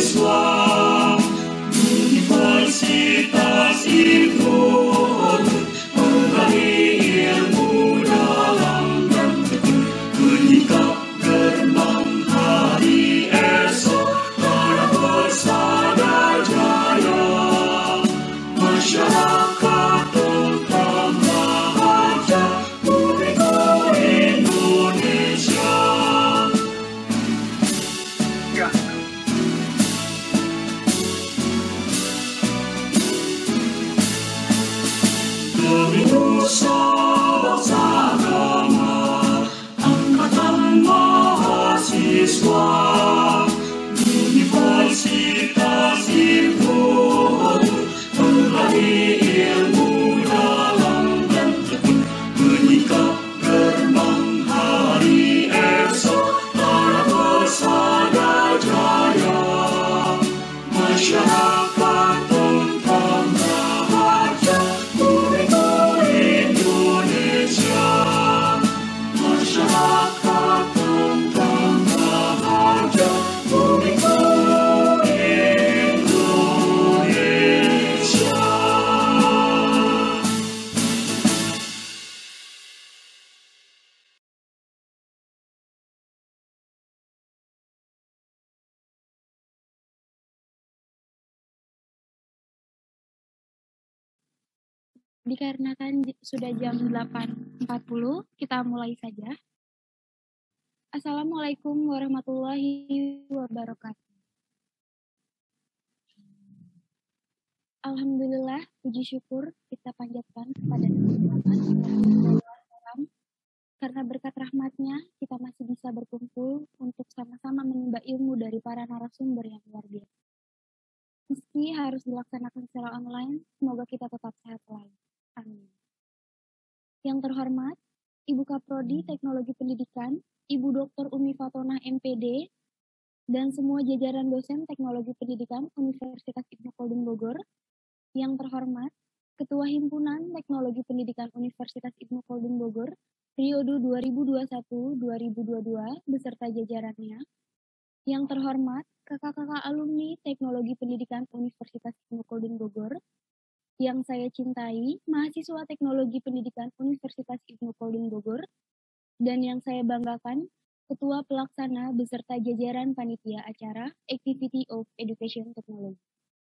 mahasiswa Universitas Ibnu menggali ilmu dalam dan menyingkap gerbang hari esok para persada jaya masyarakat tentang bahagia Bumi Indonesia. Demi nusa bangsa agama, angkatan mahasiswa Universitas Ibnu menggali ilmu dalam dan menyingkap gerbang hari esok para persada jaya masyarakat tentang bahagia Bumi Indonesia. Masyarakat tentang bahagia Bumi Indonesia. Dikarenakan sudah jam 8.40, kita mulai saja. Assalamualaikum warahmatullahi wabarakatuh. Alhamdulillah, puji syukur kita panjatkan kepada Allah karena berkat rahmatnya kita masih bisa berkumpul untuk sama-sama menimba ilmu dari para narasumber yang luar biasa. Meski harus dilaksanakan secara online, semoga kita tetap sehat selalu. Amin. Yang terhormat, Ibu Kaprodi Teknologi Pendidikan, Ibu Dr. Umi Fatonah MPD, dan semua jajaran dosen Teknologi Pendidikan Universitas Ibnu Khaldun Bogor. Yang terhormat, Ketua Himpunan Teknologi Pendidikan Universitas Ibnu Khaldun Bogor, periode 2021-2022, beserta jajarannya. Yang terhormat, kakak-kakak alumni Teknologi Pendidikan Universitas Ibnu Khaldun Bogor, yang saya cintai, mahasiswa Teknologi Pendidikan Universitas Ibnu Khaldun Bogor, dan yang saya banggakan, Ketua Pelaksana beserta jajaran panitia acara Activity of Education Technology.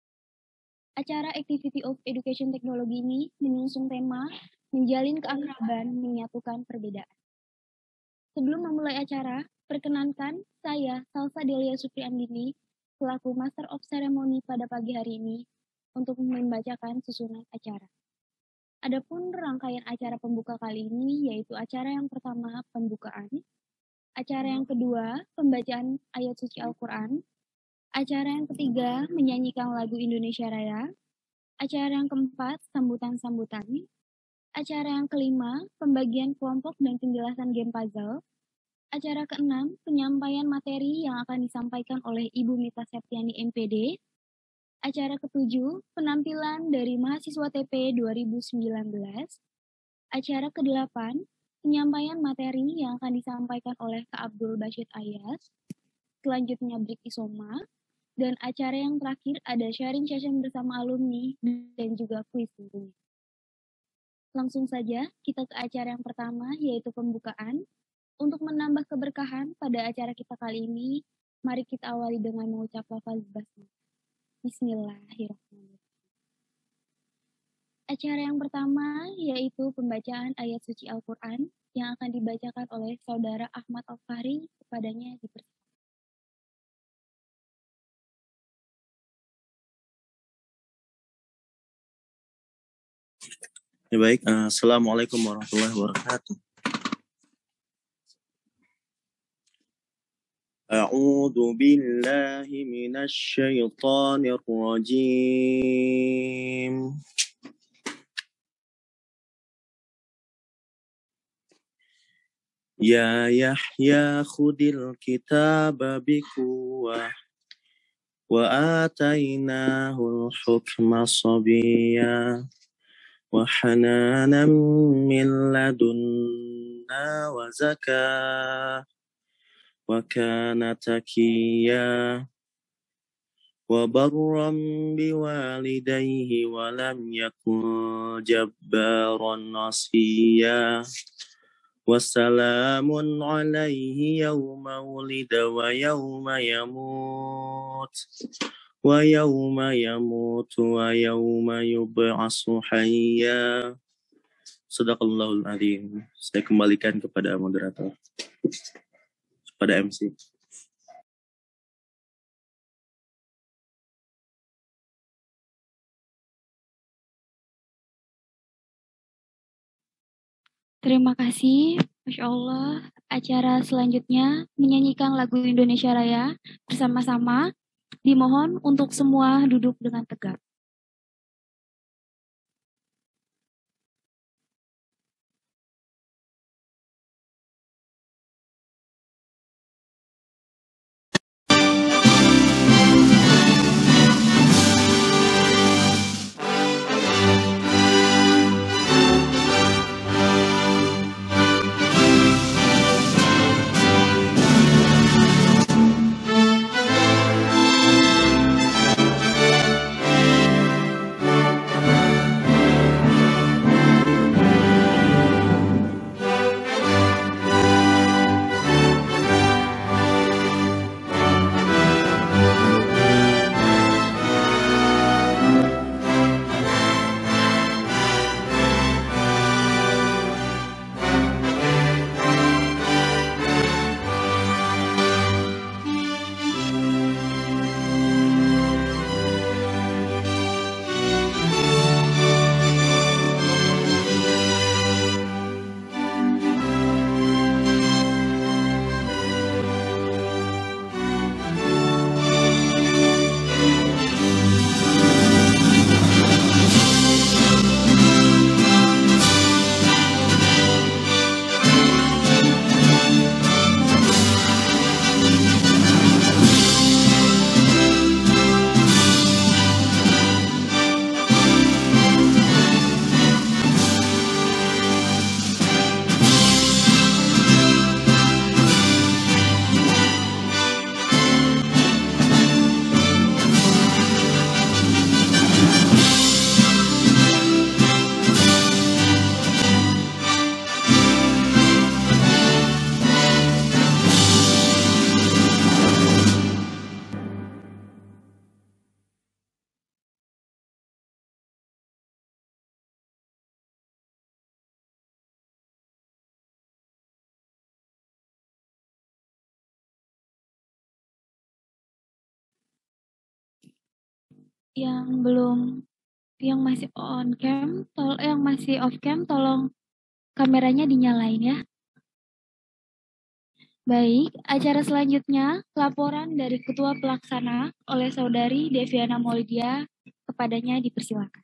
Acara Activity of Education Technology ini mengusung tema menjalin keakraban, menyatukan perbedaan. Sebelum memulai acara, perkenankan saya, Salsa Delia Supriandini, selaku Master of Ceremony pada pagi hari ini, untuk membacakan susunan acara. Adapun rangkaian acara pembuka kali ini yaitu acara yang pertama pembukaan, acara yang kedua pembacaan ayat suci Al-Quran, acara yang ketiga menyanyikan lagu Indonesia Raya, acara yang keempat sambutan-sambutan, acara yang kelima pembagian kelompok dan penjelasan game puzzle, acara keenam penyampaian materi yang akan disampaikan oleh Ibu Mita Septiani MPD, acara ketujuh, penampilan dari mahasiswa TP 2019. Acara ke-8, penyampaian materi yang akan disampaikan oleh Kak Abdul Bashid Ayas. Selanjutnya break isoma. Dan acara yang terakhir ada sharing session bersama alumni dan juga kuis tentunya. Langsung saja kita ke acara yang pertama yaitu pembukaan. Untuk menambah keberkahan pada acara kita kali ini, mari kita awali dengan mengucap lafaz basmalah. Bismillahirrahmanirrahim. Acara yang pertama yaitu pembacaan ayat suci Al-Quran yang akan dibacakan oleh Saudara Ahmad Al-Fahri, kepadanya dipersilakan. Ya baik, Assalamualaikum warahmatullahi wabarakatuh. A'udzu billahi minasy syaithanir rajim. Ya Yahya khudil kitaba biquwwah wa atainahul hukma sabiyya wa hananan min ladunna wa zakah wa kana takiyya وبرا بوالديه ولم يكن جبارا عصيا وسلام عليه يوم ولد ويوم يموت ويوم يبعث حيا. Sadaqallahul Adzim. Saya kembalikan kepada moderator, kepada MC. Terima kasih, Masya Allah. Acara selanjutnya menyanyikan lagu Indonesia Raya bersama-sama. Dimohon untuk semua duduk dengan tegak. Yang masih on cam, yang masih off cam, tolong kameranya dinyalain ya. Baik, acara selanjutnya laporan dari Ketua Pelaksana oleh Saudari Deviana Maulidia, kepadanya dipersilakan.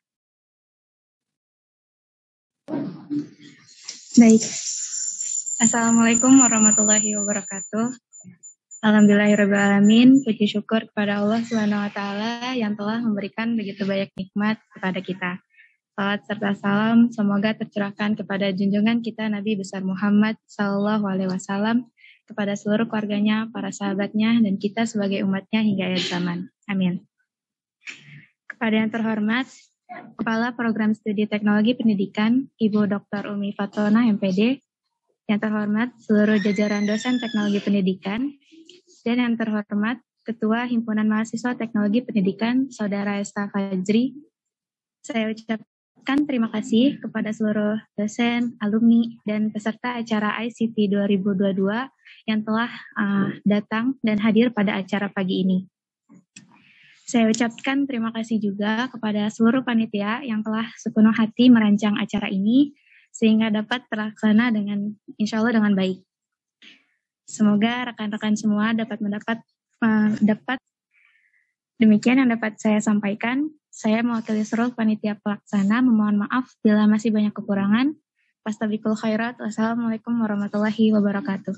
Baik. Assalamualaikum warahmatullahi wabarakatuh. Alhamdulillahirrahmanirrahim. Puji syukur kepada Allah Subhanahu wa Ta'ala yang telah memberikan begitu banyak nikmat kepada kita. Salat serta salam semoga tercurahkan kepada junjungan kita Nabi besar Muhammad Sallallahu Alaihi Wasallam, kepada seluruh keluarganya, para sahabatnya, dan kita sebagai umatnya hingga akhir zaman. Amin. Kepada yang terhormat Kepala Program Studi Teknologi Pendidikan, Ibu Dr. Umi Fatona, MPD, yang terhormat seluruh jajaran dosen Teknologi Pendidikan, dan yang terhormat Ketua Himpunan Mahasiswa Teknologi Pendidikan, Saudara Esta Fajri, saya ucapkan terima kasih kepada seluruh dosen, alumni, dan peserta acara ICT 2022 yang telah datang dan hadir pada acara pagi ini. Saya ucapkan terima kasih juga kepada seluruh panitia yang telah sepenuh hati merancang acara ini sehingga dapat terlaksana dengan insya Allah dengan baik. Semoga rekan-rekan semua dapat demikian yang dapat saya sampaikan. Saya mewakili seluruh panitia pelaksana memohon maaf bila masih banyak kekurangan. Fastabiqul khairat. Wassalamualaikum warahmatullahi wabarakatuh.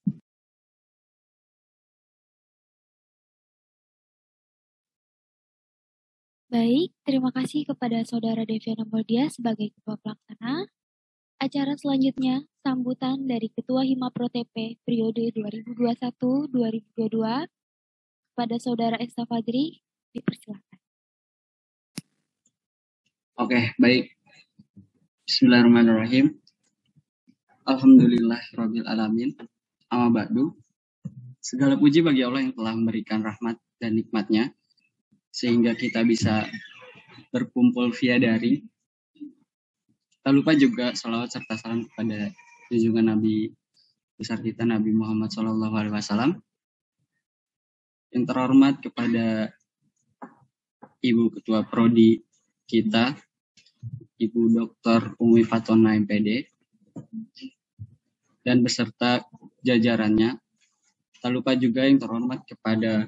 Baik, terima kasih kepada Saudara Deviana Maulidia sebagai Ketua Pelaksana. Acara selanjutnya, sambutan dari Ketua Hima Pro TP periode 2021-2022 kepada Saudara Esta Fajri, Dipersilakan. Oke, baik. Bismillahirrahmanirrahim. Alhamdulillahirabbil alamin. Amma ba'du. Segala puji bagi Allah yang telah memberikan rahmat dan nikmat-Nya sehingga kita bisa berkumpul via daring. Tak lupa juga salawat serta salam kepada junjungan Nabi besar kita Nabi Muhammad SAW. Yang terhormat kepada Ibu Ketua Prodi kita, Ibu Dr. Umi Fatona MPD, dan beserta jajarannya. Tak lupa juga yang terhormat kepada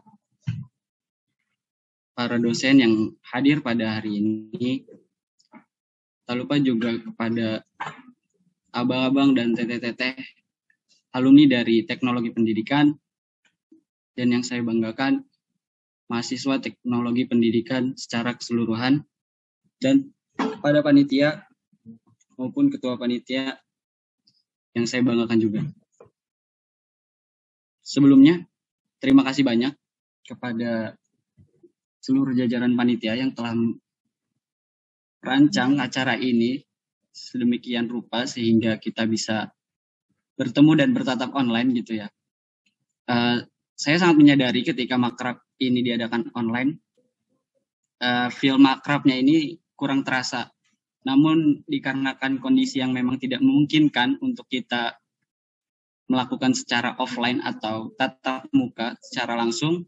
para dosen yang hadir pada hari ini. Tak lupa juga kepada abang-abang dan teteh-teteh alumni dari Teknologi Pendidikan, dan yang saya banggakan mahasiswa Teknologi Pendidikan secara keseluruhan, dan kepada panitia maupun ketua panitia yang saya banggakan juga. Sebelumnya, terima kasih banyak kepada seluruh jajaran panitia yang telah merancang acara ini sedemikian rupa sehingga kita bisa bertemu dan bertatap online gitu ya. Saya sangat menyadari ketika makrab ini diadakan online, feel makrabnya ini kurang terasa. Namun dikarenakan kondisi yang memang tidak memungkinkan untuk kita melakukan secara offline atau tatap muka secara langsung,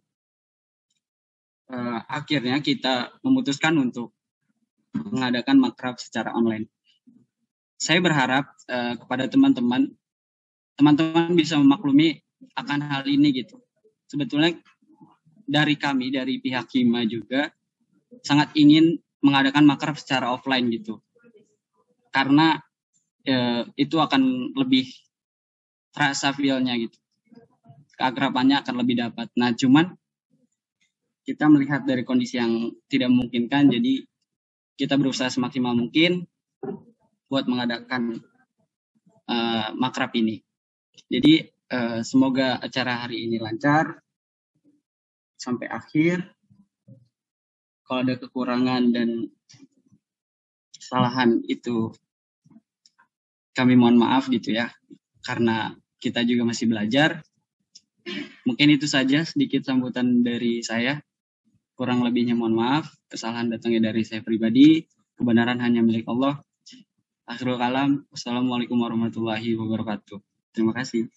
akhirnya kita memutuskan untuk mengadakan makrab secara online. Saya berharap kepada teman-teman bisa memaklumi akan hal ini gitu. Sebetulnya dari kami, dari pihak Hima juga sangat ingin mengadakan makrab secara offline gitu. Karena itu akan lebih terasa feel-nya gitu. Keakrabannya akan lebih dapat. Nah, cuman kita melihat dari kondisi yang tidak memungkinkan, jadi kita berusaha semaksimal mungkin buat mengadakan makrab ini. Jadi semoga acara hari ini lancar sampai akhir. Kalau ada kekurangan dan kesalahan itu kami mohon maaf gitu ya, karena kita juga masih belajar. Mungkin itu saja sedikit sambutan dari saya. Kurang lebihnya mohon maaf. Kesalahan datangnya dari saya pribadi. Kebenaran hanya milik Allah. Akhirul kalam. Wassalamualaikum warahmatullahi wabarakatuh. Terima kasih.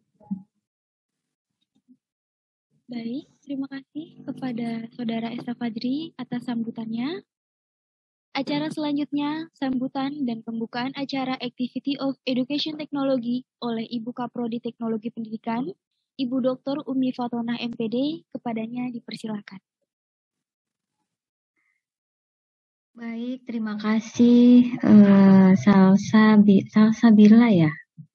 Baik, terima kasih kepada Saudara Esa Fajri atas sambutannya. Acara selanjutnya, sambutan dan pembukaan acara Activity of Education Technology oleh Ibu Kaprodi Teknologi Pendidikan, Ibu Dr. Umi Fatona MPD, kepadanya dipersilakan. Baik, terima kasih. Salsabila ya?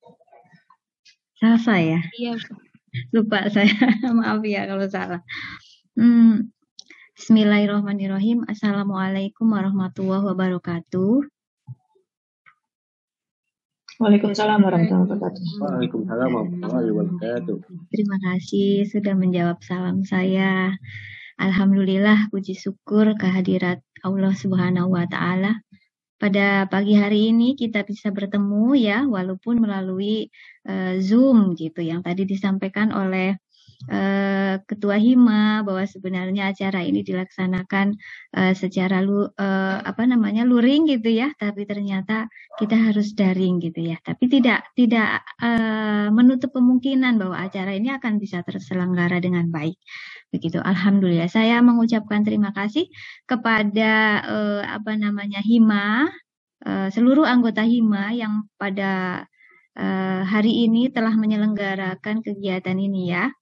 Salsa ya? Iya, Lupa saya, maaf ya kalau salah. Bismillahirrahmanirrahim. Assalamualaikum warahmatullahi wabarakatuh. Waalaikumsalam warahmatullahi wabarakatuh. Waalaikumsalam warahmatullahi wabarakatuh. Terima kasih sudah menjawab salam saya. Alhamdulillah, puji syukur kehadirat Allah Subhanahu wa Ta'ala. Pada pagi hari ini kita bisa bertemu ya, walaupun melalui Zoom gitu, yang tadi disampaikan oleh Ketua Hima bahwa sebenarnya acara ini dilaksanakan secara luring gitu ya, tapi ternyata kita harus daring gitu ya. Tapi tidak menutup kemungkinan bahwa acara ini akan bisa terselenggara dengan baik. Begitu. Alhamdulillah. Saya mengucapkan terima kasih kepada Hima, seluruh anggota Hima yang pada hari ini telah menyelenggarakan kegiatan ini ya.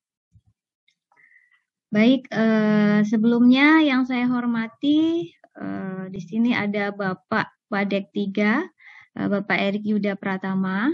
Baik, sebelumnya yang saya hormati, di sini ada Bapak Wadek 3, Bapak Erik Yuda Pratama,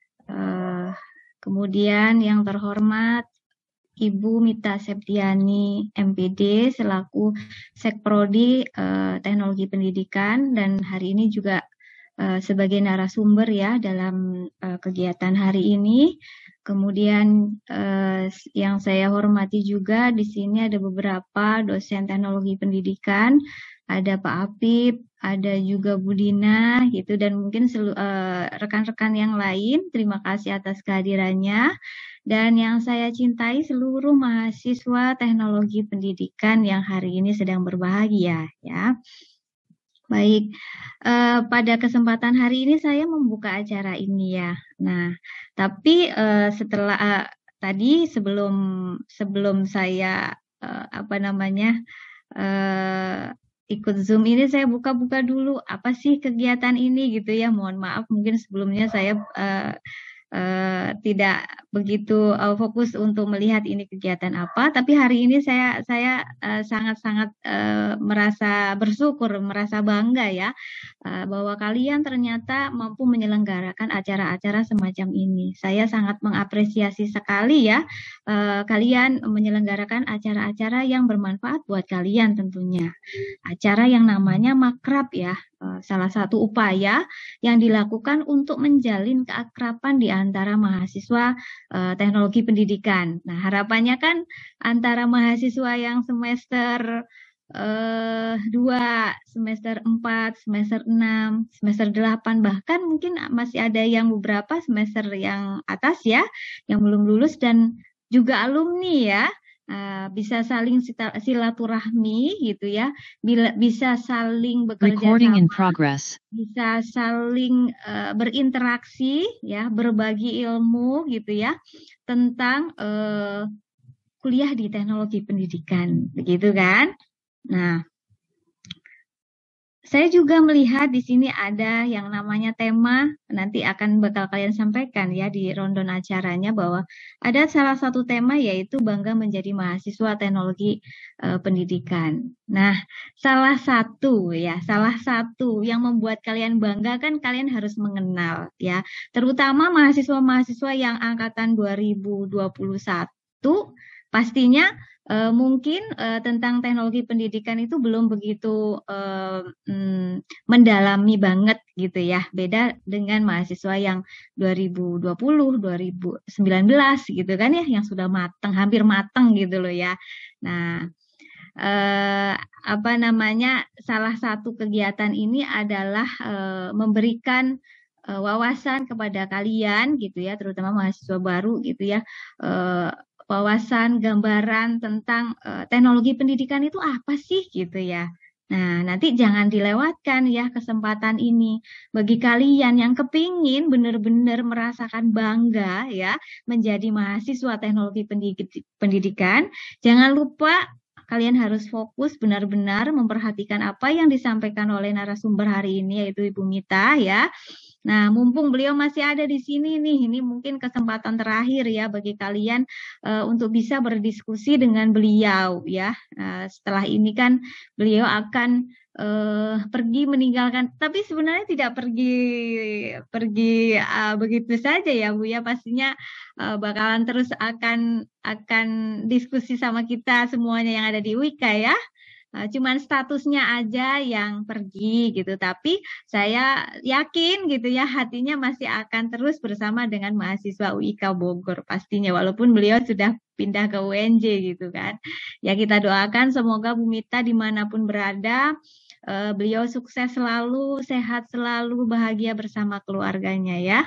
kemudian yang terhormat Ibu Mita Septiani MPD selaku Sekprodi Teknologi Pendidikan, dan hari ini juga sebagai narasumber ya dalam kegiatan hari ini. Kemudian yang saya hormati juga di sini ada beberapa dosen teknologi pendidikan, ada Pak Apip, ada juga Bu Dina gitu, dan mungkin rekan-rekan yang lain. Terima kasih atas kehadirannya. Dan yang saya cintai seluruh mahasiswa teknologi pendidikan yang hari ini sedang berbahagia ya. Baik, pada kesempatan hari ini saya membuka acara ini ya. Nah, tapi setelah tadi sebelum saya ikut Zoom ini, saya buka-buka dulu apa sih kegiatan ini gitu ya. Mohon maaf mungkin sebelumnya saya tidak begitu fokus untuk melihat ini kegiatan apa, tapi hari ini saya sangat-sangat merasa bersyukur, merasa bangga ya bahwa kalian ternyata mampu menyelenggarakan acara-acara semacam ini. Saya sangat mengapresiasi sekali ya kalian menyelenggarakan acara-acara yang bermanfaat buat kalian tentunya. Acara yang namanya makrab ya, salah satu upaya yang dilakukan untuk menjalin keakraban di antara mahasiswa teknologi pendidikan. Nah, harapannya kan antara mahasiswa yang semester 2, semester 4, semester 6, semester 8, bahkan mungkin masih ada yang beberapa semester yang atas ya, yang belum lulus, dan juga alumni ya, bisa saling silaturahmi gitu ya, bisa saling bekerja Recording in sama, progress. bisa saling berinteraksi ya, berbagi ilmu gitu ya tentang kuliah di teknologi pendidikan, begitu kan? Nah, saya juga melihat di sini ada yang namanya tema, nanti bakal kalian sampaikan ya di rundown acaranya, bahwa ada salah satu tema yaitu bangga menjadi mahasiswa teknologi pendidikan. Nah, salah satu yang membuat kalian bangga kan kalian harus mengenal ya, terutama mahasiswa-mahasiswa yang angkatan 2021 pastinya mungkin tentang teknologi pendidikan itu belum begitu mendalami banget gitu ya. Beda dengan mahasiswa yang 2020, 2019 gitu kan ya, yang sudah hampir matang gitu loh ya. Nah, salah satu kegiatan ini adalah memberikan wawasan kepada kalian gitu ya, terutama mahasiswa baru gitu ya, wawasan, gambaran tentang teknologi pendidikan itu apa sih gitu ya. Nah, nanti jangan dilewatkan ya kesempatan ini. Bagi kalian yang kepingin benar-benar merasakan bangga ya menjadi mahasiswa teknologi pendidikan, jangan lupa kalian harus fokus benar-benar memperhatikan apa yang disampaikan oleh narasumber hari ini, yaitu Ibu Mita ya. Nah, mumpung beliau masih ada di sini nih, ini mungkin kesempatan terakhir ya bagi kalian untuk bisa berdiskusi dengan beliau ya. Setelah ini kan beliau akan pergi meninggalkan, tapi sebenarnya tidak pergi begitu saja ya Bu ya, pastinya bakalan terus akan diskusi sama kita semuanya yang ada di UIKA ya. Cuman statusnya aja yang pergi gitu, tapi saya yakin gitu ya hatinya masih akan terus bersama dengan mahasiswa UIKA Bogor pastinya, walaupun beliau sudah pindah ke UNJ gitu kan. Ya, kita doakan semoga Bu Mita dimanapun berada, beliau sukses selalu, sehat selalu, bahagia bersama keluarganya ya.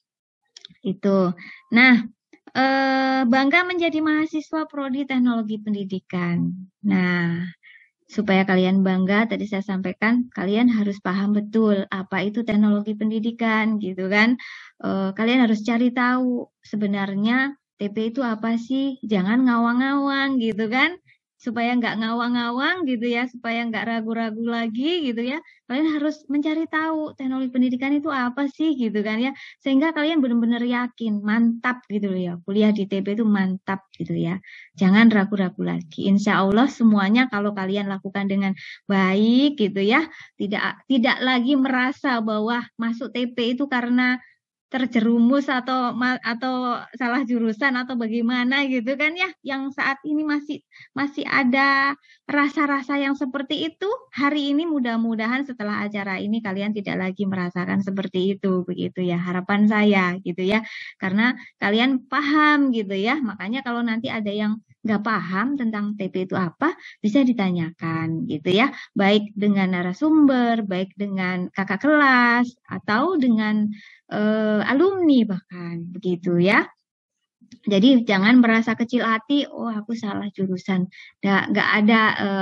Itu. Nah, bangga menjadi mahasiswa Prodi Teknologi Pendidikan. Nah, supaya kalian bangga, tadi saya sampaikan, kalian harus paham betul apa itu teknologi pendidikan gitu kan. Kalian harus cari tahu sebenarnya TP itu apa sih, jangan ngawang-ngawang gitu kan. Supaya nggak ngawang-ngawang gitu ya, supaya nggak ragu-ragu lagi gitu ya, kalian harus mencari tahu teknologi pendidikan itu apa sih gitu kan ya, sehingga kalian benar-benar yakin, mantap gitu loh ya, kuliah di TP itu mantap gitu ya, jangan ragu-ragu lagi. Insya Allah semuanya kalau kalian lakukan dengan baik gitu ya, tidak lagi merasa bahwa masuk TP itu karena terjerumus atau salah jurusan atau bagaimana gitu kan ya, yang saat ini masih ada rasa-rasa yang seperti itu. Hari ini mudah-mudahan setelah acara ini kalian tidak lagi merasakan seperti itu, begitu ya harapan saya gitu ya, karena kalian paham gitu ya. Makanya kalau nanti ada yang nggak paham tentang TP itu apa, bisa ditanyakan gitu ya, baik dengan narasumber, baik dengan kakak kelas, atau dengan alumni bahkan, begitu ya. Jadi jangan merasa kecil hati, oh aku salah jurusan, nggak ada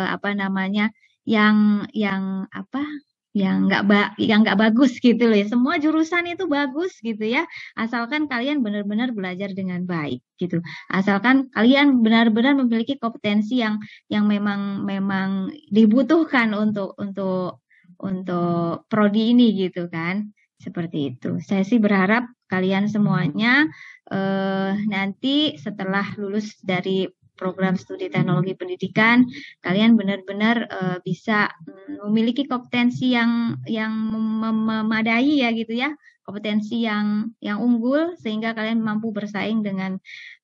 yang nggak bagus gitu loh ya. Semua jurusan itu bagus gitu ya, asalkan kalian benar-benar belajar dengan baik gitu. Asalkan kalian benar-benar memiliki kompetensi yang memang dibutuhkan untuk prodi ini gitu kan. Seperti itu. Saya sih berharap kalian semuanya nanti setelah lulus dari program studi teknologi pendidikan, kalian benar-benar bisa memiliki kompetensi yang memadai ya gitu ya, kompetensi yang unggul sehingga kalian mampu bersaing dengan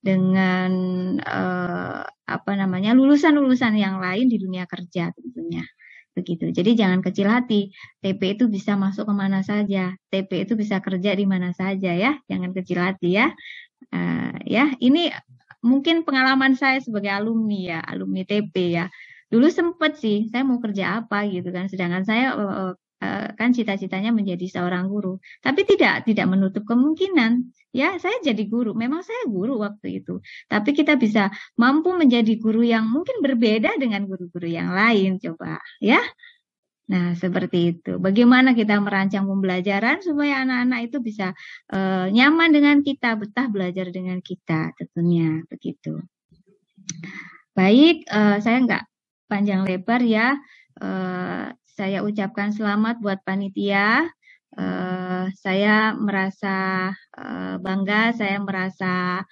lulusan-lulusan yang lain di dunia kerja tentunya. Begitu. Jadi jangan kecil hati. TP itu bisa masuk kemana saja. TP itu bisa kerja di mana saja ya. Jangan kecil hati ya. Ya, ini mungkin pengalaman saya sebagai alumni ya, alumni TP ya. Dulu sempet sih, saya mau kerja apa gitu kan. Sedangkan saya kan cita-citanya menjadi seorang guru. Tapi tidak menutup kemungkinan. Ya, saya jadi guru. Memang saya guru waktu itu. Tapi kita bisa mampu menjadi guru yang mungkin berbeda dengan guru-guru yang lain. Coba ya. Nah, seperti itu. Bagaimana kita merancang pembelajaran supaya anak-anak itu bisa nyaman dengan kita, betah belajar dengan kita tentunya. Begitu. Baik, saya nggak panjang lebar ya. Saya ucapkan selamat buat panitia. Saya merasa bangga, saya merasa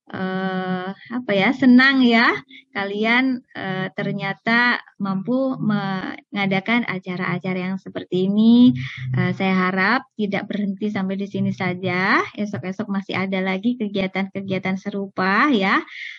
senang ya, kalian ternyata mampu mengadakan acara-acara yang seperti ini. Saya harap tidak berhenti sampai di sini saja. Esok-esok masih ada lagi kegiatan-kegiatan serupa ya,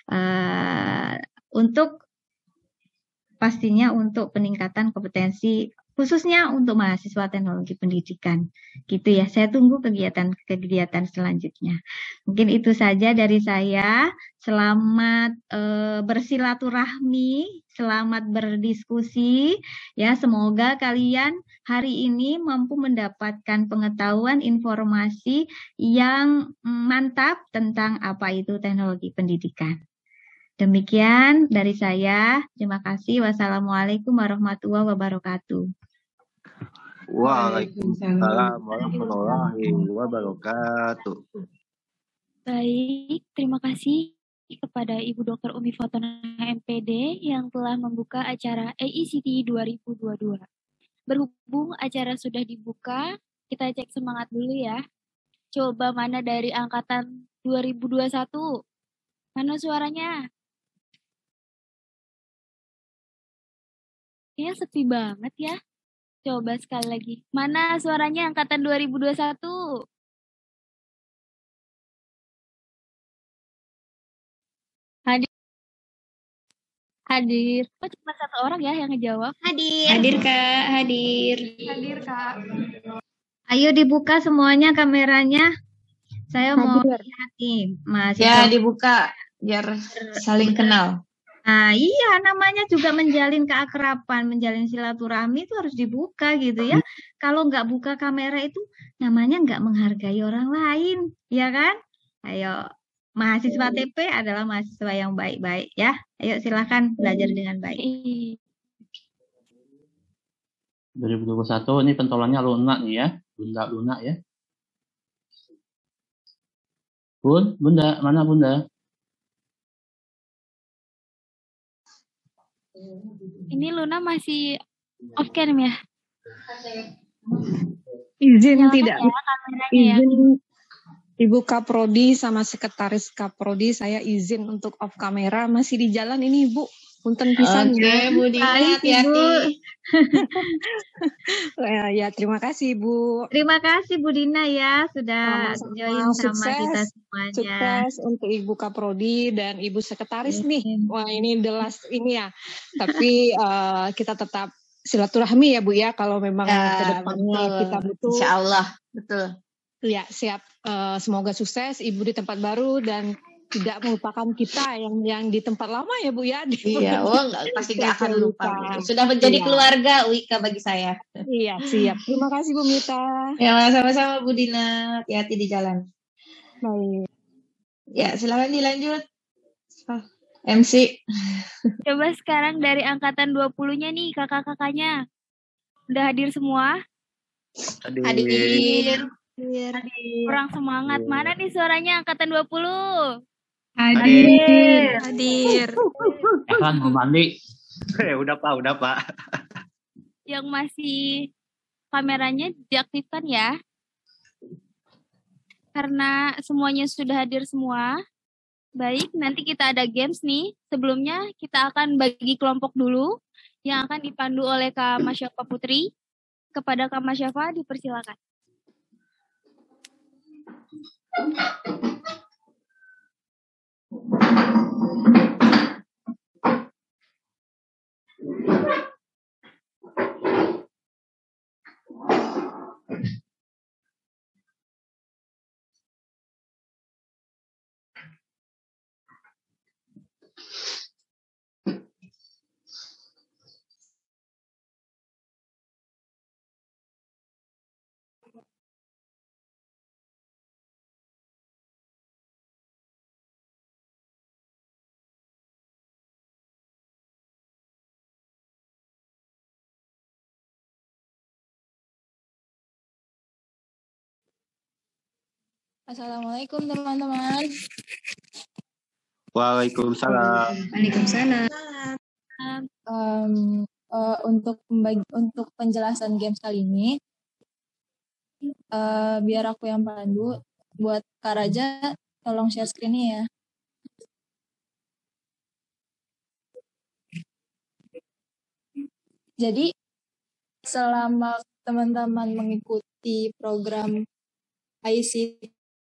pastinya untuk peningkatan kompetensi khususnya untuk mahasiswa teknologi pendidikan. Gitu ya, saya tunggu kegiatan-kegiatan selanjutnya. Mungkin itu saja dari saya. Selamat bersilaturahmi, selamat berdiskusi. Ya, semoga kalian hari ini mampu mendapatkan pengetahuan informasi yang mantap tentang apa itu teknologi pendidikan. Demikian dari saya. Terima kasih. Wassalamualaikum warahmatullahi wabarakatuh. Waalaikumsalam warahmatullahi wabarakatuh. Baik, terima kasih kepada Ibu Dr. Umi Fatona MPD yang telah membuka acara AICTE 2022. Berhubung acara sudah dibuka, kita cek semangat dulu ya. Coba mana dari angkatan 2021? Mana suaranya? Kayaknya sepi banget ya. Coba sekali lagi. Mana suaranya angkatan 2021? Hadir. Oh, cuma satu orang ya yang ngejawab. Hadir Kak, hadir. Hadir Kak. Ayo dibuka semuanya kameranya. Saya mau lihat nih, Ya, dibuka biar saling kenal. Nah, iya, namanya juga menjalin keakraban, menjalin silaturahmi itu harus dibuka gitu ya. Kalau nggak buka kamera itu namanya nggak menghargai orang lain, ya kan? Ayo, mahasiswa TP adalah mahasiswa yang baik-baik ya. Ayo silakan belajar dengan baik. 2021 ini pentolannya Luna nih ya, Bunda Luna ya. Bunda, mana Bunda? Ini Luna masih off cam ya? Izin Nyalakan tidak ya kameranya ya. izin Ibu Kaprodi sama Sekretaris Kaprodi, saya izin untuk off kamera. Masih di jalan ini Ibu, Punten pisan Oke, ya. Bu Dina, Baik, Ibu. hati-hati. Ya, terima kasih Bu. Terima kasih Bu Dina ya sudah join Sama-sama, sama kita sukses. semuanya. Sukses untuk Ibu Kaprodi dan Ibu Sekretaris nih. Wah, ini the last ini ya. Tapi kita tetap silaturahmi ya Bu ya, kalau memang ke Ya, depannya kita betul. butuh. Insya Allah, betul. Ya, siap. Semoga sukses Ibu di tempat baru dan tidak melupakan kita yang di tempat lama ya Bu ya. Iya, pasti nggak akan lupa. Bu. Sudah menjadi Iya. keluarga Wika bagi saya. Iya, siap. Terima kasih Bu Mita. Ya, sama-sama Bu Dina. Hati-hati di jalan. Baik. Ya, silakan dilanjut. MC. Coba sekarang dari angkatan 20-nya nih kakak-kakaknya. Udah hadir semua? Hadir. Kurang semangat. Mana nih suaranya angkatan 20? Hadir. Kan mau mandi. Udah Pak. Yang masih kameranya diaktifkan ya. Karena semuanya sudah hadir semua. Baik, nanti kita ada games nih. Sebelumnya kita akan bagi kelompok dulu yang akan dipandu oleh Kak Masyafa Putri. Kepada Kak Masyafa dipersilakan. Assalamualaikum teman-teman. Waalaikumsalam. Waalaikumsalam. Untuk penjelasan games kali ini, biar aku yang pandu. Buat Kak Raja, tolong share screen-nya ya. Jadi, selama teman-teman mengikuti program ICT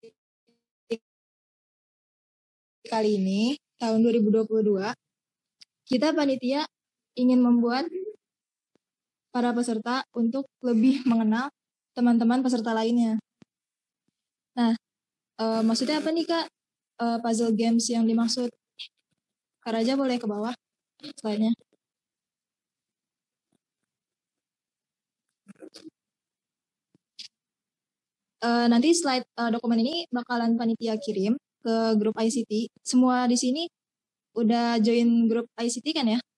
kali ini, tahun 2022, kita panitia ingin membuat para peserta untuk lebih mengenal teman-teman peserta lainnya. Nah, maksudnya apa nih Kak? Puzzle games yang dimaksud? Kak Raja boleh ke bawah slide-nya. Nanti slide dokumen ini bakalan panitia kirim ke grup ICT. Semua di sini udah join grup ICT kan ya?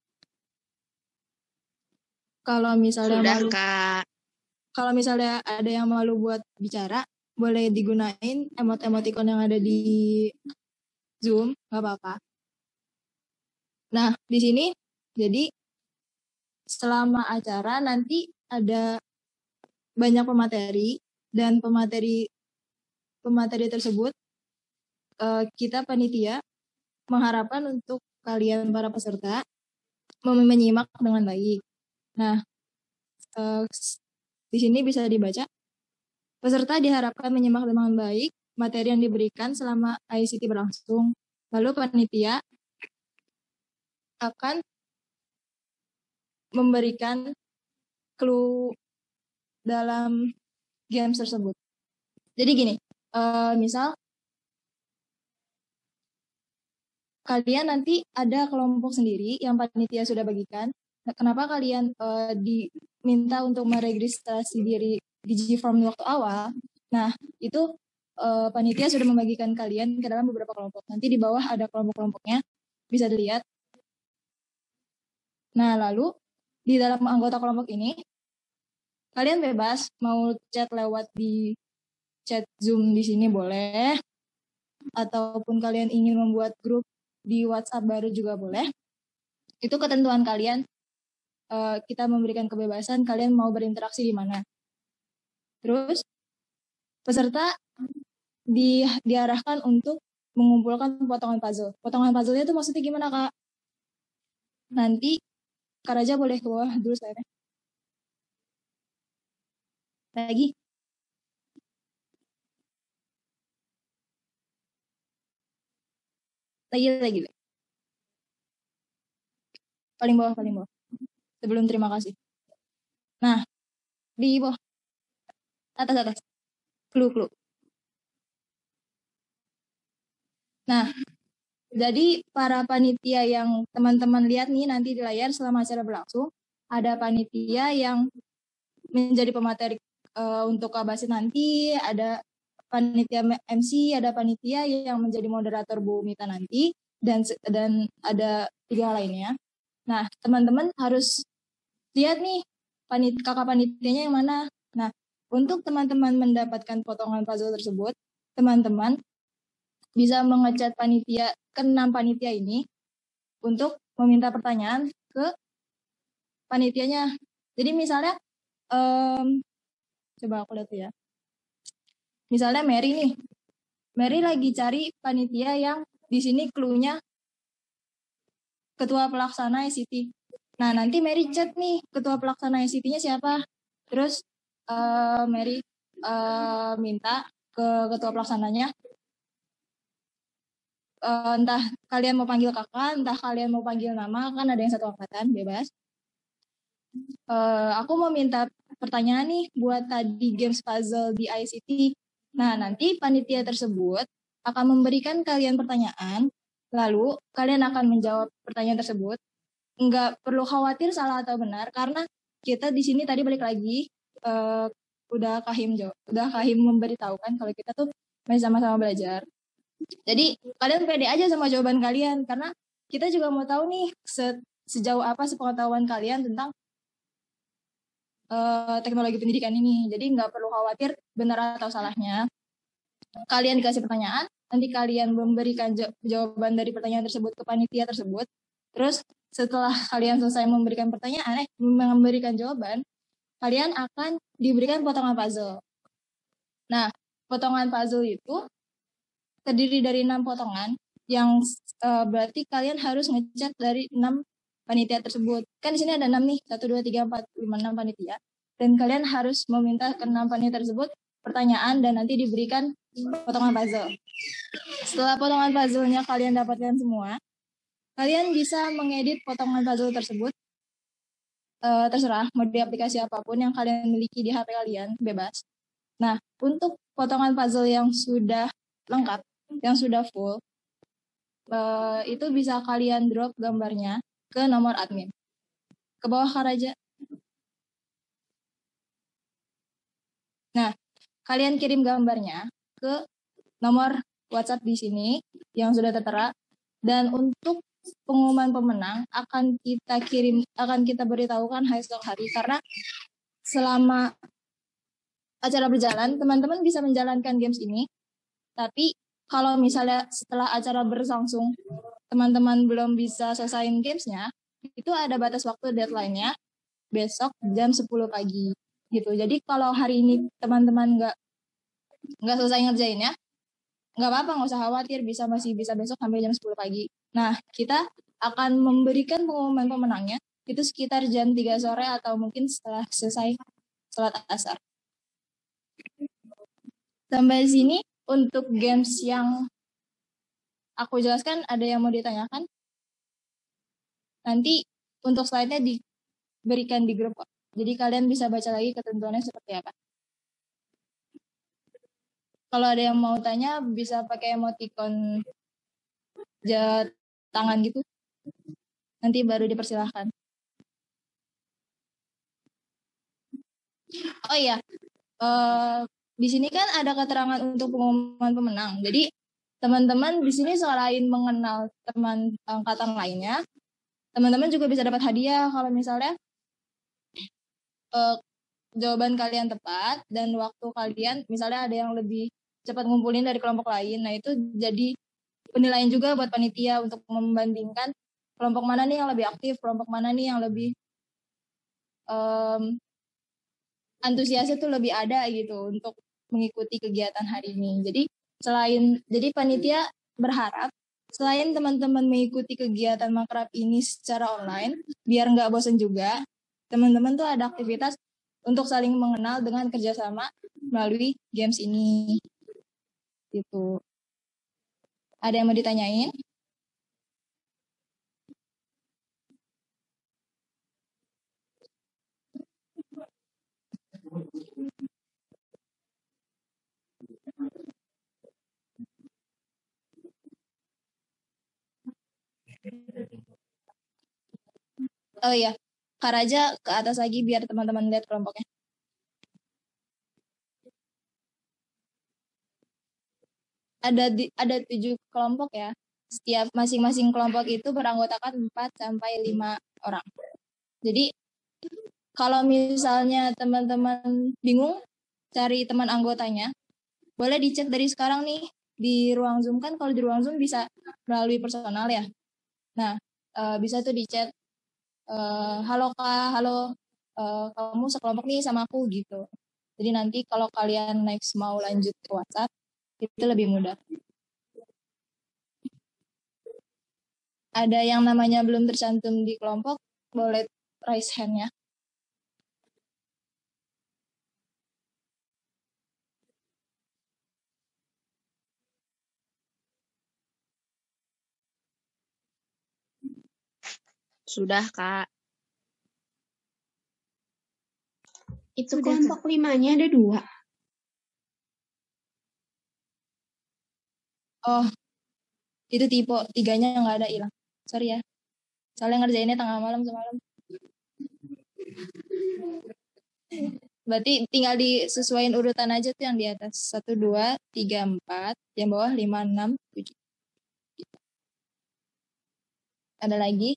Kalau misalnya Sudah, malu, Kak. kalau misalnya ada yang malu buat bicara, boleh digunain emot-emoticon yang ada di Zoom, nggak apa-apa. Nah, di sini jadi selama acara nanti ada banyak pemateri dan pemateri tersebut kita panitia mengharapkan untuk kalian para peserta menyimak dengan baik. Nah, di sini bisa dibaca, peserta diharapkan menyimak dengan baik materi yang diberikan selama ICT berlangsung. Lalu panitia akan memberikan clue dalam games tersebut. Jadi gini, misal kalian nanti ada kelompok sendiri yang panitia sudah bagikan. Nah, kenapa kalian diminta untuk meregistrasi diri di G-Form waktu awal? Nah, itu panitia sudah membagikan kalian ke dalam beberapa kelompok. Nanti di bawah ada kelompok-kelompoknya, bisa dilihat. Nah, lalu di dalam anggota kelompok ini, kalian bebas mau chat lewat di chat Zoom di sini boleh, ataupun kalian ingin membuat grup di WhatsApp baru juga boleh. Itu ketentuan kalian. Kita memberikan kebebasan kalian mau berinteraksi di mana. Terus peserta diarahkan untuk mengumpulkan potongan puzzle. Potongan puzzle-nya itu maksudnya gimana, Kak? Nanti Kak Raja boleh ke bawah dulu slide-nya. Lagi. Lagi. Paling bawah. Sebelum terima kasih. Nah, di bawah. Atas. Clue. Nah, jadi para panitia yang teman-teman lihat nih nanti di layar selama acara berlangsung, ada panitia yang menjadi pemateri untuk Kabasit nanti, ada panitia MC, ada panitia yang menjadi moderator Bu Mita nanti, dan ada 3 lainnya. Nah, teman-teman harus lihat nih kakak panitianya yang mana. Nah, untuk teman-teman mendapatkan potongan puzzle tersebut, teman-teman bisa mengechat panitia ke-6 panitia ini untuk meminta pertanyaan ke panitianya. Jadi misalnya, coba aku lihat ya. Misalnya Mary nih. Mary lagi cari panitia yang di sini clue-nya ketua pelaksana ICT. Nah, nanti Mary chat nih ketua pelaksana ICT-nya siapa. Terus Mary minta ke ketua pelaksananya, entah kalian mau panggil kakak, entah kalian mau panggil nama, kan ada yang satu angkatan, bebas. Aku mau minta pertanyaan nih buat tadi games puzzle di ICT. Nah, nanti panitia tersebut akan memberikan kalian pertanyaan, lalu kalian akan menjawab pertanyaan tersebut. Nggak perlu khawatir salah atau benar, karena kita di sini tadi balik lagi, udah Kahim memberitahukan kalau kita tuh masih sama-sama belajar. Jadi kalian pede aja sama jawaban kalian, karena kita juga mau tahu nih sejauh apa sepengetahuan kalian tentang teknologi pendidikan ini. Jadi nggak perlu khawatir benar atau salahnya. Kalian dikasih pertanyaan, nanti kalian memberikan jawaban dari pertanyaan tersebut ke panitia tersebut. Terus setelah kalian selesai memberikan memberikan jawaban, kalian akan diberikan potongan puzzle. Nah, potongan puzzle itu terdiri dari 6 potongan, yang berarti kalian harus ngechat dari 6 panitia tersebut. Kan di sini ada 6 nih, 1, 2, 3, 4, 5, 6 panitia. Dan kalian harus meminta ke 6 panitia tersebut pertanyaan dan nanti diberikan potongan puzzle. Setelah potongan puzzle-nya kalian dapatkan semua, kalian bisa mengedit potongan puzzle tersebut. Terserah, mau di aplikasi apapun yang kalian miliki di HP kalian, bebas. Nah, untuk potongan puzzle yang sudah lengkap, yang sudah full, itu bisa kalian drop gambarnya ke nomor admin. Ke bawah Kak Raja. Nah, kalian kirim gambarnya ke nomor WhatsApp di sini yang sudah tertera, dan untuk pengumuman pemenang akan kita beritahukan esok hari, karena selama acara berjalan teman-teman bisa menjalankan games ini, tapi kalau misalnya setelah acara berlangsung teman-teman belum bisa selesaiin gamesnya, itu ada batas waktu deadline-nya besok jam 10 pagi gitu. Jadi kalau hari ini teman-teman nggak selesai ngerjainnya, nggak apa-apa, nggak usah khawatir, masih bisa besok sampai jam 10 pagi. Nah, kita akan memberikan pengumuman pemenangnya itu sekitar jam 3 sore atau mungkin setelah selesai sholat asar. Sampai sini untuk games yang aku jelaskan, ada yang mau ditanyakan? Nanti untuk slide-nya diberikan di grup kok. Jadi kalian bisa baca lagi ketentuannya seperti apa. Kalau ada yang mau tanya, bisa pakai emoticon tangan gitu. Nanti baru dipersilahkan. Oh iya, di sini kan ada keterangan untuk pengumuman pemenang. Jadi teman-teman di sini selain mengenal teman angkatan lainnya, teman-teman juga bisa dapat hadiah kalau misalnya jawaban kalian tepat dan waktu kalian misalnya ada yang lebih cepat ngumpulin dari kelompok lain. Nah, itu jadi penilaian juga buat panitia untuk membandingkan kelompok mana nih yang lebih aktif, kelompok mana nih yang lebih antusiasnya tuh lebih ada gitu untuk mengikuti kegiatan hari ini. Jadi panitia berharap Selain teman-teman mengikuti kegiatan makrab ini secara online, biar nggak bosan juga, teman-teman tuh ada aktivitas untuk saling mengenal dengan kerjasama melalui games ini. Gitu. Ada yang mau ditanyain? Oh iya, Kak Raja ke atas lagi biar teman-teman lihat kelompoknya. Ada 7 kelompok ya. Setiap masing-masing kelompok itu beranggotakan 4 sampai 5 orang. Jadi kalau misalnya teman-teman bingung cari teman anggotanya, boleh dicek dari sekarang nih di ruang Zoom. Kan kalau di ruang Zoom bisa melalui personal ya. Nah, bisa tuh dicek, halo Kak, halo, kamu sekelompok nih sama aku gitu. Jadi nanti kalau kalian next mau lanjut ke WhatsApp, itu lebih mudah. Ada yang namanya belum tercantum di kelompok, boleh raise hand-nya. Sudah, Kak. Itu Sudah, kelompok 5-nya ada 2. Oh, itu tipe 3-nya nggak ada, hilang. Sorry ya. Soalnya ngerjainnya tengah malam semalam. Berarti tinggal disesuaikan urutan aja tuh yang di atas. 1, 2, 3, 4. Yang bawah 5, 6, 7. Ada lagi?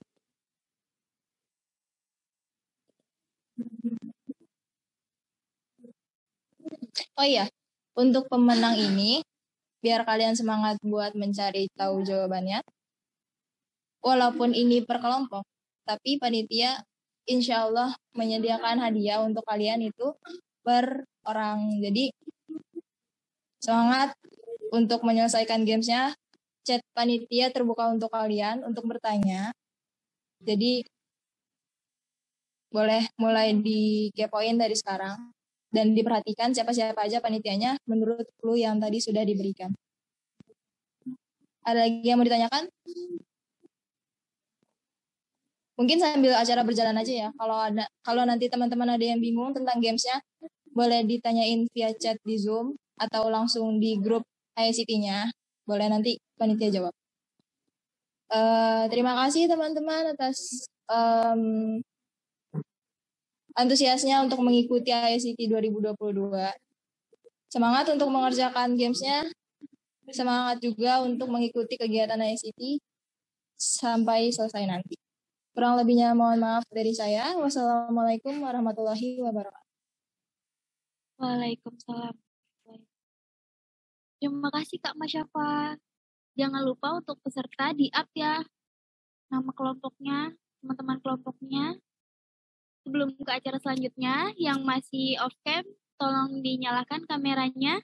Oh iya, untuk pemenang ini, biar kalian semangat buat mencari tahu jawabannya, walaupun ini per kelompok, tapi panitia insya Allah menyediakan hadiah untuk kalian itu per orang. Jadi semangat untuk menyelesaikan gamesnya. Chat panitia terbuka untuk kalian untuk bertanya. Jadi boleh mulai dikepoin dari sekarang dan diperhatikan siapa-siapa aja panitianya menurut clue yang tadi sudah diberikan. Ada lagi yang mau ditanyakan? Mungkin sambil acara berjalan aja ya. Kalau nanti teman-teman ada yang bingung tentang gamesnya, boleh ditanyain via chat di Zoom atau langsung di grup ICT-nya. Boleh nanti panitia jawab. Terima kasih teman-teman atas antusiasnya untuk mengikuti ICT 2022. Semangat untuk mengerjakan gamesnya. Semangat juga untuk mengikuti kegiatan ICT sampai selesai nanti. Kurang lebihnya mohon maaf dari saya. Wassalamualaikum warahmatullahi wabarakatuh. Waalaikumsalam. Terima kasih Kak Masyafa. Jangan lupa untuk peserta di-up ya. Nama kelompoknya, teman-teman kelompoknya. Sebelum ke acara selanjutnya, yang masih off-cam, tolong dinyalakan kameranya.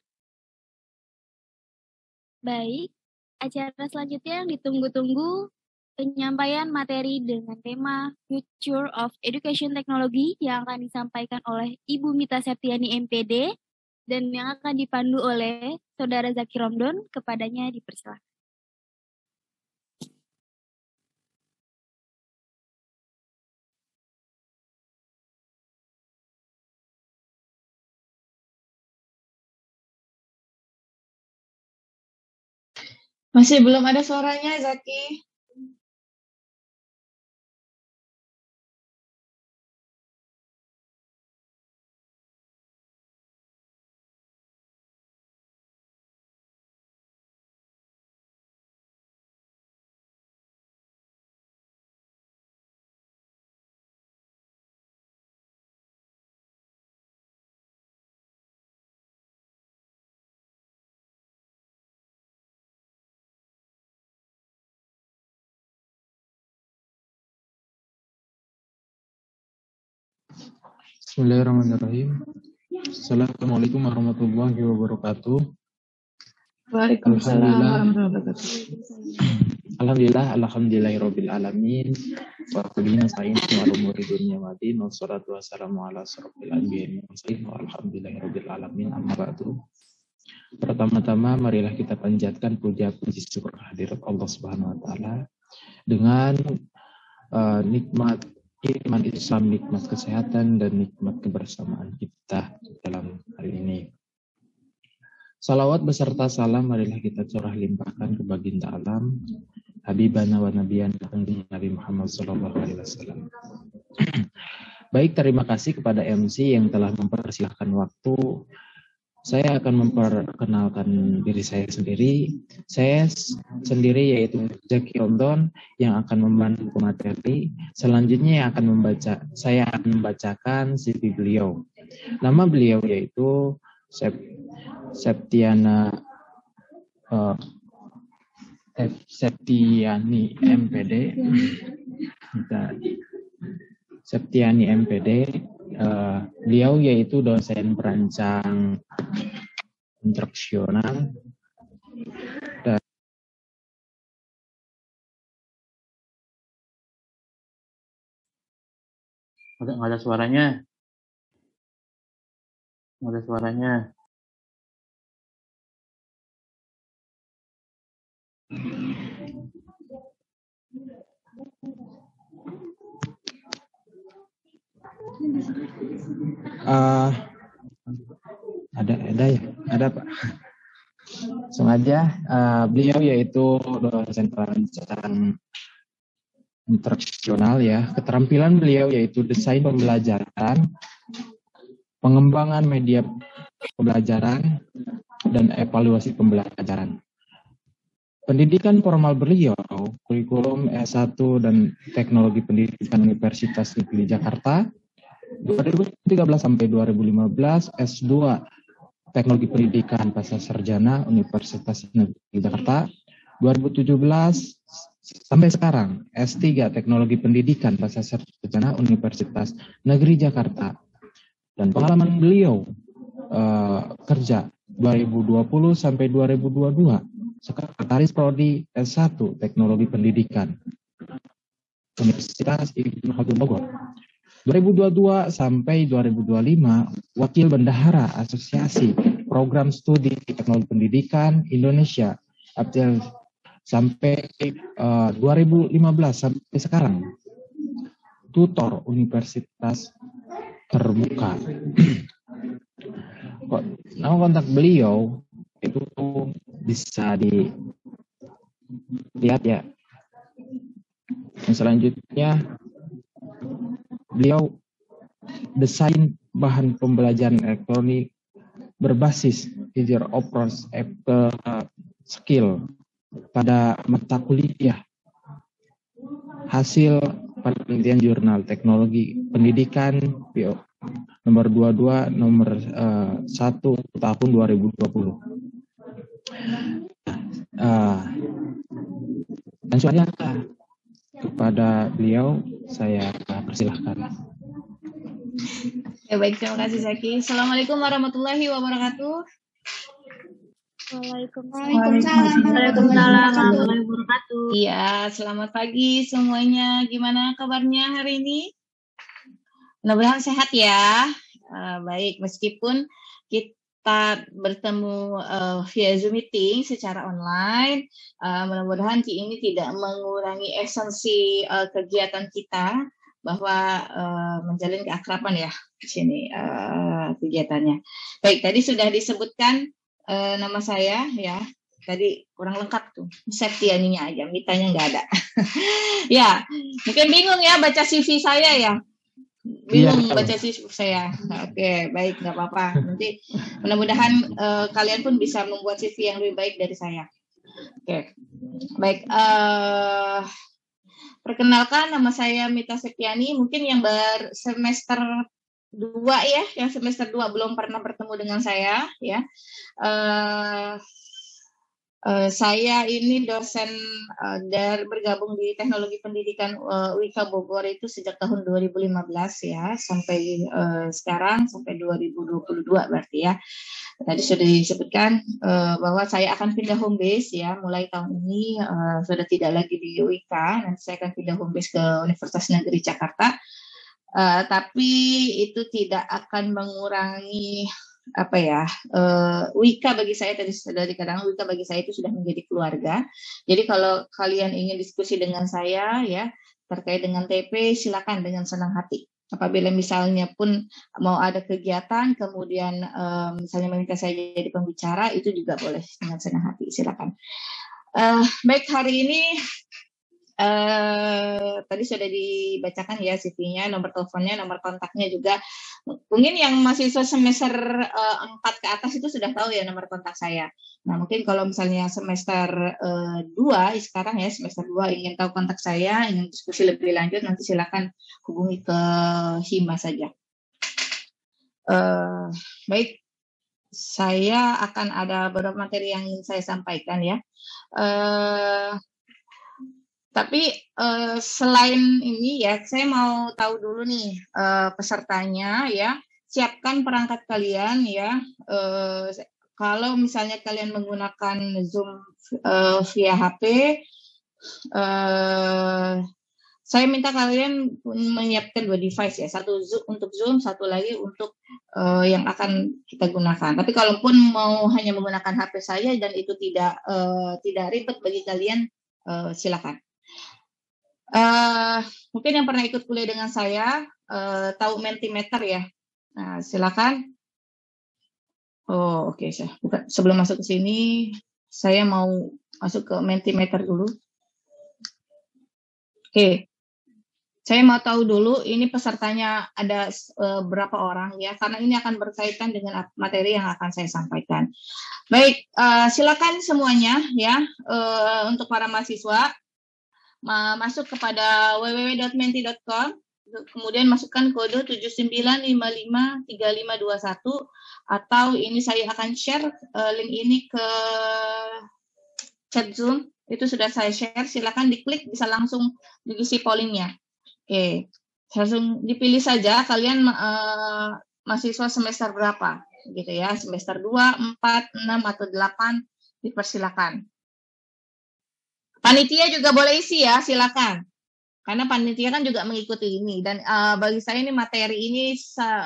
Baik, acara selanjutnya yang ditunggu-tunggu, penyampaian materi dengan tema Future of Education Technology yang akan disampaikan oleh Ibu Mita Septiani MPD dan yang akan dipandu oleh Saudara Zaki Romdon. Kepadanya dipersilakan. Masih belum ada suaranya, Zaki. Bismillahirrahmanirrahim. Assalamualaikum warahmatullahi wabarakatuh. Waalaikumsalam warahmatullahi wabarakatuh. Alhamdulillahirabbil alamin. Wa bihi nasta'in ala umuri dunya wa din. Wassalatu wassalamu ala asyrofil anbiya'i wal mursalin. Alhamdulillahirabbil alamin. Amma ba'du. Pertama-tama marilah kita panjatkan puja-puji syukur kehadirat Allah Subhanahu wa taala dengan nikmat iman Islam, nikmat kesehatan dan nikmat kebersamaan kita dalam hari ini. Salawat beserta salam marilah kita curah limpahkan ke baginda alam Habibana wa Nabiyana Nabi Muhammad SAW. Baik, terima kasih kepada MC yang telah mempersilahkan waktu. Saya akan memperkenalkan diri saya sendiri. Saya sendiri yaitu Zaki Rondon yang akan membantu materi. Selanjutnya saya akan membacakan CV beliau. Nama beliau yaitu Septiani MPD. Septiani MPD. Beliau yaitu dosen perancang instruksional dan nggak ada suaranya. Nggak ada suaranya. Ada Pak. Sengaja beliau yaitu dosen perancang instruksional ya. Keterampilan beliau yaitu desain pembelajaran, pengembangan media pembelajaran dan evaluasi pembelajaran. Pendidikan formal beliau, kurikulum S1 dan Teknologi Pendidikan Universitas Negeri Jakarta 2013 sampai 2015, S2 Teknologi Pendidikan Pasca Sarjana Universitas Negeri Jakarta 2017 sampai sekarang, S3 Teknologi Pendidikan Pasca Sarjana Universitas Negeri Jakarta. Dan pengalaman beliau kerja 2020 sampai 2022 Sekretaris Prodi S1 Teknologi Pendidikan Universitas Ibnu Khaldun Bogor. 2022 sampai 2025 Wakil Bendahara Asosiasi Program Studi Teknologi Pendidikan Indonesia sampai 2015 sampai sekarang. Tutor Universitas Terbuka. Nama kontak beliau itu bisa dilihat ya. Yang selanjutnya beliau desain bahan pembelajaran elektronik berbasis user approach skill pada mata kuliah hasil penelitian jurnal teknologi pendidikan nomor 22 nomor 1 tahun 2020. Dan soalnya kepada beliau saya persilahkan. Ya baik, terima kasih Zaki. Assalamualaikum warahmatullahi wabarakatuh. Waalaikumsalam warahmatullahi wabarakatuh. Iya, selamat pagi semuanya. Gimana kabarnya hari ini? Mudah-mudahan sehat ya. Baik, meskipun kita bertemu via Zoom meeting secara online, mudah-mudahan ini tidak mengurangi esensi kegiatan kita bahwa menjalin keakraban ya di sini kegiatannya. Baik, tadi sudah disebutkan nama saya ya. Tadi kurang lengkap tuh, Septianinya aja, Mitanya nggak ada. Ya, mungkin bingung ya baca CV saya ya. Bingung baca CV saya. Oke, baik, nggak apa-apa. Nanti mudah-mudahan kalian pun bisa membuat CV yang lebih baik dari saya. Oke, baik. Perkenalkan, nama saya Mita Septiani. Mungkin yang semester 2 ya, yang semester 2 belum pernah bertemu dengan saya ya. Saya ini dosen bergabung di Teknologi Pendidikan UIK Bogor itu sejak tahun 2015 ya, sampai sekarang sampai 2022 berarti ya. Tadi sudah disebutkan bahwa saya akan pindah home base ya, mulai tahun ini sudah tidak lagi di UIK, nanti saya akan pindah home base ke Universitas Negeri Jakarta. Tapi itu tidak akan mengurangi UIK bagi saya, tadi sudah dikatakan UIK bagi saya itu sudah menjadi keluarga. Jadi kalau kalian ingin diskusi dengan saya ya terkait dengan TP, silakan dengan senang hati. Apabila misalnya pun mau ada kegiatan, kemudian misalnya meminta saya jadi pembicara, itu juga boleh dengan senang hati, silakan. Baik, hari ini tadi sudah dibacakan ya CV-nya, nomor teleponnya, nomor kontaknya juga. Mungkin yang mahasiswa semester 4 ke atas itu sudah tahu ya nomor kontak saya. Nah, mungkin kalau misalnya semester 2 sekarang ya, semester 2 ingin tahu kontak saya, ingin diskusi lebih lanjut, nanti silakan hubungi ke Hima saja. Baik, saya akan ada beberapa materi yang ingin saya sampaikan ya. Tapi selain ini ya, saya mau tahu dulu nih pesertanya ya. Siapkan perangkat kalian ya. Kalau misalnya kalian menggunakan Zoom via HP, saya minta kalian menyiapkan 2 device ya. Satu untuk Zoom, satu lagi untuk yang akan kita gunakan. Tapi kalaupun mau hanya menggunakan HP saya dan itu tidak ribet bagi kalian, silakan. Mungkin yang pernah ikut kuliah dengan saya tahu Mentimeter ya. Nah, silakan. Oh, oke. Sebelum masuk ke sini, saya mau masuk ke Mentimeter dulu. Oke. Saya mau tahu dulu ini pesertanya ada berapa orang ya, karena ini akan berkaitan dengan materi yang akan saya sampaikan. Baik, silakan semuanya ya, untuk para mahasiswa masuk kepada www.menti.com, kemudian masukkan kode 79553521, atau ini saya akan share link ini ke chat Zoom, itu sudah saya share, silakan diklik, bisa langsung diisi pollingnya. Oke, langsung dipilih saja kalian mahasiswa semester berapa gitu ya, semester 2, 4, 6 atau 8, dipersilakan. Panitia juga boleh isi ya, silakan. Karena panitia kan juga mengikuti ini, dan bagi saya ini materi ini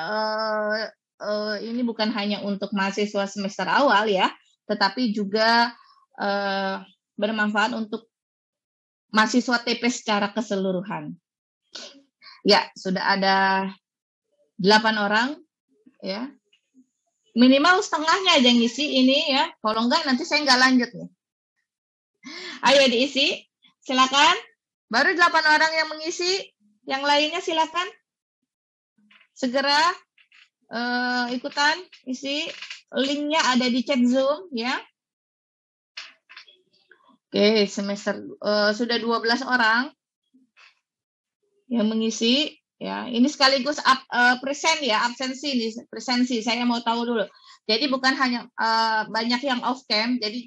ini bukan hanya untuk mahasiswa semester awal ya, tetapi juga bermanfaat untuk mahasiswa TP secara keseluruhan. Ya, sudah ada 8 orang ya. Minimal setengahnya aja yang ngisi ini ya. Kalau enggak nanti saya enggak lanjut nih. Ayo diisi, silakan. Baru 8 orang yang mengisi, yang lainnya silakan segera ikutan isi. Linknya ada di chat Zoom ya. Oke, semester sudah 12 orang yang mengisi ya. Ini sekaligus present ya, absensi nih, presensi. Saya mau tahu dulu. Jadi bukan hanya banyak yang off cam, jadi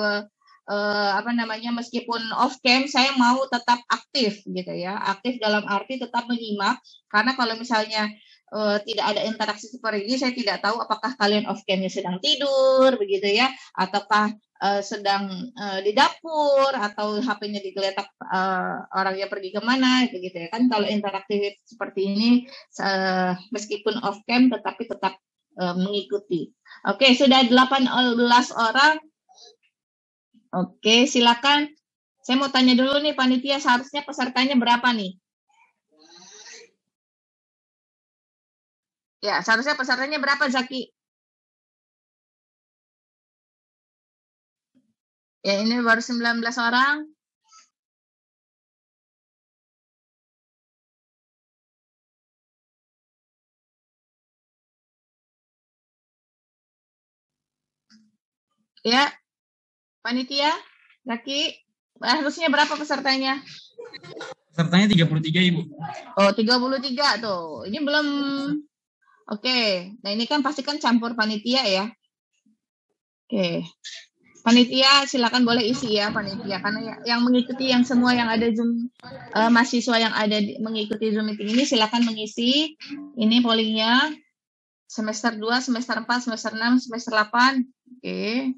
meskipun off cam saya mau tetap aktif gitu ya, aktif dalam arti tetap menyimak, karena kalau misalnya tidak ada interaksi seperti ini, saya tidak tahu apakah kalian off camnya sedang tidur begitu ya, ataukah sedang di dapur, atau HP-nya digeletak orangnya pergi kemana begitu ya. Kan kalau interaktif seperti ini meskipun off cam tetapi tetap mengikuti. Oke, sudah 18 orang. Oke, silakan. Saya mau tanya dulu nih panitia, seharusnya pesertanya berapa nih? Ya, seharusnya pesertanya berapa, Zaki? Ya, ini baru 19 orang. Ya, panitia, Zaki, harusnya berapa pesertanya? Pesertanya 33, Ibu. Oh, 33 tuh. Ini belum. Oke. Nah, ini kan pasti kan campur panitia ya. Oke. Panitia silakan boleh isi ya panitia, karena yang mengikuti yang semua yang ada Zoom, mahasiswa yang ada mengikuti Zoom meeting ini silakan mengisi ini pollingnya semester 2, semester 4, semester 6, semester 8. Oke.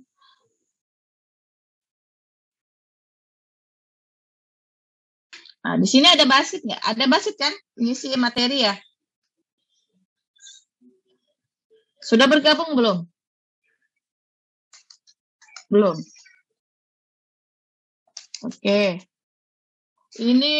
Nah, di sini ada basit nggak? Ada basit kan? Ngisi materi ya. Sudah bergabung belum? Belum. Oke. Ini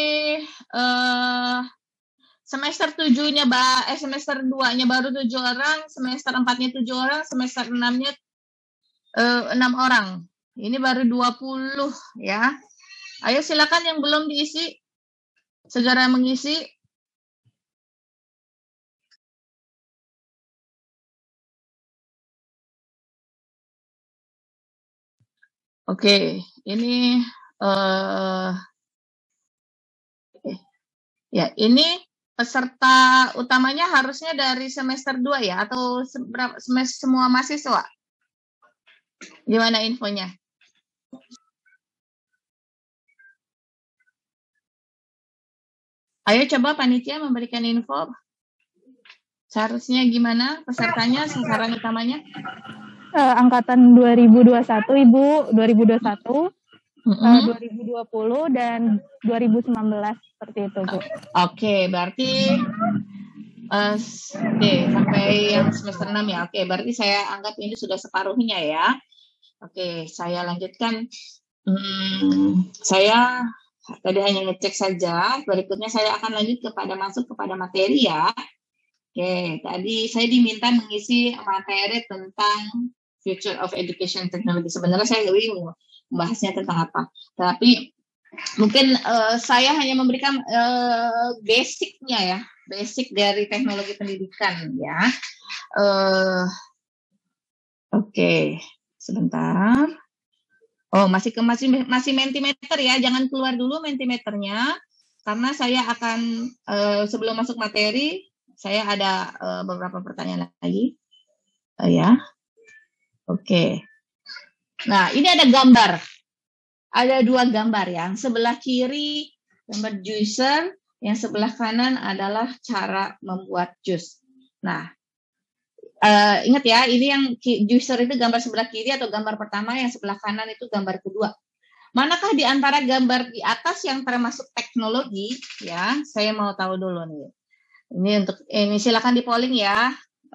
semester 7-nya semester 2-nya baru 7 orang, semester 4-nya 7 orang, semester 6-nya 6 orang. Ini baru 20 ya. Ayo silakan yang belum diisi segera mengisi. Oke, ini ya ini peserta utamanya harusnya dari semester 2 ya atau semua mahasiswa. Gimana infonya? Ayo coba panitia memberikan info. Seharusnya gimana pesertanya, sasaran utamanya? Angkatan 2021 Ibu, 2021, 2020 dan 2019 seperti itu Bu. Oke, berarti sampai yang semester 6 ya. Oke, berarti saya anggap ini sudah separuhnya ya. Oke, saya lanjutkan. Saya tadi hanya ngecek saja. Berikutnya saya akan lanjut masuk kepada materi ya. Oke, tadi saya diminta mengisi materi tentang Future of Education Technology. Sebenarnya saya nggak bingung membahasnya tentang apa. Tapi mungkin saya hanya memberikan basicnya ya, basic dari teknologi pendidikan ya. Oke, sebentar. Oh, masih Mentimeter ya, jangan keluar dulu Mentimeternya, karena saya akan sebelum masuk materi, saya ada beberapa pertanyaan lagi, ya. Oke. Nah, ini ada gambar. Ada 2 gambar. Yang sebelah kiri gambar juicer, yang sebelah kanan adalah cara membuat jus. Nah, ingat ya, ini yang juicer itu gambar sebelah kiri atau gambar pertama, yang sebelah kanan itu gambar kedua. Manakah di antara gambar di atas yang termasuk teknologi? Ya, saya mau tahu dulu nih. Ini silakan di polling ya.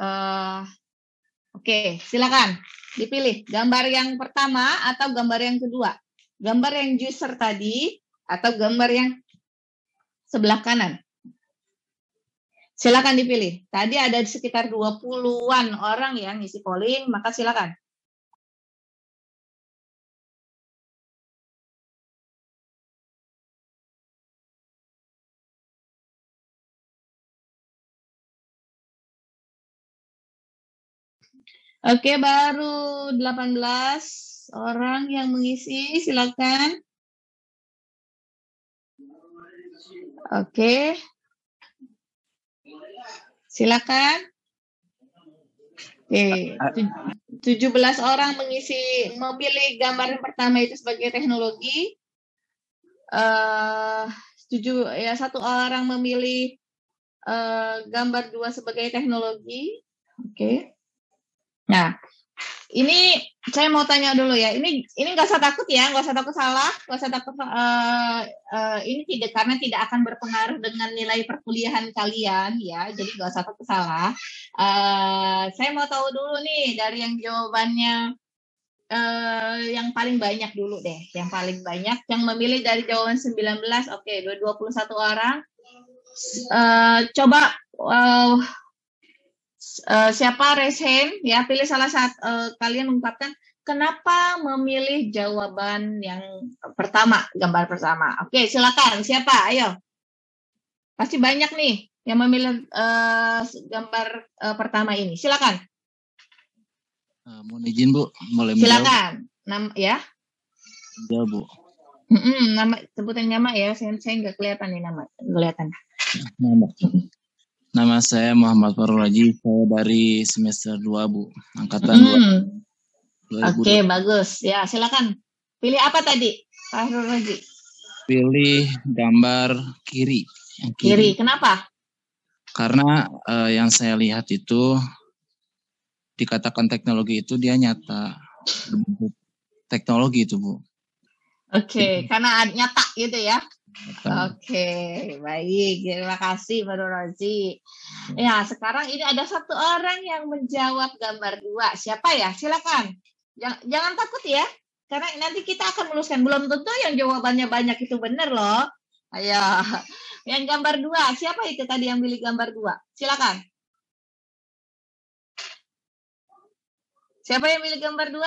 Oke, silakan dipilih gambar yang pertama atau gambar yang kedua. Gambar yang juicer tadi atau gambar yang sebelah kanan. Silakan dipilih. Tadi ada sekitar 20-an orang yang ngisi polling, maka silakan. Oke, baru 18 orang yang mengisi, silakan. Oke. Silakan. Oke, 17 orang memilih gambar yang pertama itu sebagai teknologi. 1 orang memilih gambar 2 sebagai teknologi. Oke. Nah, ini saya mau tanya dulu ya. Ini nggak usah takut ya, nggak usah takut salah, nggak usah takut. Ini karena tidak akan berpengaruh dengan nilai perkuliahan kalian ya. Jadi nggak usah takut salah. Saya mau tahu dulu nih dari yang jawabannya yang paling banyak dulu deh. Yang paling banyak yang memilih dari jawaban 19. Oke, 21 orang. Coba. Siapa raise hand ya, pilih salah satu, kalian mengungkapkan kenapa memilih jawaban yang pertama, gambar pertama. Oke, silakan. Siapa? Ayo. Pasti banyak nih yang memilih gambar pertama ini. Silakan. Mohon izin Bu, boleh menjawab? Silakan. Ya. Ya Bu. Nama sebutan nama ya. Saya nggak kelihatan nih nama. Kelihatan. Nama saya Muhammad Farul Haji, saya dari semester 2 Bu, angkatan Oke, bagus. Ya, silakan. Pilih apa tadi, Pak Heru Rozi? Pilih gambar kiri. Yang Kiri. Kenapa? Karena yang saya lihat itu dikatakan teknologi itu dia nyata berbentuk teknologi itu, Bu. Oke, karena nyata gitu ya. Oke, baik. Terima kasih, Pak Heru Rozi. Ya, sekarang ini ada satu orang yang menjawab gambar 2. Siapa ya? Silakan. Jangan takut ya. Karena nanti kita akan meluluskan. Belum tentu yang jawabannya banyak itu benar loh. Ayo. Yang gambar 2. Siapa itu tadi yang pilih gambar 2? Silakan. Siapa yang pilih gambar 2?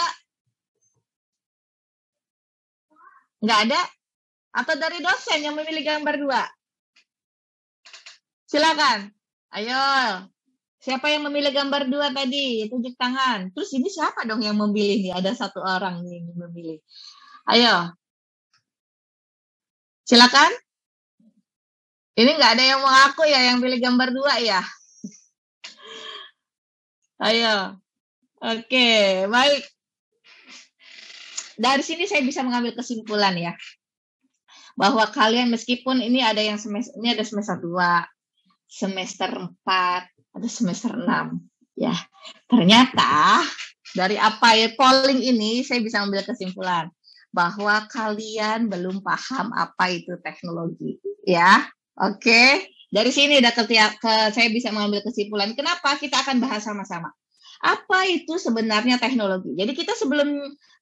Nggak ada? Atau dari dosen yang memilih gambar 2? Silakan. Ayo. Siapa yang memilih gambar 2 tadi? Tunjuk tangan. Terus ini siapa dong yang memilih nih? Ada satu orang nih yang memilih. Ayo. Silakan. Ini nggak ada yang mengaku ya yang pilih gambar 2 ya? Ayo. Oke, baik. Dari sini saya bisa mengambil kesimpulan ya. Bahwa kalian meskipun ini ada yang ini ada semester 2, semester 4, ada semester 6 ya. Ternyata dari apa ya polling ini saya bisa mengambil kesimpulan bahwa kalian belum paham apa itu teknologi ya. Oke. Dari sini saya bisa mengambil kesimpulan kenapa kita akan bahas sama-sama. Apa itu sebenarnya teknologi? Jadi kita sebelum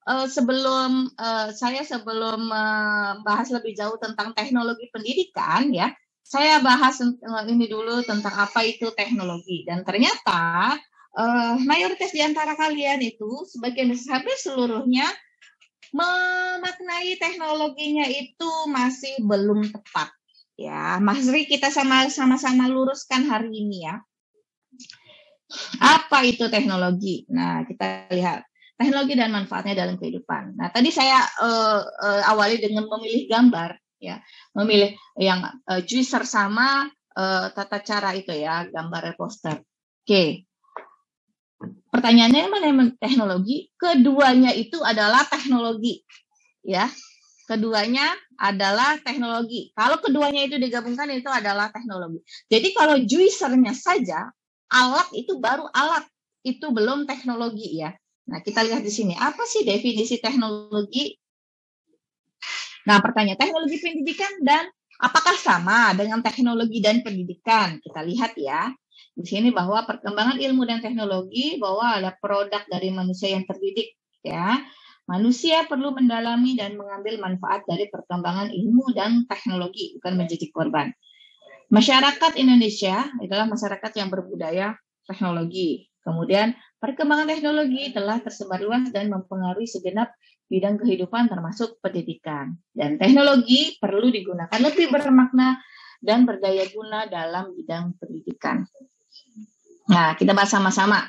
bahas lebih jauh tentang teknologi pendidikan ya, saya bahas ini dulu tentang apa itu teknologi. Dan ternyata mayoritas di antara kalian itu sebagian besar seluruhnya memaknai teknologinya itu masih belum tepat. Ya, mari kita sama-sama luruskan hari ini ya. Apa itu teknologi? Nah, kita lihat teknologi dan manfaatnya dalam kehidupan. Nah, tadi saya awali dengan memilih gambar, ya, memilih yang juicer sama tata cara itu ya, gambar poster. Oke. Pertanyaannya mana yang teknologi? Keduanya itu adalah teknologi, ya. Keduanya adalah teknologi. Kalau keduanya itu digabungkan itu adalah teknologi. Jadi kalau juicernya saja alat itu baru alat, itu belum teknologi ya. Nah, kita lihat di sini, apa sih definisi teknologi? Nah, pertanyaan teknologi pendidikan dan apakah sama dengan teknologi dan pendidikan? Kita lihat ya. Di sini bahwa perkembangan ilmu dan teknologi bahwa ada produk dari manusia yang terdidik ya. Manusia perlu mendalami dan mengambil manfaat dari perkembangan ilmu dan teknologi, bukan menjadi korban. Masyarakat Indonesia adalah masyarakat yang berbudaya teknologi. Kemudian perkembangan teknologi telah tersebar luas dan mempengaruhi segenap bidang kehidupan termasuk pendidikan. Dan teknologi perlu digunakan lebih bermakna dan berdaya guna dalam bidang pendidikan. Nah, kita bahas sama-sama.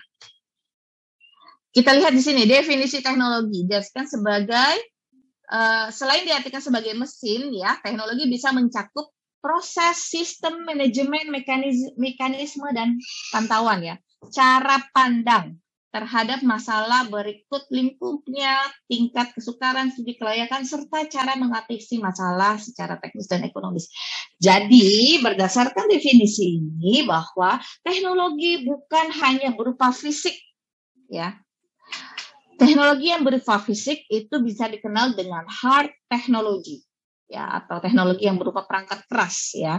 Kita lihat di sini definisi teknologi. Diartikan sebagai selain diartikan sebagai mesin, ya, teknologi bisa mencakup proses, sistem, manajemen, mekanisme dan pantauan ya. Cara pandang terhadap masalah berikut lingkupnya, tingkat kesukaran, studi kelayakan, serta cara mengatasi masalah secara teknis dan ekonomis. Jadi, berdasarkan definisi ini bahwa teknologi bukan hanya berupa fisik, ya. Teknologi yang berupa fisik itu bisa dikenal dengan hard technology, ya, atau teknologi yang berupa perangkat keras, ya.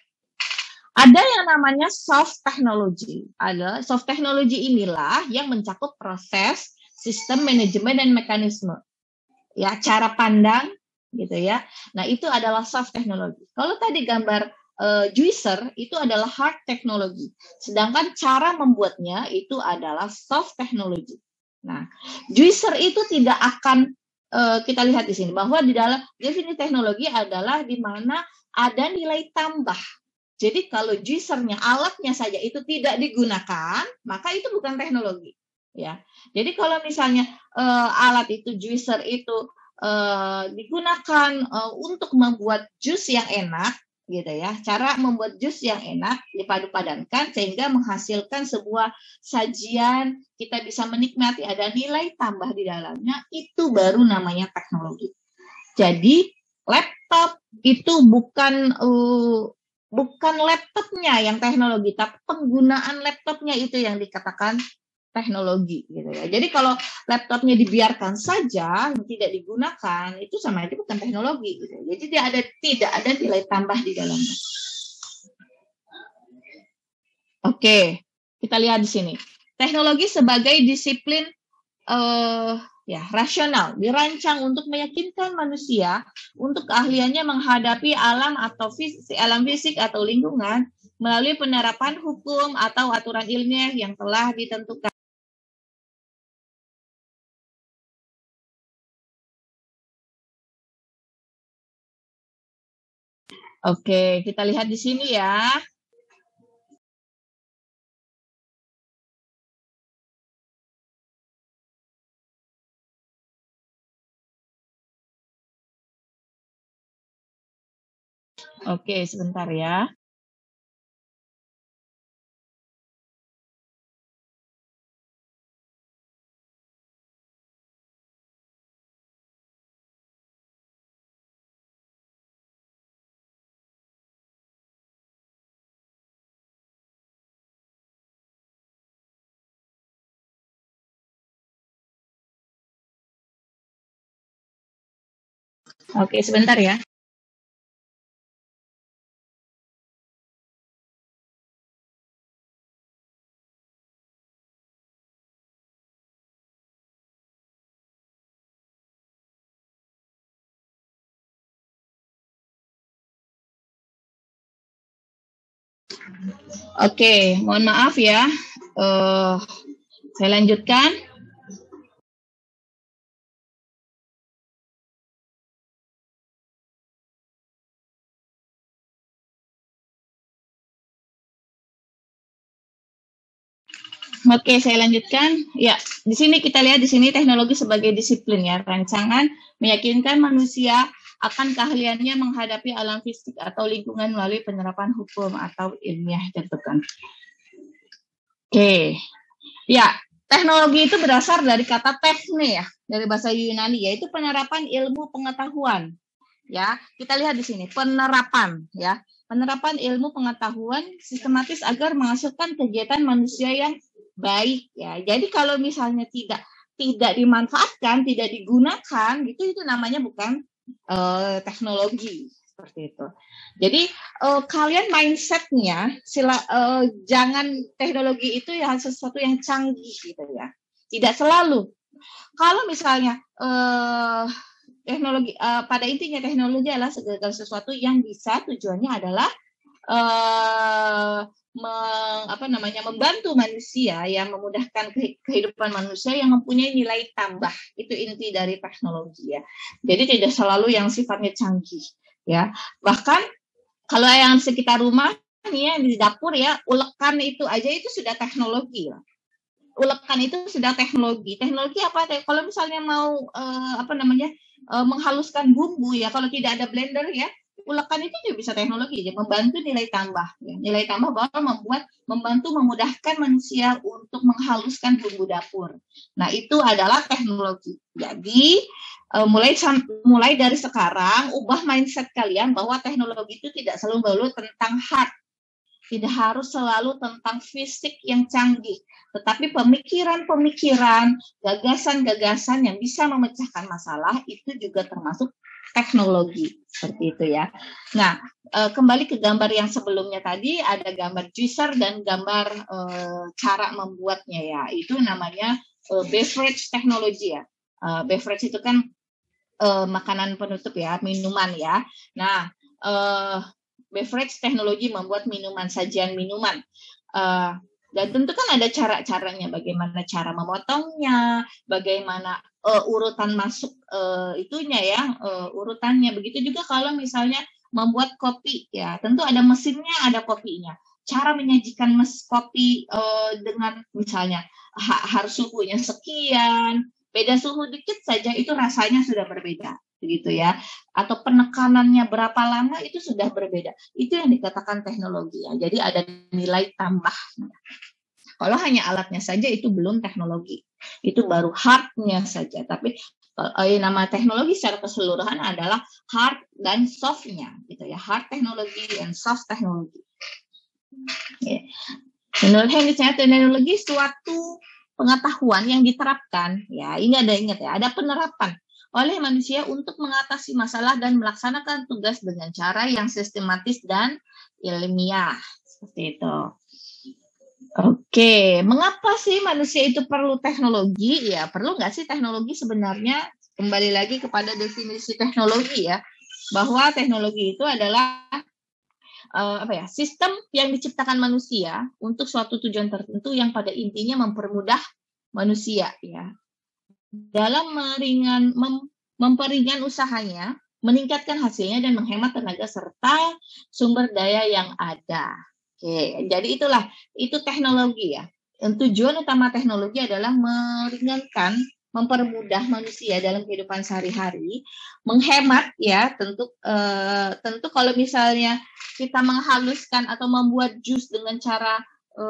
Ada yang namanya soft technology. Ada soft technology inilah yang mencakup proses, sistem, manajemen dan mekanisme. Ya, cara pandang gitu ya. Nah, itu adalah soft technology. Kalau tadi gambar juicer itu adalah hard technology. Sedangkan cara membuatnya itu adalah soft technology. Nah, juicer itu tidak akan kita lihat di sini bahwa di dalam definisi teknologi adalah di mana ada nilai tambah. Jadi kalau juicernya, alatnya saja itu tidak digunakan, maka itu bukan teknologi, ya. Jadi kalau misalnya alat itu juicer itu digunakan untuk membuat jus yang enak, gitu ya. Cara membuat jus yang enak dipadu-padankan sehingga menghasilkan sebuah sajian, kita bisa menikmati, ada nilai tambah di dalamnya, itu baru namanya teknologi. Jadi laptop itu bukan laptopnya yang teknologi, tapi penggunaan laptopnya itu yang dikatakan teknologi gitu ya. Jadi kalau laptopnya dibiarkan saja tidak digunakan, itu sama aja bukan teknologi gitu. Jadi tidak ada nilai tambah di dalamnya. Oke, kita lihat di sini. Teknologi sebagai disiplin rasional dirancang untuk meyakinkan manusia untuk keahliannya menghadapi alam fisik atau lingkungan melalui penerapan hukum atau aturan ilmiah yang telah ditentukan. Oke, kita lihat di sini ya. Oke, sebentar ya. Oke, sebentar ya. Oke, mohon maaf ya. Saya lanjutkan. Oke, saya lanjutkan. Ya, di sini kita lihat di sini teknologi sebagai disiplin ya, rancangan meyakinkan manusia akan keahliannya menghadapi alam fisik atau lingkungan melalui penerapan hukum atau ilmiah ditentukan. Oke. Ya, teknologi itu berasal dari kata tekne ya, dari bahasa Yunani, yaitu penerapan ilmu pengetahuan. Ya, kita lihat di sini penerapan ya. Penerapan ilmu pengetahuan sistematis agar menghasilkan kegiatan manusia yang baik ya. Jadi kalau misalnya tidak dimanfaatkan, tidak digunakan, itu namanya bukan teknologi seperti itu. Jadi kalian mindsetnya jangan teknologi itu ya sesuatu yang canggih gitu ya. Tidak selalu. Kalau misalnya teknologi pada intinya teknologi adalah segala sesuatu yang bisa tujuannya adalah membantu manusia, yang memudahkan kehidupan manusia yang mempunyai nilai tambah. Itu inti dari teknologi ya. Jadi tidak selalu yang sifatnya canggih ya. Bahkan kalau yang sekitar rumah nih ya, di dapur ya, ulekan itu aja itu sudah teknologi ya. Ulekan itu sudah teknologi. Teknologi apa? Kalau misalnya mau menghaluskan bumbu ya, kalau tidak ada blender ya, ulekan itu juga bisa teknologi, ya, membantu nilai tambah. Ya. Nilai tambah bahwa membantu memudahkan manusia untuk menghaluskan bumbu dapur. Nah itu adalah teknologi. Jadi mulai dari sekarang ubah mindset kalian bahwa teknologi itu tidak selalu melulu tentang hard. Tidak harus selalu tentang fisik yang canggih, tetapi pemikiran-pemikiran, gagasan-gagasan yang bisa memecahkan masalah itu juga termasuk teknologi, seperti itu ya. Nah, kembali ke gambar yang sebelumnya tadi, ada gambar juicer dan gambar cara membuatnya ya. Itu namanya beverage technology ya. Beverage itu kan makanan penutup ya, minuman ya. Nah, beverage teknologi membuat minuman, sajian minuman. Dan tentu kan ada cara-caranya, bagaimana cara memotongnya, bagaimana urutan masuk itunya ya, urutannya. Begitu juga kalau misalnya membuat kopi ya, tentu ada mesinnya, ada kopinya. Cara menyajikan kopi dengan misalnya harus suhunya sekian, beda suhu dikit saja itu rasanya sudah berbeda. begitu ya, atau penekanannya berapa lama itu sudah berbeda. Itu yang dikatakan teknologi ya. Jadi ada nilai tambah. Kalau hanya alatnya saja itu belum teknologi, itu baru hardnya saja. Tapi nama teknologi secara keseluruhan adalah hard dan softnya, gitu ya. Hard teknologi dan soft teknologi. Ya. Menurut saya teknologi suatu pengetahuan yang diterapkan, ya ini ada ingat ya, ada penerapan oleh manusia untuk mengatasi masalah dan melaksanakan tugas dengan cara yang sistematis dan ilmiah, seperti itu. Oke, mengapa sih manusia itu perlu teknologi? Ya, perlu nggak sih teknologi sebenarnya? Kembali lagi kepada definisi teknologi ya, bahwa teknologi itu adalah sistem yang diciptakan manusia untuk suatu tujuan tertentu yang pada intinya mempermudah manusia ya, dalam memperingan usahanya, meningkatkan hasilnya dan menghemat tenaga serta sumber daya yang ada. Oke, jadi itu teknologi ya. Tujuan utama teknologi adalah meringankan, mempermudah manusia dalam kehidupan sehari-hari, menghemat ya, tentu kalau misalnya kita menghaluskan atau membuat jus dengan cara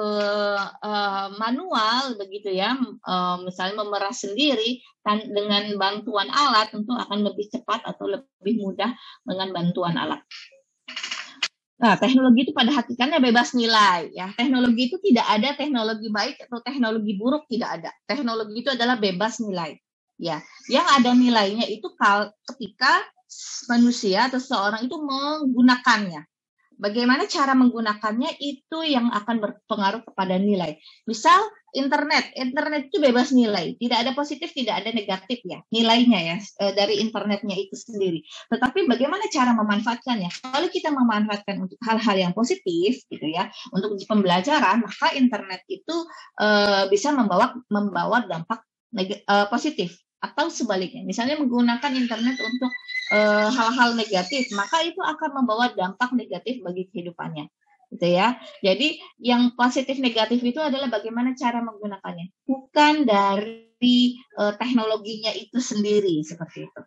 manual begitu ya, misalnya memerah sendiri dengan bantuan alat, tentu akan lebih cepat atau lebih mudah dengan bantuan alat. Nah, teknologi itu pada hakikatnya bebas nilai ya. Teknologi itu tidak ada teknologi baik atau teknologi buruk, tidak ada. Teknologi itu adalah bebas nilai ya. Yang ada nilainya itu ketika manusia atau seseorang itu menggunakannya. Bagaimana cara menggunakannya itu yang akan berpengaruh kepada nilai. Misal internet itu bebas nilai, tidak ada positif, tidak ada negatif ya nilainya ya dari internetnya itu sendiri. Tetapi bagaimana cara memanfaatkannya? Kalau kita memanfaatkan untuk hal-hal yang positif gitu ya, untuk pembelajaran, maka internet itu bisa membawa dampak positif. Atau sebaliknya, misalnya menggunakan internet untuk hal-hal negatif, maka itu akan membawa dampak negatif bagi kehidupannya, gitu ya. Jadi yang positif negatif itu adalah bagaimana cara menggunakannya, bukan dari teknologinya itu sendiri, seperti itu.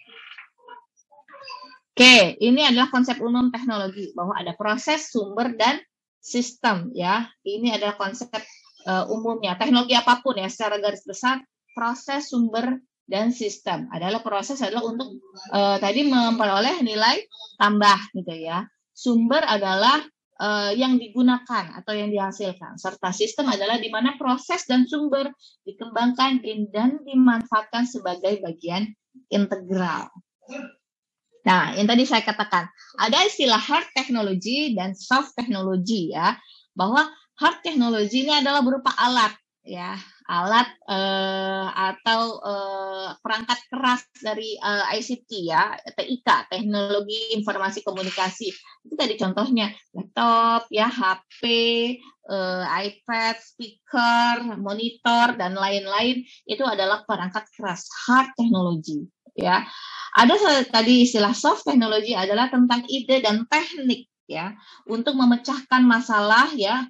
Oke, ini adalah konsep umum teknologi, bahwa ada proses, sumber, dan sistem ya. Ini adalah konsep umumnya. Teknologi apapun ya, secara garis besar, proses, sumber, dan sistem adalah untuk tadi memperoleh nilai tambah gitu ya. Sumber adalah yang digunakan atau yang dihasilkan, serta sistem adalah di mana proses dan sumber dikembangkan dan dimanfaatkan sebagai bagian integral. Nah, yang tadi saya katakan, ada istilah hard technology dan soft technology ya, bahwa hard technology ini adalah berupa alat ya, alat atau perangkat keras dari ICT ya, TIK, teknologi informasi komunikasi. Itu tadi contohnya laptop ya, HP, iPad, speaker, monitor, dan lain-lain. Itu adalah perangkat keras, hard technology ya. Ada tadi istilah soft technology adalah tentang ide dan teknik ya, untuk memecahkan masalah ya,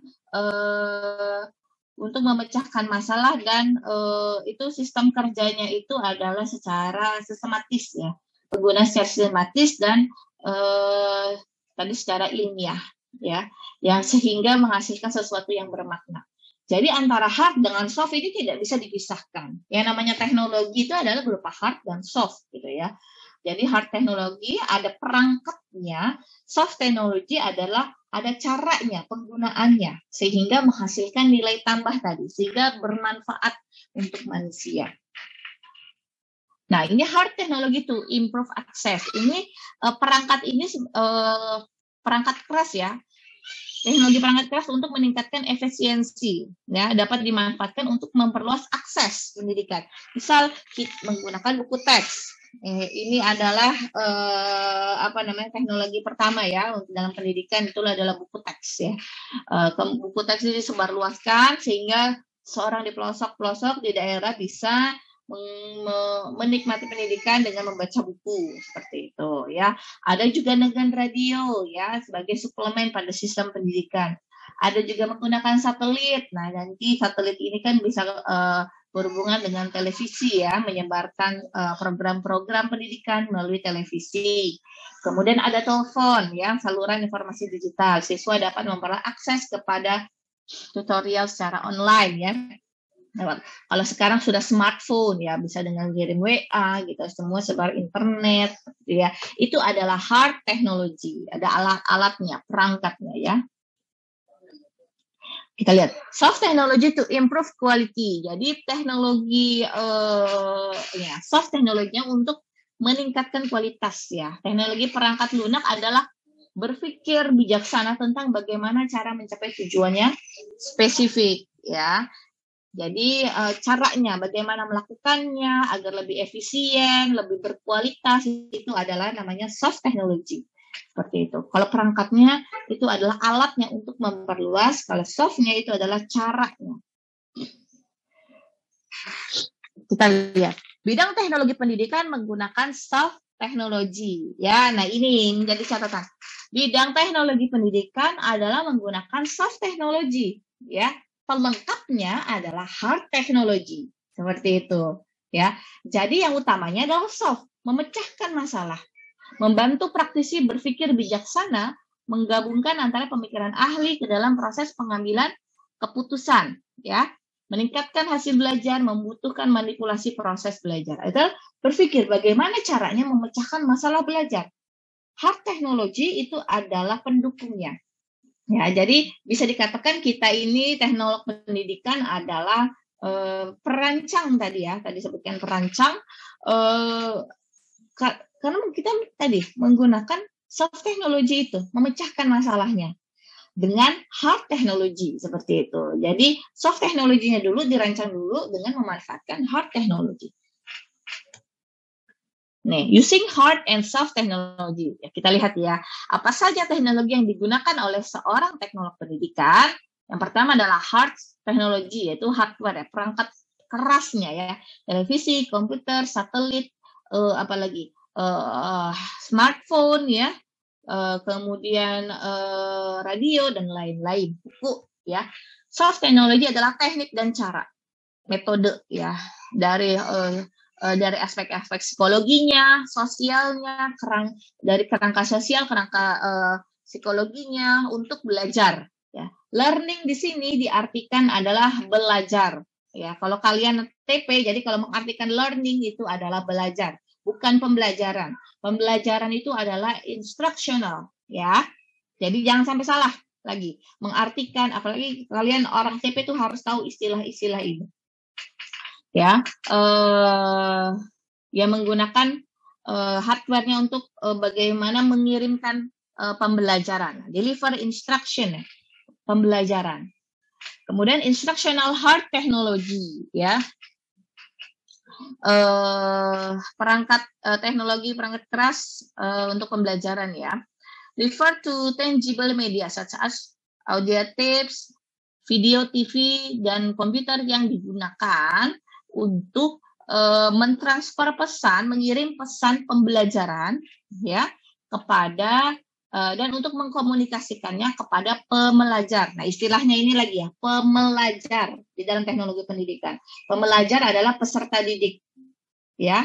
dan itu sistem kerjanya itu adalah secara sistematis ya, pengguna secara sistematis dan tadi secara ilmiah ya, yang sehingga menghasilkan sesuatu yang bermakna. Jadi antara hard dengan soft ini tidak bisa dipisahkan. Yang namanya teknologi itu adalah berupa hard dan soft gitu ya. Jadi hard teknologi ada perangkatnya, soft teknologi adalah ada caranya, penggunaannya, sehingga menghasilkan nilai tambah tadi, sehingga bermanfaat untuk manusia. Nah, ini hard teknologi to improve access. Ini perangkat keras ya. Teknologi perangkat keras untuk meningkatkan efisiensi, ya, dapat dimanfaatkan untuk memperluas akses pendidikan. Misal kita menggunakan buku teks. Ini adalah teknologi pertama ya dalam pendidikan, itulah adalah buku teks ya. Buku teks ini disebarluaskan sehingga seorang di pelosok-pelosok di daerah bisa menikmati pendidikan dengan membaca buku seperti itu ya. Ada juga dengan radio ya sebagai suplemen pada sistem pendidikan. Ada juga menggunakan satelit. Nah, nanti satelit ini kan bisa berhubungan dengan televisi ya, menyebarkan program-program pendidikan melalui televisi. Kemudian ada telepon ya, saluran informasi digital. Siswa dapat memperoleh akses kepada tutorial secara online ya. Kalau sekarang sudah smartphone ya, bisa dengan kirim WA gitu, semua sebar internet gitu ya. Itu adalah hard technology, ada alat-alatnya, perangkatnya ya. Kita lihat soft technology to improve quality. Jadi teknologi soft teknologinya untuk meningkatkan kualitas ya. Teknologi perangkat lunak adalah berpikir bijaksana tentang bagaimana cara mencapai tujuannya spesifik ya. Jadi caranya bagaimana melakukannya agar lebih efisien, lebih berkualitas, itu adalah namanya soft technology. Seperti itu. Kalau perangkatnya itu adalah alatnya untuk memperluas, kalau softnya itu adalah caranya. Kita lihat. Bidang teknologi pendidikan menggunakan soft technology. Ya, nah ini menjadi catatan. Bidang teknologi pendidikan adalah menggunakan soft technology. Ya, pelengkapnya adalah hard technology. Seperti itu. Ya, jadi yang utamanya adalah soft, memecahkan masalah. Membantu praktisi berpikir bijaksana, menggabungkan antara pemikiran ahli ke dalam proses pengambilan keputusan, ya, meningkatkan hasil belajar, membutuhkan manipulasi proses belajar. Itu berpikir bagaimana caranya memecahkan masalah belajar. Hard technology itu adalah pendukungnya. Ya, jadi bisa dikatakan kita ini teknolog pendidikan adalah perancang tadi ya, tadi sebutkan perancang. Karena kita tadi menggunakan soft technology itu, memecahkan masalahnya dengan hard technology seperti itu. Jadi soft technology-nya dulu dirancang dulu dengan memanfaatkan hard technology. Nih, using hard and soft technology. Ya, kita lihat ya, apa saja teknologi yang digunakan oleh seorang teknolog pendidikan. Yang pertama adalah hard technology, yaitu hardware, ya, perangkat kerasnya ya, televisi, komputer, satelit, apalagi smartphone ya, kemudian radio dan lain-lain, buku ya. Soft technology adalah teknik dan cara, metode ya, dari aspek-aspek psikologinya, sosialnya, dari kerangka sosial, kerangka psikologinya untuk belajar ya. Learning di sini diartikan adalah belajar ya. Kalau kalian TP, jadi kalau mengartikan learning itu adalah belajar, bukan pembelajaran. Pembelajaran itu adalah instructional, ya. Jadi jangan sampai salah lagi mengartikan, apalagi kalian orang TP itu harus tahu istilah-istilah ini. Ya, yang menggunakan hardware-nya untuk bagaimana mengirimkan pembelajaran, deliver instruction, pembelajaran. Kemudian instructional hard technology, ya. Perangkat teknologi perangkat keras untuk pembelajaran ya. Refer to tangible media such as audio tapes, video, TV, dan komputer yang digunakan untuk mentransfer pesan, mengirim pesan pembelajaran ya kepada dan untuk mengkomunikasikannya kepada pembelajar. Nah, istilahnya ini lagi ya, pembelajar di dalam teknologi pendidikan. Pembelajar adalah peserta didik, ya.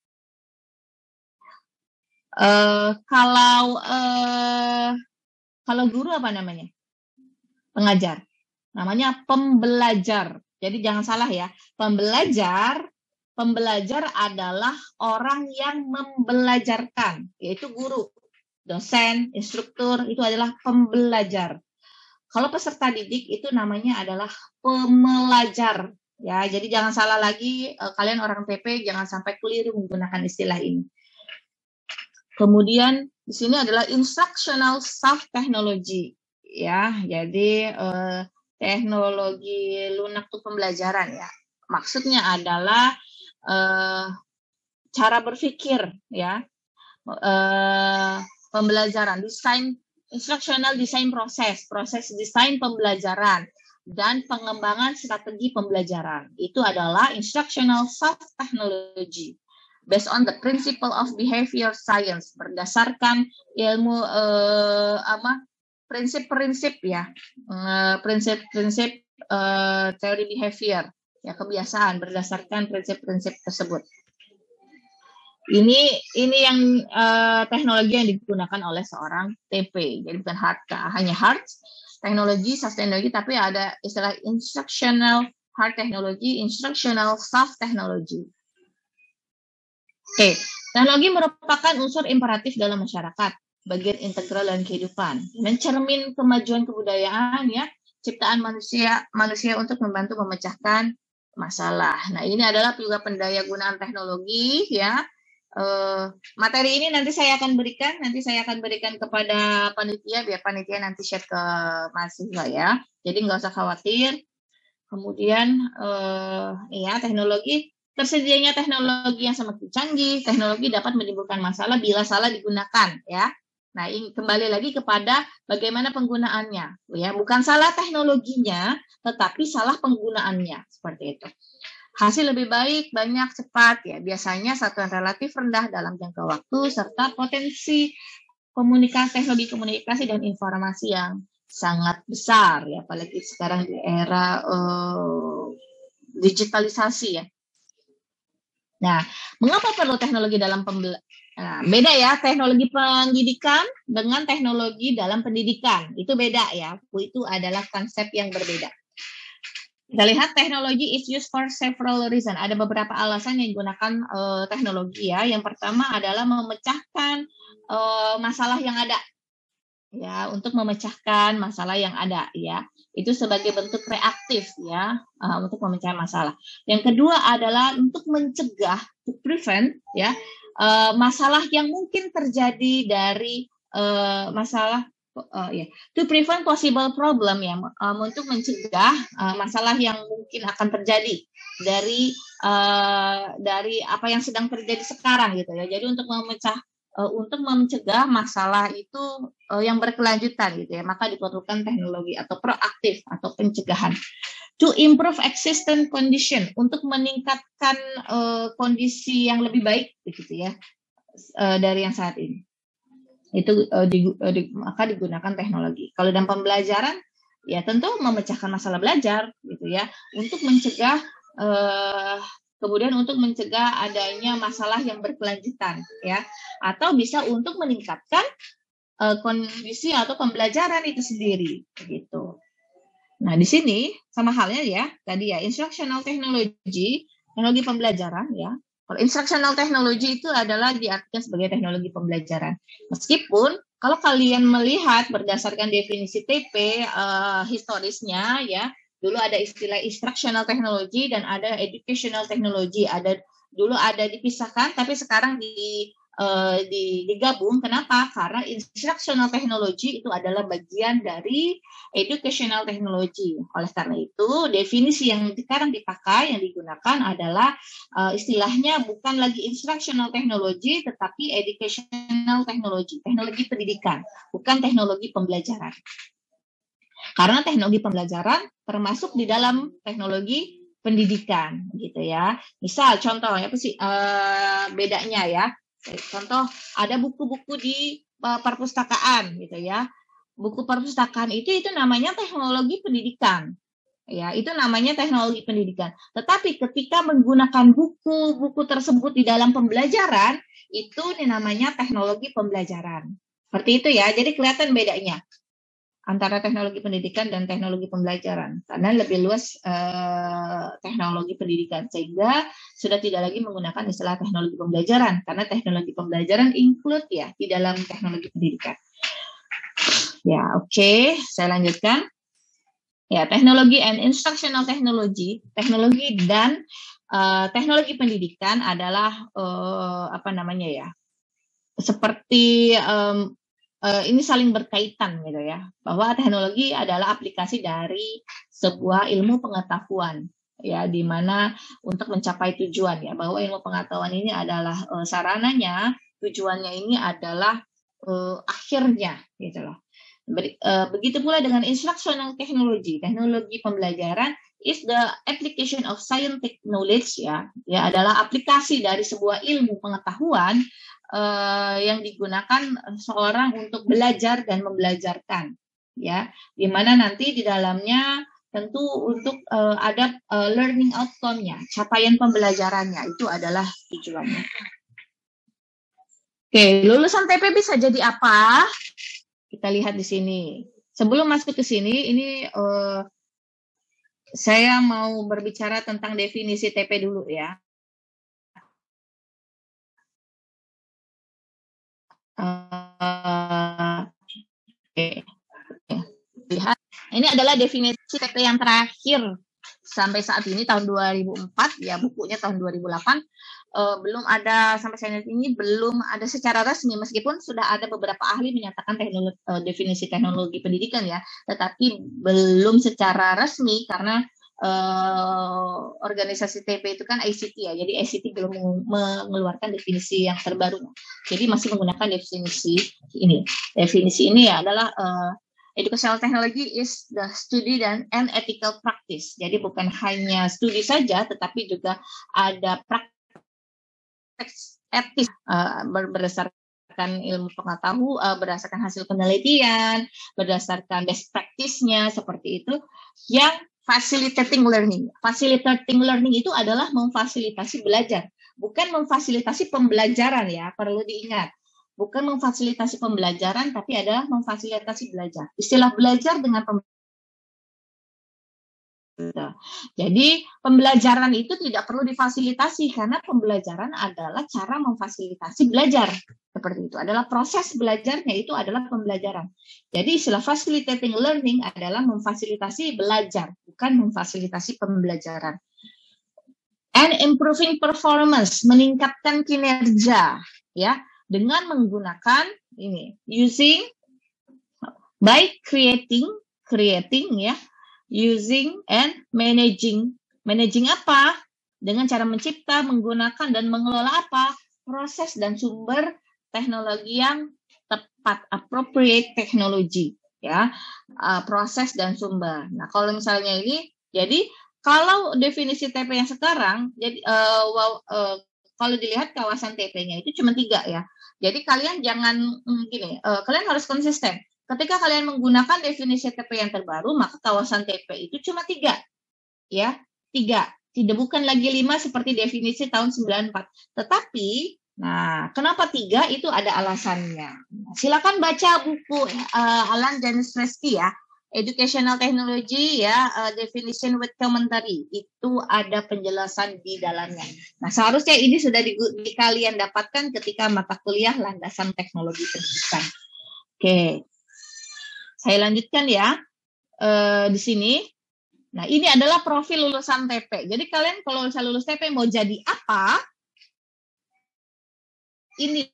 Kalau guru apa namanya? Pengajar. Namanya pembelajar. Jadi jangan salah ya, pembelajar adalah orang yang membelajarkan, yaitu guru. Dosen, instruktur, itu adalah pembelajar. Kalau peserta didik itu namanya adalah pembelajar. Ya, jadi jangan salah lagi, kalian orang PP jangan sampai keliru menggunakan istilah ini. Kemudian di sini adalah instructional soft technology. Ya, jadi teknologi lunak untuk pembelajaran ya. Maksudnya adalah cara berpikir ya. Pembelajaran, instructional design proses desain pembelajaran, dan pengembangan strategi pembelajaran. Itu adalah instructional soft technology based on the principle of behavior science, berdasarkan ilmu prinsip-prinsip ya, prinsip-prinsip teori behavior ya kebiasaan berdasarkan prinsip-prinsip tersebut. Ini yang teknologi yang digunakan oleh seorang TP. Jadi bukan hanya hard teknologi, soft teknologi, tapi ada istilah instructional hard technology, instructional soft technology. Oke, teknologi merupakan unsur imperatif dalam masyarakat, bagian integral dalam kehidupan, mencermin kemajuan kebudayaan ya, ciptaan manusia untuk membantu memecahkan masalah. Nah, ini adalah juga pendaya gunaan teknologi ya. Materi ini nanti saya akan berikan kepada panitia, biar panitia nanti share ke mahasiswa ya. Jadi nggak usah khawatir. Kemudian ya, tersedianya teknologi yang semakin canggih, teknologi dapat menimbulkan masalah bila salah digunakan ya. Nah, ini kembali lagi kepada bagaimana penggunaannya ya, bukan salah teknologinya, tetapi salah penggunaannya seperti itu. Hasil lebih baik, banyak, cepat ya, biasanya satuan relatif rendah dalam jangka waktu serta potensi teknologi komunikasi dan informasi yang sangat besar ya, apalagi sekarang di era digitalisasi ya. Nah, mengapa perlu teknologi dalam beda ya, teknologi pendidikan dengan teknologi dalam pendidikan. Itu beda ya, itu adalah konsep yang berbeda. Kita lihat teknologi is used for several reasons. Ada beberapa alasan yang digunakan teknologi ya. Yang pertama adalah memecahkan masalah yang ada. Ya, untuk memecahkan masalah yang ada ya. Itu sebagai bentuk reaktif ya, untuk memecahkan masalah. Yang kedua adalah untuk mencegah, to prevent ya, masalah yang mungkin terjadi dari to prevent possible problem ya, untuk mencegah masalah yang mungkin akan terjadi dari apa yang sedang terjadi sekarang gitu ya. Jadi untuk mencegah masalah itu yang berkelanjutan gitu ya, maka diperlukan teknologi atau proaktif atau pencegahan. To improve existing condition, untuk meningkatkan kondisi yang lebih baik begitu ya, dari yang saat ini. Itu maka digunakan teknologi. Kalau dalam pembelajaran ya tentu memecahkan masalah belajar gitu ya, untuk mencegah kemudian untuk mencegah adanya masalah yang berkelanjutan ya, atau bisa untuk meningkatkan kondisi atau pembelajaran itu sendiri gitu. Nah, di sini sama halnya ya tadi ya, instructional technology, teknologi pembelajaran ya. Kalau instructional technology itu adalah diartikan sebagai teknologi pembelajaran. Meskipun kalau kalian melihat berdasarkan definisi TP historisnya ya, dulu ada istilah instructional technology dan ada educational technology. Dulu ada dipisahkan, tapi sekarang digabung. Kenapa? Karena instructional technology itu adalah bagian dari educational technology. Oleh karena itu, definisi yang sekarang dipakai, yang digunakan adalah istilahnya bukan lagi instructional technology, tetapi educational technology, teknologi pendidikan, bukan teknologi pembelajaran. Karena teknologi pembelajaran termasuk di dalam teknologi pendidikan, gitu ya. Misal contoh apa sih bedanya ya? Contoh, ada buku-buku di perpustakaan gitu ya. Buku perpustakaan itu namanya teknologi pendidikan. Ya, itu namanya teknologi pendidikan. Tetapi ketika menggunakan buku-buku tersebut di dalam pembelajaran, itu namanya teknologi pembelajaran. Seperti itu ya. Jadi kelihatan bedanya antara teknologi pendidikan dan teknologi pembelajaran, karena lebih luas teknologi pendidikan, sehingga sudah tidak lagi menggunakan istilah teknologi pembelajaran, karena teknologi pembelajaran include ya di dalam teknologi pendidikan. Ya, oke, saya lanjutkan. Ya, teknologi and instructional technology, teknologi dan teknologi pendidikan adalah seperti ini saling berkaitan gitu ya, bahwa teknologi adalah aplikasi dari sebuah ilmu pengetahuan ya, di mana untuk mencapai tujuan ya, bahwa ilmu pengetahuan ini adalah sarananya, tujuannya ini adalah akhirnya gitu loh. Begitu pula dengan instructional technology, teknologi pembelajaran is the application of scientific knowledge ya, adalah aplikasi dari sebuah ilmu pengetahuan yang digunakan seorang untuk belajar dan membelajarkan ya, di mana nanti di dalamnya tentu untuk ada learning outcome-nya, capaian pembelajarannya, itu adalah tujuannya. Oke, lulusan TP bisa jadi apa? Kita lihat di sini. Sebelum masuk ke sini, ini saya mau berbicara tentang definisi TP dulu ya. Oke. Lihat, ini adalah definisi TP yang terakhir sampai saat ini tahun 2004 ya, bukunya tahun 2008. Belum ada sampai saat ini belum ada secara resmi, meskipun sudah ada beberapa ahli menyatakan definisi teknologi pendidikan ya, tetapi belum secara resmi karena organisasi TP itu kan ICT ya, jadi ICT belum mengeluarkan definisi yang terbaru, jadi masih menggunakan definisi ini. Definisi ini ya adalah educational technology is the study and ethical practice. Jadi bukan hanya studi saja, tetapi juga ada praktek etis berdasarkan ilmu pengetahuan, berdasarkan hasil penelitian, berdasarkan best practice-nya seperti itu, yang facilitating learning. Facilitating learning itu adalah memfasilitasi belajar, bukan memfasilitasi pembelajaran ya, perlu diingat. Bukan memfasilitasi pembelajaran, tapi adalah memfasilitasi belajar. Istilah belajar dengan jadi pembelajaran itu tidak perlu difasilitasi, karena pembelajaran adalah cara memfasilitasi belajar. Seperti itu, adalah proses belajarnya, itu adalah pembelajaran. Jadi istilah facilitating learning adalah memfasilitasi belajar, bukan memfasilitasi pembelajaran. And improving performance, meningkatkan kinerja, ya, dengan menggunakan ini, using, by creating ya, using and managing. Managing apa? Dengan cara mencipta, menggunakan, dan mengelola apa? Proses dan sumber teknologi yang tepat, appropriate technology, ya, proses dan sumber. Nah, kalau misalnya ini, jadi kalau definisi TP yang sekarang, jadi kalau dilihat kawasan TP-nya itu cuma 3 ya. Jadi kalian jangan gini, kalian harus konsisten. Ketika kalian menggunakan definisi TP yang terbaru, maka kawasan TP itu cuma 3, ya, 3. Tidak bukan lagi 5 seperti definisi tahun 94. Tetapi, nah, kenapa 3? Itu ada alasannya. Silakan baca buku Alan Janisreski ya, Educational Technology ya, Definition with Commentary. Itu ada penjelasan di dalamnya. Nah, seharusnya ini sudah di kalian dapatkan ketika mata kuliah landasan teknologi pendidikan. Oke. Saya lanjutkan ya, di sini. Nah, ini adalah profil lulusan TP. Jadi kalian kalau bisa lulus TP mau jadi apa? Ini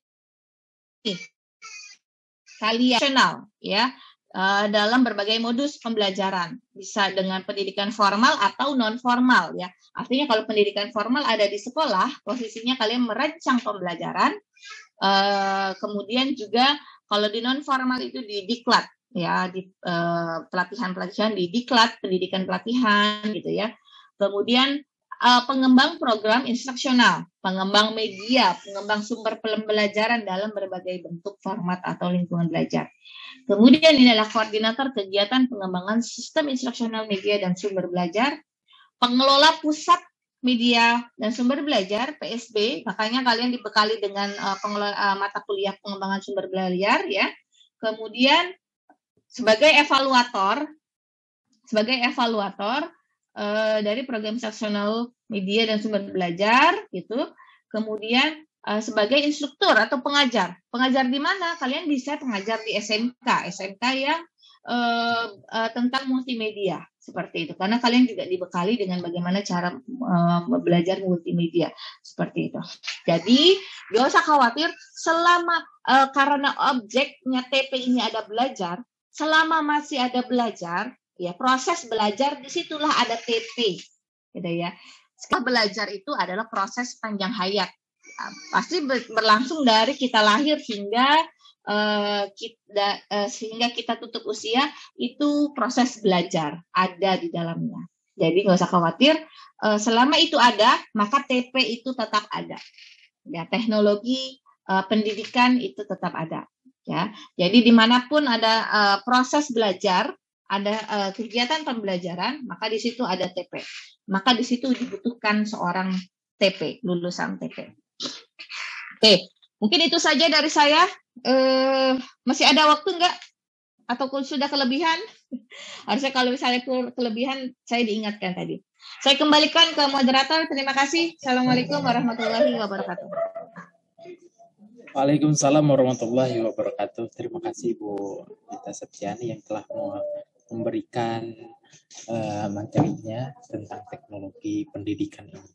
kalian ya, dalam berbagai modus pembelajaran. Bisa dengan pendidikan formal atau non formal ya. Artinya kalau pendidikan formal ada di sekolah, posisinya kalian merancang pembelajaran. Kemudian juga kalau di non formal itu di diklat. Ya, di pelatihan-pelatihan di diklat, pendidikan pelatihan gitu ya. Kemudian pengembang program instruksional, pengembang media, pengembang sumber pembelajaran dalam berbagai bentuk, format atau lingkungan belajar. Kemudian ini adalah koordinator kegiatan pengembangan sistem instruksional media dan sumber belajar, pengelola pusat media dan sumber belajar PSB, makanya kalian dibekali dengan mata kuliah pengembangan sumber belajar ya. Kemudian sebagai evaluator dari program instruksional media dan sumber belajar gitu. Kemudian sebagai instruktur atau pengajar. Pengajar di mana? Kalian bisa pengajar di SMK yang tentang multimedia seperti itu. Karena kalian juga dibekali dengan bagaimana cara belajar multimedia seperti itu. Jadi gak usah khawatir selama karena objeknya TP ini ada belajar. Selama masih ada belajar, ya proses belajar disitulah ada TP, gitu ya. Setelah belajar itu adalah proses panjang hayat, ya, pasti berlangsung dari kita lahir hingga kita tutup usia, itu proses belajar ada di dalamnya. Jadi nggak usah khawatir, selama itu ada, maka TP itu tetap ada. Ya, teknologi pendidikan itu tetap ada. Ya, jadi dimanapun ada proses belajar ada kegiatan pembelajaran, maka di situ ada TP. Maka di situ dibutuhkan seorang TP, lulusan TP. Oke, mungkin itu saja dari saya. Masih ada waktu enggak? Atau sudah kelebihan? Harusnya kalau misalnya kelebihan, saya diingatkan tadi. Saya kembalikan ke moderator. Terima kasih. Assalamualaikum warahmatullahi wabarakatuh. Waalaikumsalam warahmatullahi wabarakatuh. Terima kasih Bu Rita Septiani yang telah memberikan materinya tentang teknologi pendidikan ini.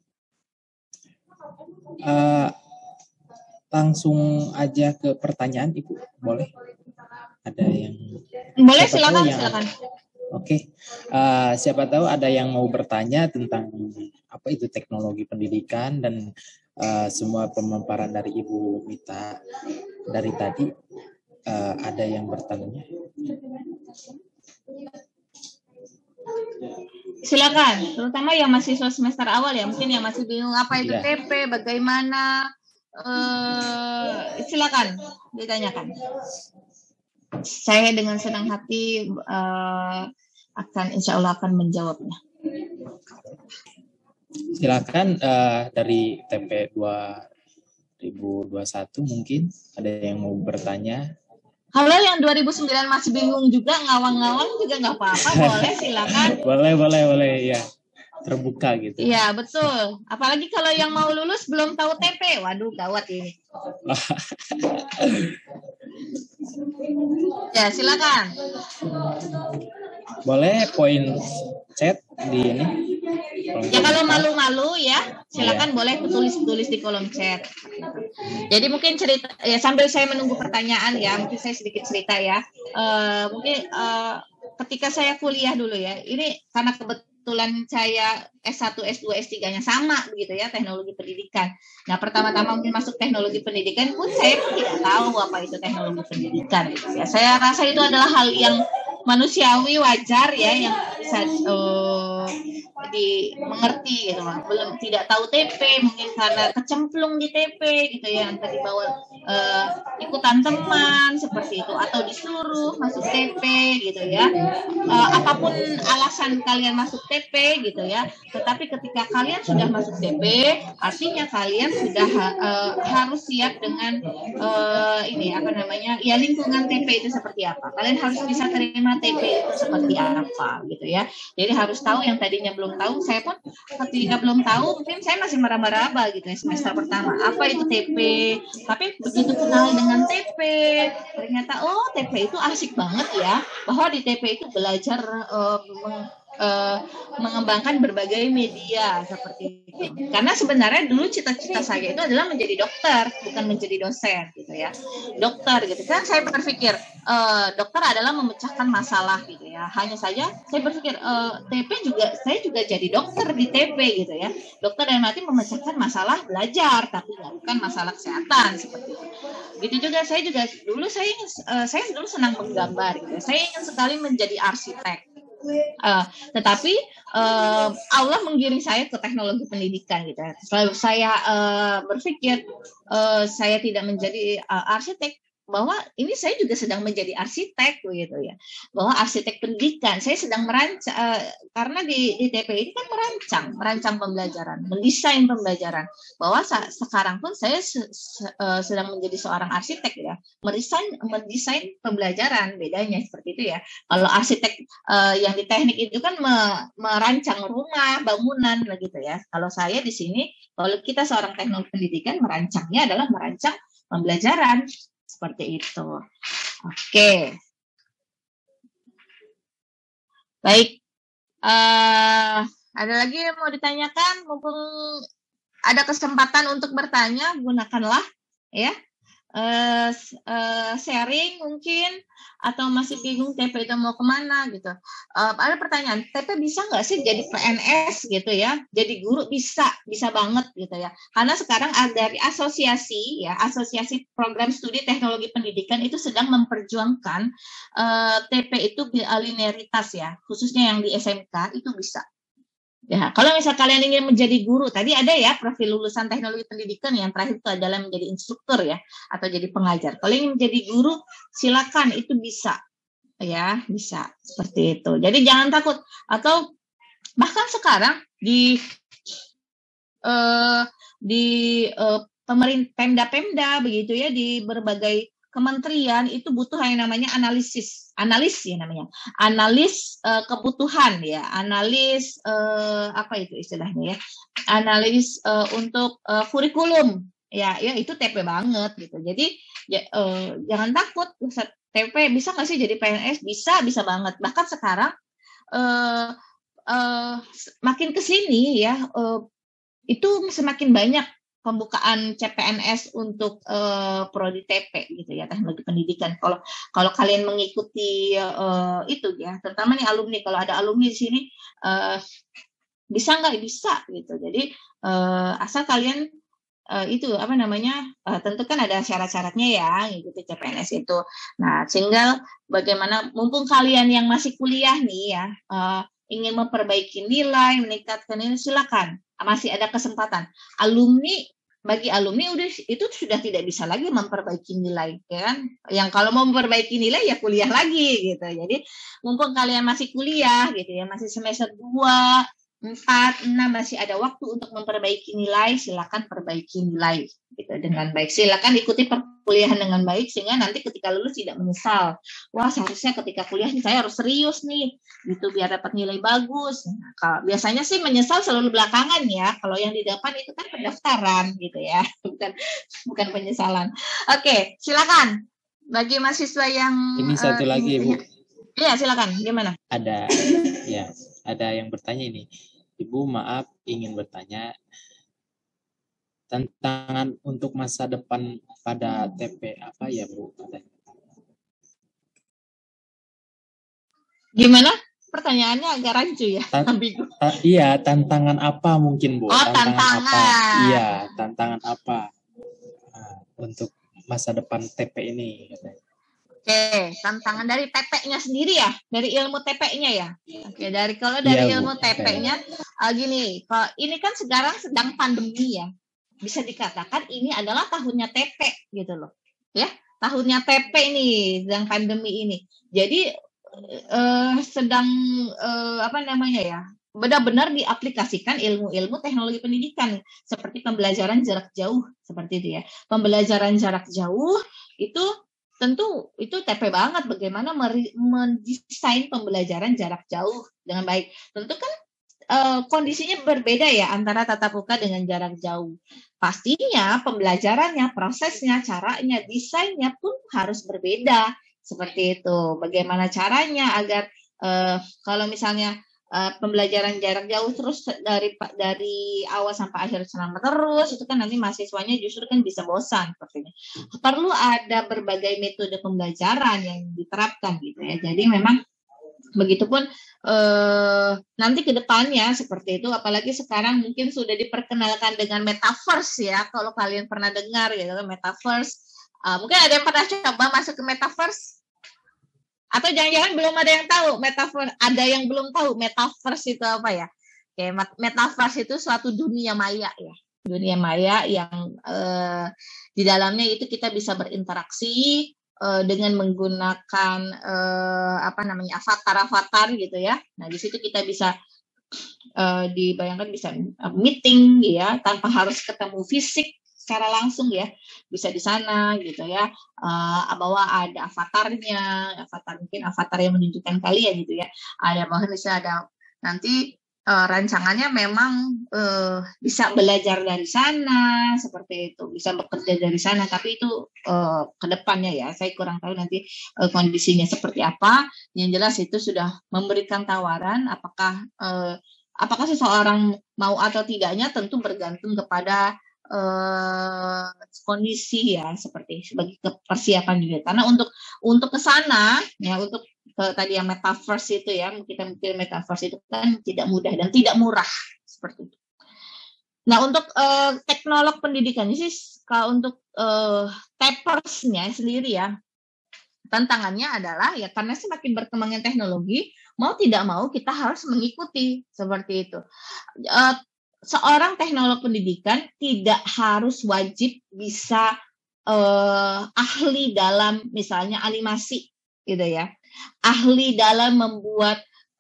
Langsung aja ke pertanyaan Ibu, boleh? Ada yang boleh, silakan. Oke. Siapa tahu ada yang mau bertanya tentang apa itu teknologi pendidikan dan semua pemaparan dari Ibu Mita dari tadi ada yang bertanya. Silakan, terutama yang mahasiswa semester awal ya, mungkin yang masih bingung apa itu TP, bagaimana, silakan ditanyakan. Saya dengan senang hati insya Allah akan menjawabnya. Silakan dari TP 2021 mungkin ada yang mau bertanya. Kalau yang 2009 masih bingung juga, ngawang-ngawang juga nggak apa-apa, boleh silakan. Boleh ya. Terbuka gitu. Iya, betul. Apalagi kalau yang mau lulus belum tahu TP. Waduh, gawat ini. Ya, silakan. Boleh poin chat di ini. Ya kalau malu-malu ya, silakan boleh tulis di kolom chat. Jadi mungkin cerita ya sambil saya menunggu pertanyaan ya, mungkin saya sedikit cerita ya. Mungkin ketika saya kuliah dulu ya, ini karena kebetulan saya S1, S2, S3-nya sama begitu ya, teknologi pendidikan. Nah, pertama-tama mungkin masuk teknologi pendidikan pun saya tidak tahu apa itu teknologi pendidikan gitu ya. Saya rasa itu adalah hal yang manusiawi, wajar ya, yang bisa dimengerti gitu loh. Belum tidak tahu TP mungkin karena kecemplung di TP gitu ya, entah dibawa ikutan teman seperti itu atau disuruh masuk TP gitu ya. Apapun alasan kalian masuk TP gitu ya, tetapi ketika kalian sudah masuk TP artinya kalian sudah harus siap dengan ini apa namanya ya, lingkungan TP itu seperti apa. Kalian harus bisa terima TP itu seperti apa gitu ya. Jadi harus tahu, yang tadinya belum tahu, saya pun ketika belum tahu mungkin saya masih meraba-raba gitu ya semester pertama apa itu TP, tapi begitu kenal dengan TP ternyata oh TP itu asik banget ya, bahwa di TP itu belajar mengembangkan berbagai media seperti itu. Karena sebenarnya dulu cita-cita saya itu adalah menjadi dokter, bukan menjadi dosen gitu ya. Dokter gitu kan, saya berpikir dokter adalah memecahkan masalah gitu ya. Hanya saja saya berpikir TP juga, saya juga jadi dokter di TP gitu ya. Dokter dalam arti memecahkan masalah belajar, tapi bukan masalah kesehatan seperti itu. Gitu juga saya dulu saya dulu senang menggambar gitu. Saya ingin sekali menjadi arsitek. Tetapi Allah menggiring saya ke teknologi pendidikan gitu. Selalu saya berpikir saya tidak menjadi arsitek, bahwa ini saya juga sedang menjadi arsitek gitu ya, bahwa arsitek pendidikan saya sedang merancang, karena di TP ini kan merancang pembelajaran, mendesain pembelajaran, bahwa sekarang pun saya sedang menjadi seorang arsitek ya, mendesain pembelajaran, bedanya seperti itu ya. Kalau arsitek yang di teknik itu kan merancang rumah, bangunan begitu ya. Kalau saya di sini, kalau kita seorang teknologi pendidikan, merancangnya adalah merancang pembelajaran. Seperti itu. Oke. Baik. Ada lagi yang mau ditanyakan? Mumpung ada kesempatan untuk bertanya, gunakanlah ya. Sharing mungkin, atau masih bingung TP itu mau kemana gitu. Ada pertanyaan, TP bisa nggak sih jadi PNS gitu ya? Jadi guru bisa banget gitu ya. Karena sekarang dari asosiasi Asosiasi Program Studi Teknologi Pendidikan itu sedang memperjuangkan TP itu linearitas ya, khususnya yang di SMK itu bisa. Ya, kalau misal kalian ingin menjadi guru, tadi ada ya profil lulusan teknologi pendidikan, yang terakhir itu adalah menjadi instruktur ya, atau jadi pengajar. Kalau ingin menjadi guru, silakan, itu bisa. ya, bisa seperti itu. Jadi jangan takut, atau bahkan sekarang di pemerintah Pemda-Pemda begitu ya, di berbagai kementerian itu butuh yang namanya analis ya namanya, analis kebutuhan ya, analis apa itu istilahnya ya, analis untuk kurikulum ya, itu TP banget gitu. Jadi jangan takut, TP bisa nggak sih jadi PNS? Bisa banget. Bahkan sekarang makin kesini ya, itu semakin banyak pembukaan CPNS untuk prodi TP gitu ya, teknologi pendidikan. Kalau kalian mengikuti itu ya, terutama nih alumni, kalau ada alumni di sini bisa nggak? Bisa gitu. Jadi asal kalian itu apa namanya, tentu kan ada syarat-syaratnya ya ngikuti CPNS itu. Nah, tinggal bagaimana, mumpung kalian yang masih kuliah nih ya, ingin memperbaiki nilai, meningkatkan ini, silakan, masih ada kesempatan. Bagi alumni itu sudah tidak bisa lagi memperbaiki nilai, ya kan? Yang kalau mau memperbaiki nilai ya kuliah lagi gitu. Jadi mumpung kalian masih kuliah gitu ya, masih semester 2, 4, 6, masih ada waktu untuk memperbaiki nilai, silakan perbaiki nilai gitu dengan baik. Silakan ikuti perkuliahan dengan baik sehingga nanti ketika lulus tidak menyesal. Wah, seharusnya ketika kuliah nih saya harus serius nih gitu biar dapat nilai bagus. Nah, kalau biasanya sih menyesal selalu belakangan ya. Kalau yang di depan itu kan pendaftaran gitu ya. Bukan penyesalan. Oke, silakan. Bagi mahasiswa yang Ini satu lagi, Bu. Iya, silakan. Gimana? Ada yang bertanya ini. Ibu, maaf ingin bertanya, tantangan untuk masa depan pada TP apa ya, Bu? Gimana? Pertanyaannya agak rancu ya. Iya, tantangan apa mungkin, Bu? Oh, tantangan. Apa? Iya, tantangan apa untuk masa depan TP ini? Oke, tantangan dari TP-nya sendiri ya, dari ilmu TP-nya ya. Oke, kalau dari ilmu TP-nya, gini, ini kan sekarang sedang pandemi ya, bisa dikatakan ini adalah tahunnya TP gitu loh, ya, tahunnya TP ini, sedang pandemi ini. Jadi sedang apa namanya ya, benar-benar diaplikasikan ilmu-ilmu teknologi pendidikan seperti pembelajaran jarak jauh seperti itu ya. Pembelajaran jarak jauh itu tentu itu TP banget, bagaimana mendesain pembelajaran jarak jauh dengan baik. Tentu kan kondisinya berbeda ya antara tatap muka dengan jarak jauh. Pastinya pembelajarannya, prosesnya, caranya, desainnya pun harus berbeda. Seperti itu. Bagaimana caranya agar kalau misalnya pembelajaran jarak jauh terus dari awal sampai akhir selama terus, itu kan nanti mahasiswanya justru kan bisa bosan sepertinya. Perlu ada berbagai metode pembelajaran yang diterapkan gitu ya. Jadi memang begitupun nanti ke depannya seperti itu, apalagi sekarang mungkin sudah diperkenalkan dengan metaverse ya, kalau kalian pernah dengar ya metaverse. Mungkin ada yang pernah coba masuk ke metaverse? Atau jangan-jangan belum ada yang tahu metaverse? Ada yang belum tahu metaverse itu apa ya? Oke, metaverse itu suatu dunia maya ya. Dunia maya yang di dalamnya itu kita bisa berinteraksi dengan menggunakan apa namanya, avatar gitu ya. Nah, di situ kita bisa dibayangkan bisa meeting ya, tanpa harus ketemu fisik secara langsung ya, bisa di sana gitu ya, bahwa ada avatarnya, mungkin avatar yang menunjukkan kalian gitu ya, ada bahkan bisa ada nanti rancangannya memang bisa belajar dari sana seperti itu, bisa bekerja dari sana, tapi itu ke depannya ya, saya kurang tahu nanti kondisinya seperti apa. Yang jelas itu sudah memberikan tawaran, apakah seseorang mau atau tidaknya tentu bergantung kepada kondisi ya, seperti sebagai persiapan juga, karena untuk ke sana ya, untuk tadi yang metaverse itu ya, kita mikir metaverse itu kan tidak mudah dan tidak murah seperti itu. Nah, untuk teknolog pendidikan sih, kalau untuk TPers-nya sendiri ya, tantangannya adalah ya karena semakin berkembangnya teknologi, mau tidak mau kita harus mengikuti seperti itu. Seorang teknolog pendidikan tidak harus wajib bisa ahli dalam misalnya animasi gitu ya, ahli dalam membuat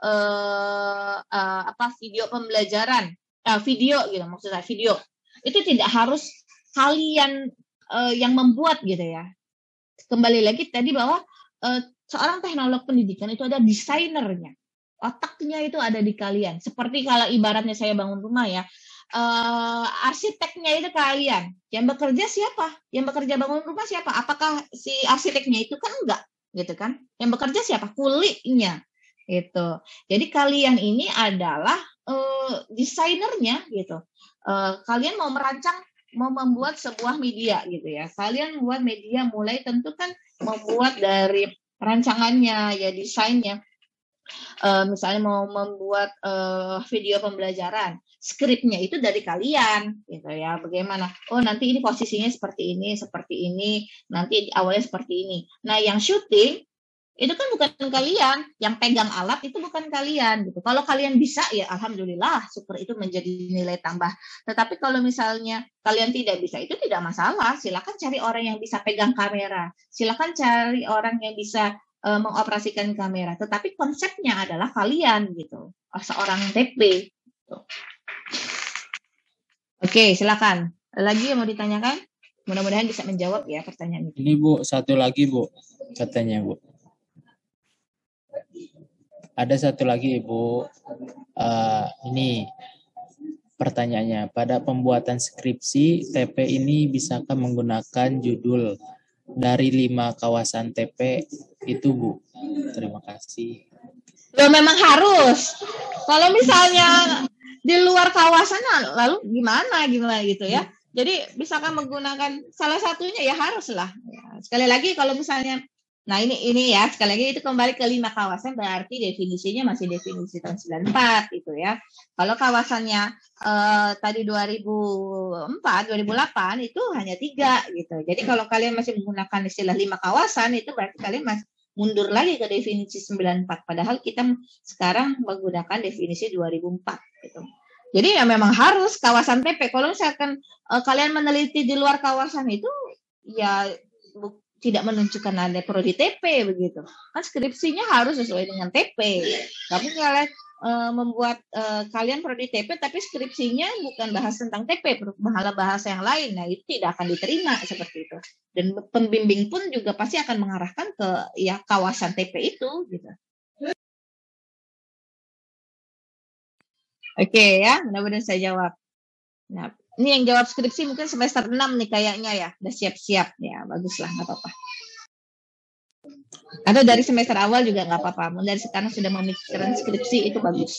video pembelajaran, video gitu maksud saya, video itu tidak harus kalian yang membuat gitu ya. Kembali lagi tadi bahwa seorang teknolog pendidikan itu ada desainernya, otaknya itu ada di kalian. Seperti kalau ibaratnya saya bangun rumah ya, arsiteknya itu kalian. Yang bekerja siapa? Yang bekerja bangun rumah siapa? Apakah si arsiteknya itu? Kan enggak, gitu kan? Yang bekerja siapa? Kulinya, gitu. Jadi kalian ini adalah desainernya, gitu. Kalian mau merancang, mau membuat sebuah media, gitu ya. Kalian buat media mulai tentu kan membuat dari rancangannya, ya desainnya. Misalnya mau membuat video pembelajaran, skripnya itu dari kalian, gitu ya. Bagaimana? Oh nanti ini posisinya seperti ini, nanti awalnya seperti ini. Nah yang syuting itu kan bukan kalian, yang pegang alat itu bukan kalian, gitu. Kalau kalian bisa ya alhamdulillah, syukur itu menjadi nilai tambah. Tetapi kalau misalnya kalian tidak bisa, itu tidak masalah. Silakan cari orang yang bisa pegang kamera, silakan cari orang yang bisa mengoperasikan kamera, tetapi konsepnya adalah kalian gitu, seorang TP. Oke, silakan. Lagi yang mau ditanyakan? Mudah-mudahan bisa menjawab ya pertanyaan itu. Ini Bu, satu lagi Bu, katanya Bu. Ada satu lagi Ibu, ini pertanyaannya, pada pembuatan skripsi TP ini bisakah menggunakan judul dari 5 kawasan TP itu Bu? Terima kasih. Loh, memang harus. Kalau misalnya di luar kawasan lalu gimana gitu ya. Jadi bisakah menggunakan salah satunya ya haruslah. Ya, sekali lagi kalau misalnya nah ini ya sekali lagi itu kembali ke 5 kawasan berarti definisinya masih definisi tahun 94 itu ya. Kalau kawasannya tadi 2004, 2008 itu hanya 3 gitu. Jadi kalau kalian masih menggunakan istilah 5 kawasan itu berarti kalian masih mundur lagi ke definisi 94. Padahal kita sekarang menggunakan definisi 2004 gitu. Jadi ya memang harus kawasan TP. Kalau misalkan kalian meneliti di luar kawasan itu ya tidak menunjukkan ada prodi TP begitu. Kan skripsinya harus sesuai dengan TP. Tapi kalian membuat kalian prodi TP tapi skripsinya bukan bahas tentang TP, malah bahasa yang lain. Nah, itu tidak akan diterima seperti itu. Dan pembimbing pun juga pasti akan mengarahkan ke ya kawasan TP itu gitu. Oke ya, mudah-mudahan saya jawab. Nah, ini yang jawab skripsi mungkin semester 6 nih kayaknya ya, udah siap-siap ya, baguslah, nggak apa-apa. Atau dari semester awal juga nggak apa-apa, dari sekarang sudah memikirkan skripsi itu bagus.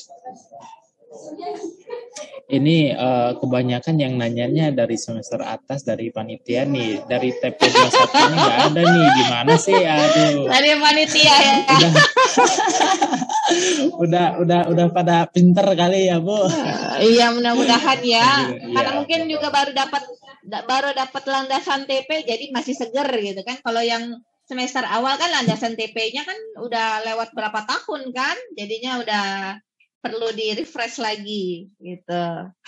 Ini kebanyakan yang nanyanya dari semester atas dari panitia nih, dari TP 21 nggak ada nih, gimana sih? Aduh. Dari panitia ya. Udah pada pinter kali ya Bu. Iya mudah-mudahan ya, karena ya. Mungkin juga baru dapat landasan TP jadi masih seger gitu kan. Kalau yang semester awal kan landasan TP-nya kan udah lewat berapa tahun kan, jadinya udah perlu di refresh lagi gitu.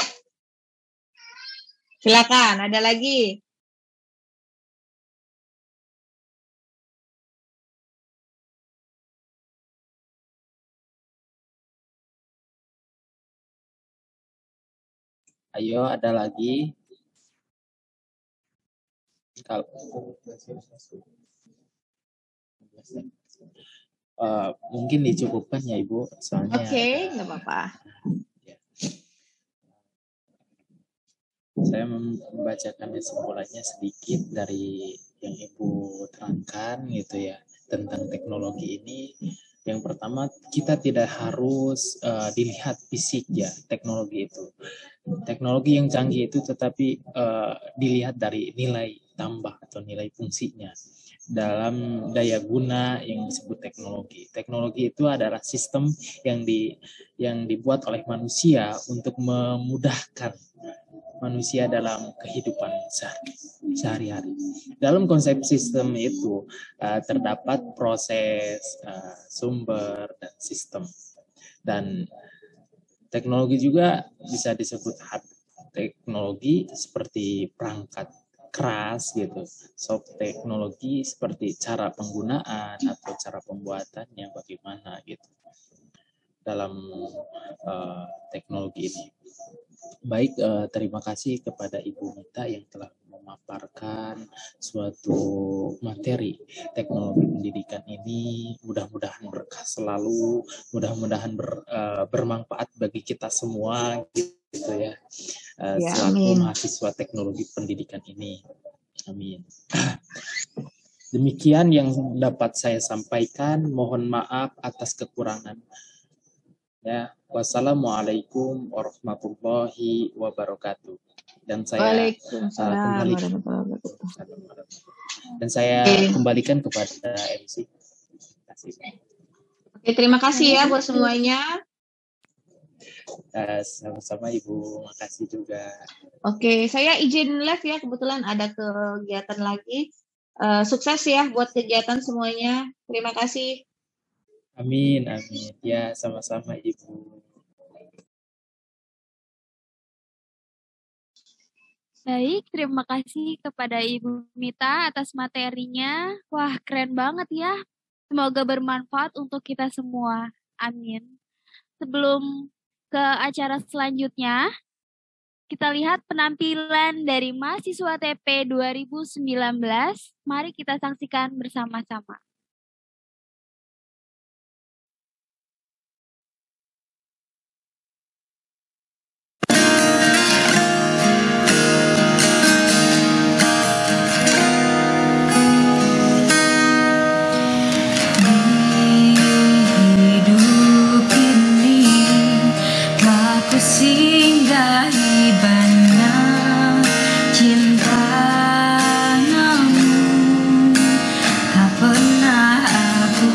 Silakan, ada lagi? Ayo, ada lagi? Kalau mungkin dicukupkan ya Ibu, soalnya. Oke, nggak apa-apa. Saya membacakan kesimpulannya sedikit dari yang Ibu terangkan gitu ya tentang teknologi ini. Yang pertama, kita tidak harus dilihat fisik ya teknologi itu. Teknologi yang canggih itu tetapi dilihat dari nilai tambah atau nilai fungsinya dalam daya guna yang disebut teknologi. Teknologi itu adalah sistem yang dibuat oleh manusia untuk memudahkan manusia dalam kehidupan sehari-hari. Dalam konsep sistem itu terdapat proses, sumber, dan sistem. Dan teknologi juga bisa disebut hard teknologi seperti perangkat keras gitu, soft teknologi seperti cara penggunaan atau cara pembuatannya bagaimana gitu dalam teknologi ini. Baik, terima kasih kepada Ibu Mita yang telah memaparkan suatu materi teknologi pendidikan ini. Mudah-mudahan berkah selalu, mudah-mudahan bermanfaat bagi kita semua gitu ya, selaku mahasiswa teknologi pendidikan ini. Amin. Demikian yang dapat saya sampaikan. Mohon maaf atas kekurangan. Ya, wassalamualaikum warahmatullahi wabarakatuh. Dan saya kembalikan kepada MC. Oke, terima kasih ya buat semuanya. Sama-sama Ibu, makasih juga. Oke, saya izin live ya, kebetulan ada kegiatan lagi. Sukses ya buat kegiatan semuanya. Terima kasih. Amin, amin. Ya, sama-sama Ibu. Baik, terima kasih kepada Ibu Mita atas materinya. Wah, keren banget ya. Semoga bermanfaat untuk kita semua. Amin. Sebelum ke acara selanjutnya, kita lihat penampilan dari mahasiswa TP 2019. Mari kita saksikan bersama-sama. Singgahi banyak cinta, namun tak pernah aku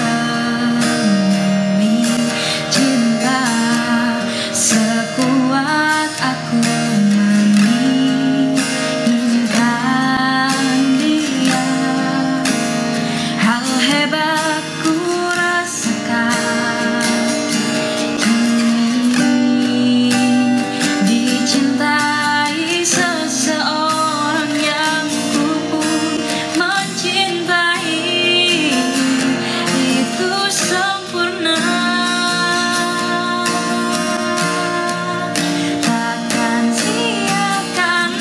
temui cinta sekuat aku menginginkan dia. Hal hebat ku rasakan dicintai seseorang yang ku pun mencintai, itu sempurna. Takkan siakan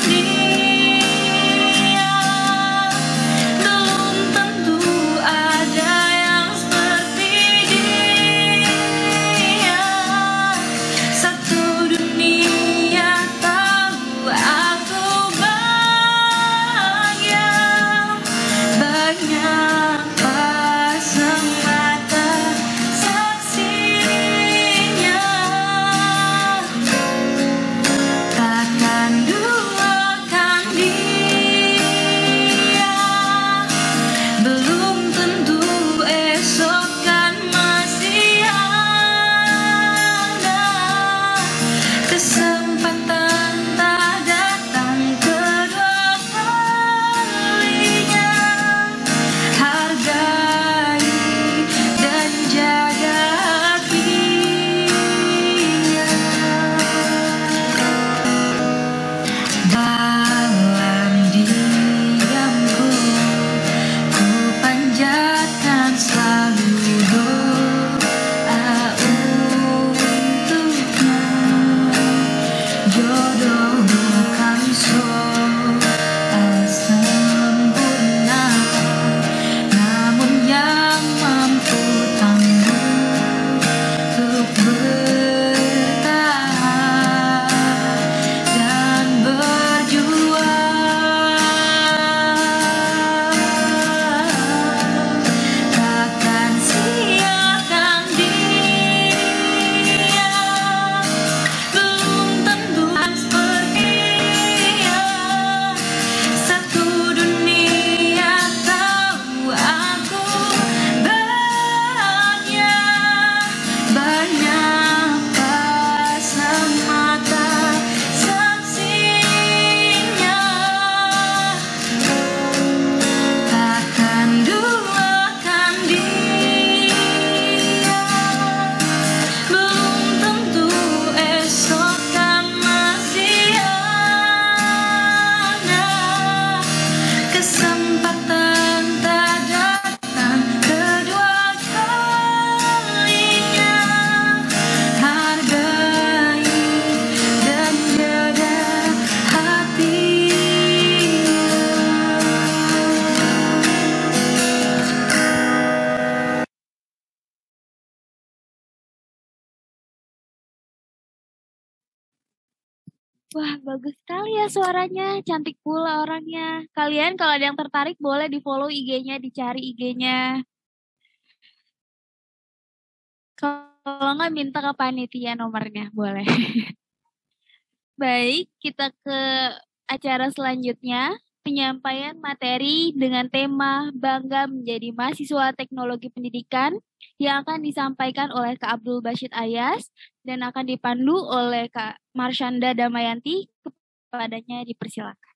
dia, belum tentu ada Wah, bagus sekali ya suaranya, cantik pula orangnya. Kalian kalau ada yang tertarik boleh di-follow IG-nya, dicari IG-nya. Kalau nggak minta ke panitia nomornya, boleh. Baik, kita ke acara selanjutnya. Penyampaian materi dengan tema Bangga Menjadi Mahasiswa Teknologi Pendidikan yang akan disampaikan oleh Kak Abdul Bashid Ayas dan akan dipandu oleh Kak Marsyanda Damayanti. Kepadanya dipersilakan.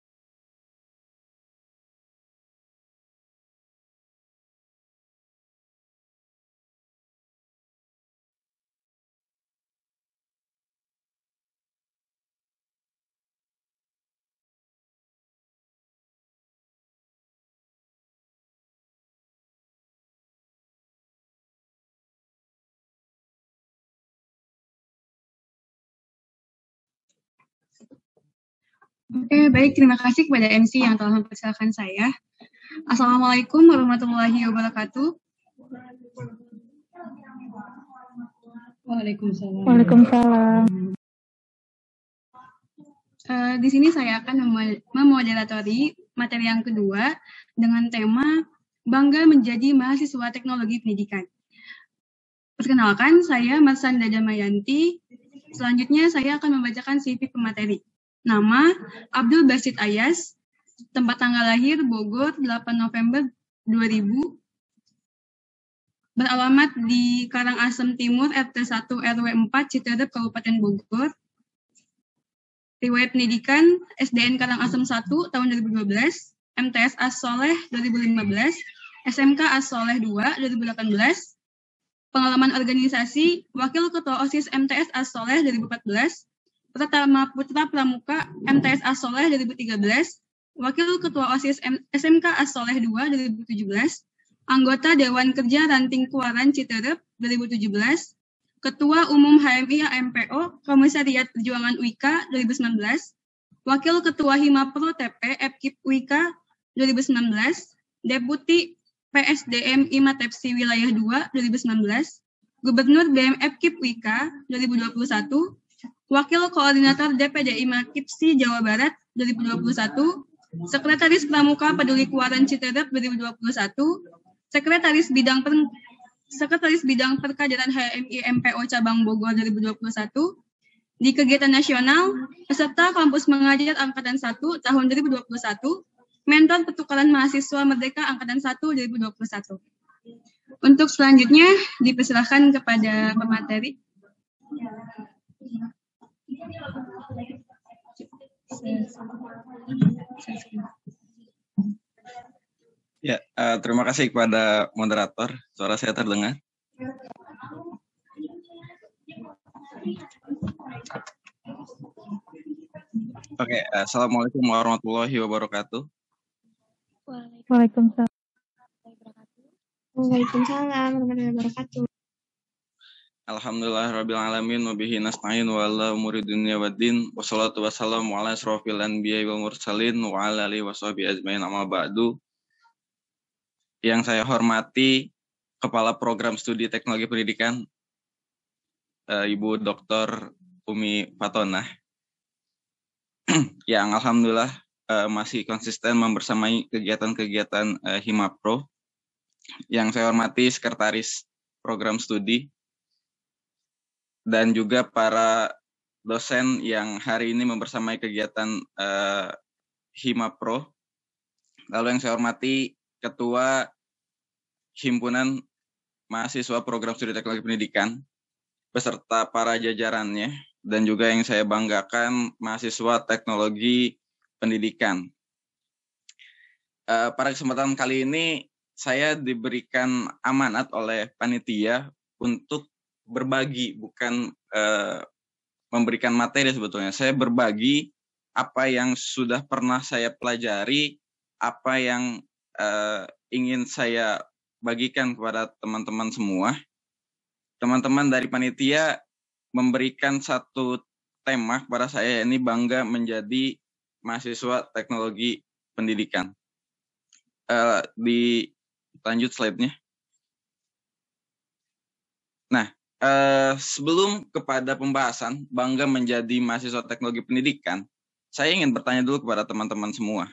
Oke, baik. Terima kasih kepada MC yang telah mempersilakan saya. Assalamualaikum warahmatullahi wabarakatuh. Waalaikumsalam. Waalaikumsalam. Di sini saya akan memoderatori materi yang kedua dengan tema Bangga Menjadi Mahasiswa Teknologi Pendidikan. Perkenalkan, saya Marsyanda Damayanti. Selanjutnya saya akan membacakan CV pemateri. Nama, Abdul Bashid Ayas. Tempat tanggal lahir, Bogor, 8 November 2000. Beralamat di Karangasem Timur, RT 1 RW 4, Citerep, Kabupaten Bogor. Riwayat pendidikan, SDN Karangasem 1 tahun 2012, MTS As-Soleh 2015, SMK As-Soleh 2 2018, pengalaman organisasi, Wakil Ketua OSIS MTS As-Soleh 2014, Pratama Putra Pramuka MTS As-Soleh 2013, Wakil Ketua OSIS SMK As-Soleh 2 2017, Anggota Dewan Kerja Ranting Kuaran Citerep 2017, Ketua Umum HMI AMPO Komisariat Perjuangan UIKA 2019, Wakil Ketua Himapro TP Epkip UIKA 2019, Deputi PSDM IMATEPSI Wilayah 2 2019, Gubernur BM Epkip UIKA 2021, Wakil Koordinator DPD IMAKIPSI Jawa Barat 2021, Sekretaris Pramuka Peduli Kuaran Citerep 2021, Sekretaris Bidang Perkaderan HMI MPO Cabang Bogor 2021, di kegiatan nasional, peserta kampus mengajar Angkatan 1 tahun 2021, Mentor Pertukaran Mahasiswa Merdeka Angkatan 1 2021. Untuk selanjutnya, dipersilakan kepada pemateri. Ya, terima kasih kepada moderator. Suara saya terdengar. Oke, assalamualaikum warahmatullahi wabarakatuh. Waalaikumsalam. Waalaikumsalam warahmatullahi wabarakatuh. Alhamdulillah rabbil alamin wa bihi nasta'in wa ala umuri dunya waddin wassalatu wassalamu ala asrofil anbiya'i wal mursalin wa ala alihi washabihi ajmain amma ba'du. Yang saya hormati Kepala Program Studi Teknologi Pendidikan Ibu Dr. Umi Fatonah yang alhamdulillah masih konsisten membersamai kegiatan-kegiatan Himapro. Yang saya hormati Sekretaris Program Studi dan juga para dosen yang hari ini membersamai kegiatan Himapro. Lalu yang saya hormati Ketua Himpunan Mahasiswa Program Studi Teknologi Pendidikan beserta para jajarannya, dan juga yang saya banggakan mahasiswa Teknologi Pendidikan. Pada kesempatan kali ini saya diberikan amanat oleh panitia untuk berbagi, bukan memberikan materi sebetulnya. Saya berbagi apa yang sudah pernah saya pelajari, apa yang ingin saya bagikan kepada teman-teman semua. Teman-teman dari panitia memberikan satu tema kepada saya, ini bangga menjadi mahasiswa teknologi pendidikan. Lanjut slide-nya. Nah, sebelum kepada pembahasan bangga menjadi mahasiswa teknologi pendidikan, saya ingin bertanya dulu kepada teman-teman semua.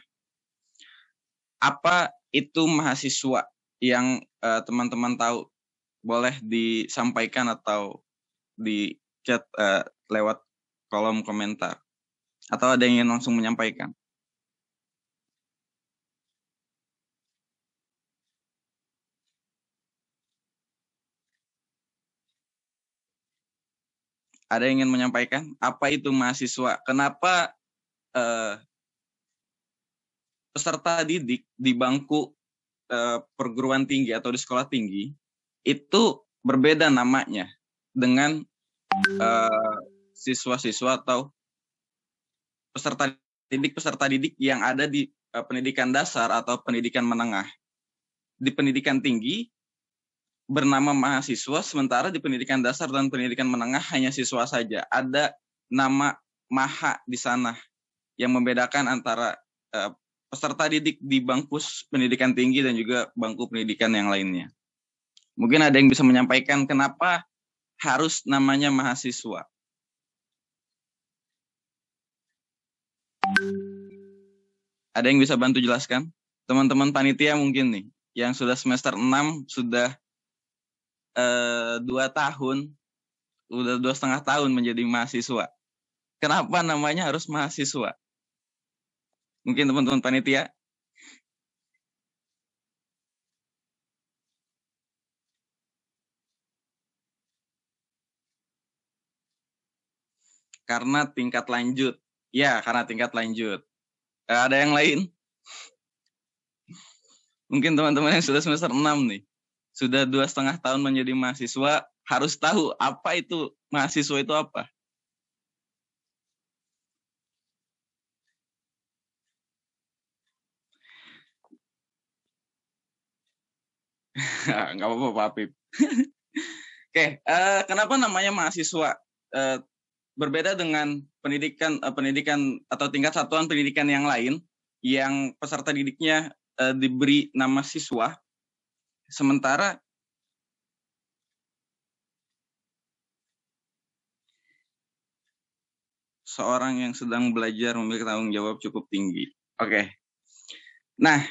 Apa itu mahasiswa yang teman-teman tahu? Boleh disampaikan atau di chat lewat kolom komentar. Atau ada yang ingin langsung menyampaikan? Ada yang ingin menyampaikan? Apa itu mahasiswa? Kenapa peserta didik di bangku perguruan tinggi atau di sekolah tinggi itu berbeda namanya dengan siswa-siswa atau peserta didik yang ada di pendidikan dasar atau pendidikan menengah. Di pendidikan tinggi bernama mahasiswa, sementara di pendidikan dasar dan pendidikan menengah hanya siswa saja. Ada nama maha di sana yang membedakan antara peserta didik di bangku pendidikan tinggi dan juga bangku pendidikan yang lainnya. Mungkin ada yang bisa menyampaikan kenapa harus namanya mahasiswa. Ada yang bisa bantu jelaskan? Teman-teman panitia mungkin nih, yang sudah semester 6, sudah 2 tahun, udah 2,5 tahun menjadi mahasiswa. Kenapa namanya harus mahasiswa? Mungkin teman-teman panitia? Karena tingkat lanjut. Ya, karena tingkat lanjut. Ada yang lain? Mungkin teman-teman yang sudah semester 6 nih, sudah 2,5 tahun menjadi mahasiswa, harus tahu apa itu mahasiswa itu apa. Nggak apa-apa Pak Apip. Oke, kenapa namanya mahasiswa? Berbeda dengan pendidikan atau tingkat satuan pendidikan yang lain, yang peserta didiknya diberi nama siswa, sementara seorang yang sedang belajar memiliki tanggung jawab cukup tinggi. Oke. Nah,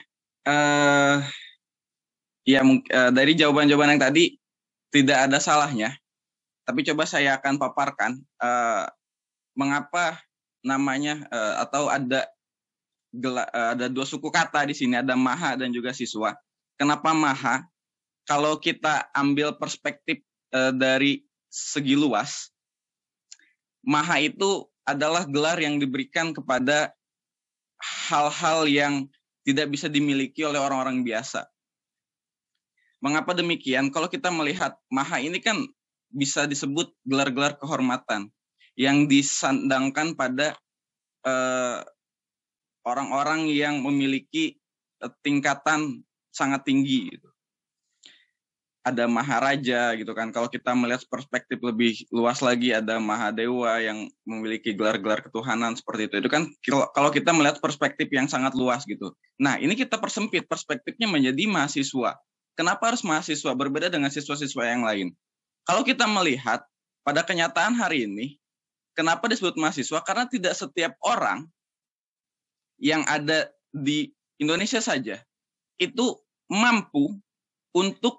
dari jawaban-jawaban yang tadi tidak ada salahnya, tapi coba saya akan paparkan mengapa namanya atau ada 2 suku kata di sini, ada maha dan juga siswa. Kenapa maha? Kalau kita ambil perspektif dari segi luas, maha itu adalah gelar yang diberikan kepada hal-hal yang tidak bisa dimiliki oleh orang-orang biasa. Mengapa demikian? Kalau kita melihat maha ini kan bisa disebut gelar-gelar kehormatan yang disandangkan pada orang-orang yang memiliki tingkatan sangat tinggi. Gitu. Ada maharaja gitu kan. Kalau kita melihat perspektif lebih luas lagi, ada mahadewa yang memiliki gelar-gelar ketuhanan seperti itu. Itu kan kalau kita melihat perspektif yang sangat luas gitu. Nah, ini kita persempit perspektifnya menjadi mahasiswa. Kenapa harus mahasiswa? Berbeda dengan siswa-siswa yang lain. Kalau kita melihat pada kenyataan hari ini, kenapa disebut mahasiswa? Karena tidak setiap orang yang ada di Indonesia saja itu mampu untuk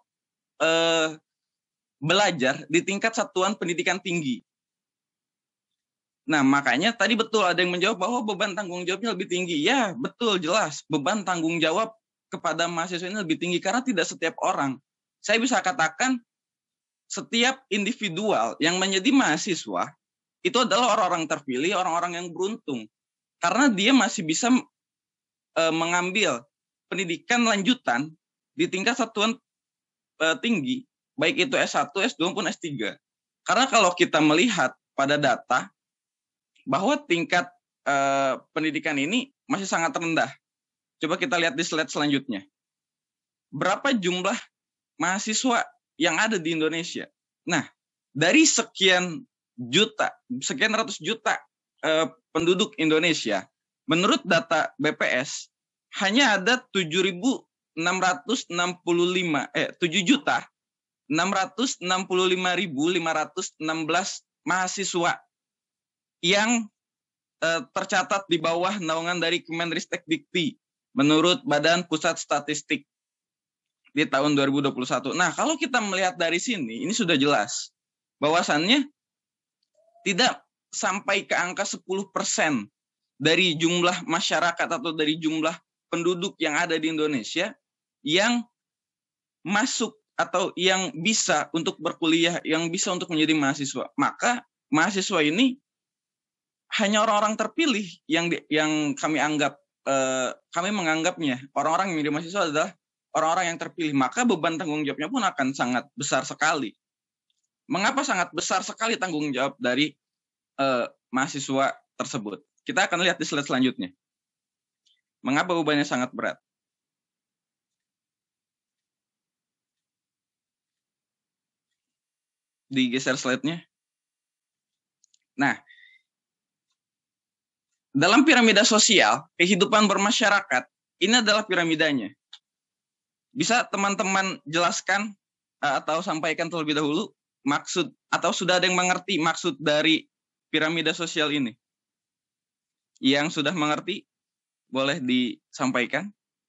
belajar di tingkat satuan pendidikan tinggi. Nah, makanya tadi betul ada yang menjawab bahwa beban tanggung jawabnya lebih tinggi. Ya, betul, jelas. Beban tanggung jawab kepada mahasiswa ini lebih tinggi karena tidak setiap orang. Saya bisa katakan setiap individual yang menjadi mahasiswa itu adalah orang-orang terpilih, orang-orang yang beruntung. Karena dia masih bisa mengambil pendidikan lanjutan di tingkat satuan tinggi, baik itu S1, S2 maupun S3. Karena kalau kita melihat pada data bahwa tingkat pendidikan ini masih sangat rendah. Coba kita lihat di slide selanjutnya. Berapa jumlah mahasiswa yang ada di Indonesia? Nah, dari sekian ratus juta penduduk Indonesia, menurut data BPS, hanya ada 7 juta 665.516 mahasiswa yang tercatat di bawah naungan dari Kemendristek-Dikti menurut Badan Pusat Statistik di tahun 2021. Nah, kalau kita melihat dari sini, ini sudah jelas bahwasannya tidak sampai ke angka 10% dari jumlah masyarakat atau dari jumlah penduduk yang ada di Indonesia yang masuk atau yang bisa untuk berkuliah, yang bisa untuk menjadi mahasiswa. Maka mahasiswa ini hanya orang-orang terpilih yang kami anggap, kami menganggapnya orang-orang yang menjadi mahasiswa adalah orang-orang yang terpilih. Maka beban tanggung jawabnya pun akan sangat besar sekali. Mengapa sangat besar sekali tanggung jawab dari mahasiswa tersebut? Kita akan lihat di slide selanjutnya. Mengapa bebannya sangat berat? Digeser slide-nya. Nah, dalam piramida sosial, kehidupan bermasyarakat, ini adalah piramidanya. Bisa teman-teman jelaskan atau sampaikan terlebih dahulu maksud, atau sudah ada yang mengerti maksud dari piramida sosial ini? Yang sudah mengerti, boleh disampaikan.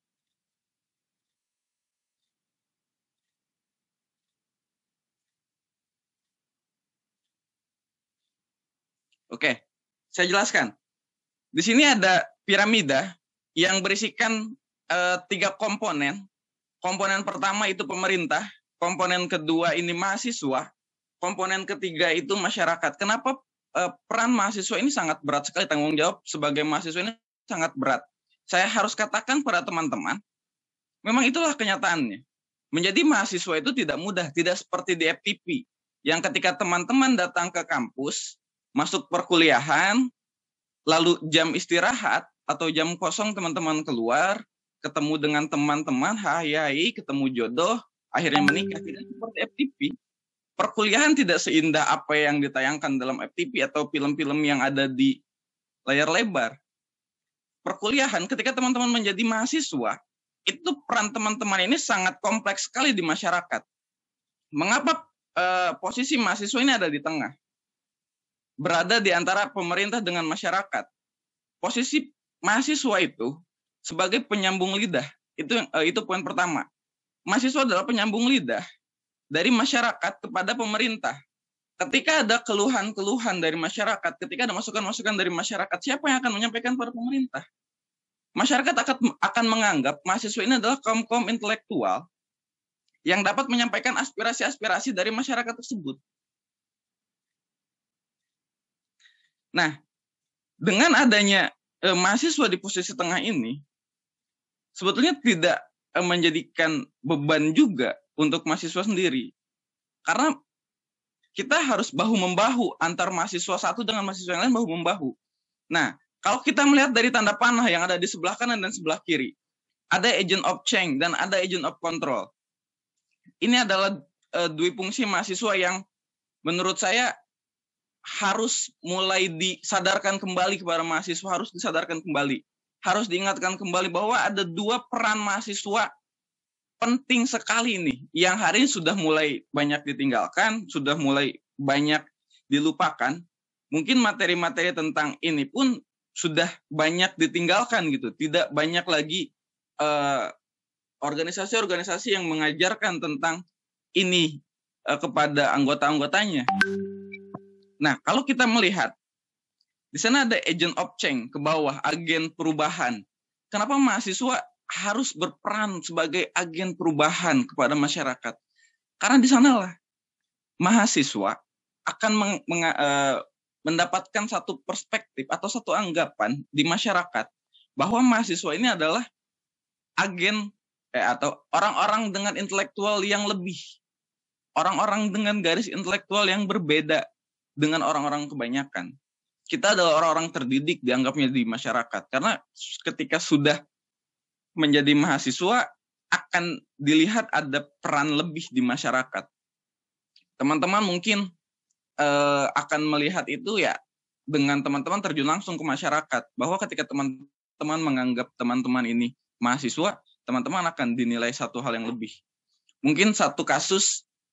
Oke, saya jelaskan. Di sini ada piramida yang berisikan 3 komponen. Komponen pertama itu pemerintah, komponen kedua ini mahasiswa, komponen ketiga itu masyarakat. Kenapa peran mahasiswa ini sangat berat sekali, tanggung jawab sebagai mahasiswa ini sangat berat? Saya harus katakan pada teman-teman, memang itulah kenyataannya. Menjadi mahasiswa itu tidak mudah, tidak seperti di FTP, yang ketika teman-teman datang ke kampus, masuk perkuliahan, lalu jam istirahat atau jam kosong teman-teman keluar, ketemu dengan teman-teman, hai, ketemu jodoh, akhirnya menikah. Tidak seperti FTP. Perkuliahan tidak seindah apa yang ditayangkan dalam FTP atau film-film yang ada di layar lebar. Perkuliahan ketika teman-teman menjadi mahasiswa, itu peran teman-teman ini sangat kompleks sekali di masyarakat. Mengapa posisi mahasiswa ini ada di tengah? Berada di antara pemerintah dengan masyarakat. Posisi mahasiswa itu sebagai penyambung lidah. Itu poin pertama. Mahasiswa adalah penyambung lidah dari masyarakat kepada pemerintah. Ketika ada keluhan-keluhan dari masyarakat, ketika ada masukan-masukan dari masyarakat, siapa yang akan menyampaikan pada pemerintah? Masyarakat akan menganggap mahasiswa ini adalah kaum-kaum intelektual yang dapat menyampaikan aspirasi-aspirasi dari masyarakat tersebut. Nah, dengan adanya mahasiswa di posisi tengah ini, sebetulnya tidak menjadikan beban juga untuk mahasiswa sendiri. Karena kita harus bahu-membahu antar mahasiswa satu dengan mahasiswa yang lain, bahu-membahu. Nah, kalau kita melihat dari tanda panah yang ada di sebelah kanan dan sebelah kiri, ada agent of change dan ada agent of control. Ini adalah dua fungsi mahasiswa yang menurut saya harus mulai disadarkan kembali kepada mahasiswa, harus disadarkan kembali. Harus diingatkan kembali bahwa ada 2 peran mahasiswa penting sekali nih, yang hari ini sudah mulai banyak ditinggalkan, sudah mulai banyak dilupakan. Mungkin materi-materi tentang ini pun sudah banyak ditinggalkan gitu. Tidak banyak lagi organisasi-organisasi yang mengajarkan tentang ini kepada anggota-anggotanya. Nah, kalau kita melihat, di sana ada agent of change ke bawah, agen perubahan. Kenapa mahasiswa harus berperan sebagai agen perubahan kepada masyarakat? Karena di sanalah mahasiswa akan mendapatkan satu perspektif atau satu anggapan di masyarakat bahwa mahasiswa ini adalah agen atau orang-orang dengan intelektual yang lebih, orang-orang dengan garis intelektual yang berbeda dengan orang-orang kebanyakan. Kita adalah orang-orang terdidik dianggapnya di masyarakat. Karena ketika sudah menjadi mahasiswa, akan dilihat ada peran lebih di masyarakat. Teman-teman mungkin akan melihat itu ya dengan teman-teman terjun langsung ke masyarakat. Bahwa ketika teman-teman menganggap teman-teman ini mahasiswa, teman-teman akan dinilai satu hal yang lebih. Mungkin satu kasus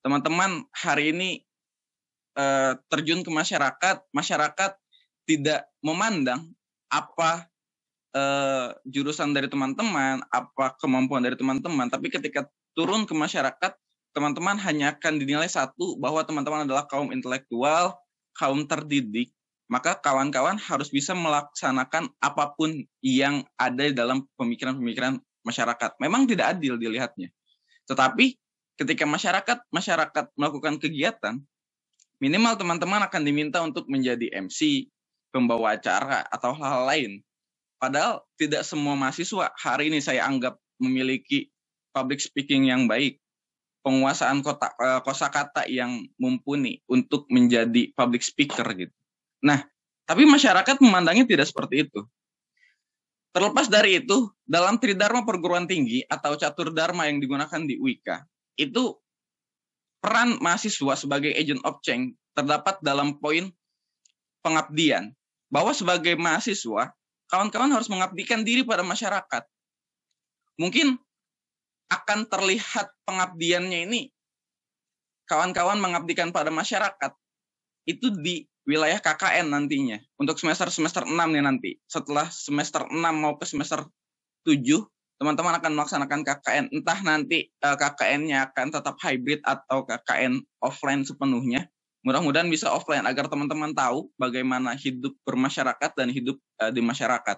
teman-teman hari ini terjun ke masyarakat, masyarakat tidak memandang apa jurusan dari teman-teman, apa kemampuan dari teman-teman, tapi ketika turun ke masyarakat, teman-teman hanya akan dinilai satu, bahwa teman-teman adalah kaum intelektual, kaum terdidik, maka kawan-kawan harus bisa melaksanakan apapun yang ada dalam pemikiran-pemikiran masyarakat. Memang tidak adil dilihatnya. Tetapi ketika masyarakat melakukan kegiatan, minimal teman-teman akan diminta untuk menjadi MC, pembawa acara, atau hal-hal lain. Padahal tidak semua mahasiswa hari ini saya anggap memiliki public speaking yang baik, penguasaan kosakata yang mumpuni untuk menjadi public speaker gitu. Nah, tapi masyarakat memandangnya tidak seperti itu. Terlepas dari itu, dalam Tridharma perguruan tinggi atau catur dharma yang digunakan di UIK, itu peran mahasiswa sebagai agent of change terdapat dalam poin pengabdian. Bahwa sebagai mahasiswa, kawan-kawan harus mengabdikan diri pada masyarakat. Mungkin akan terlihat pengabdiannya ini, kawan-kawan mengabdikan pada masyarakat, itu di wilayah KKN nantinya. Untuk semester 6 nih nanti. Setelah semester 6 mau ke semester 7, teman-teman akan melaksanakan KKN. Entah nanti KKN-nya akan tetap hybrid atau KKN offline sepenuhnya. Mudah-mudahan bisa offline agar teman-teman tahu bagaimana hidup bermasyarakat dan hidup di masyarakat.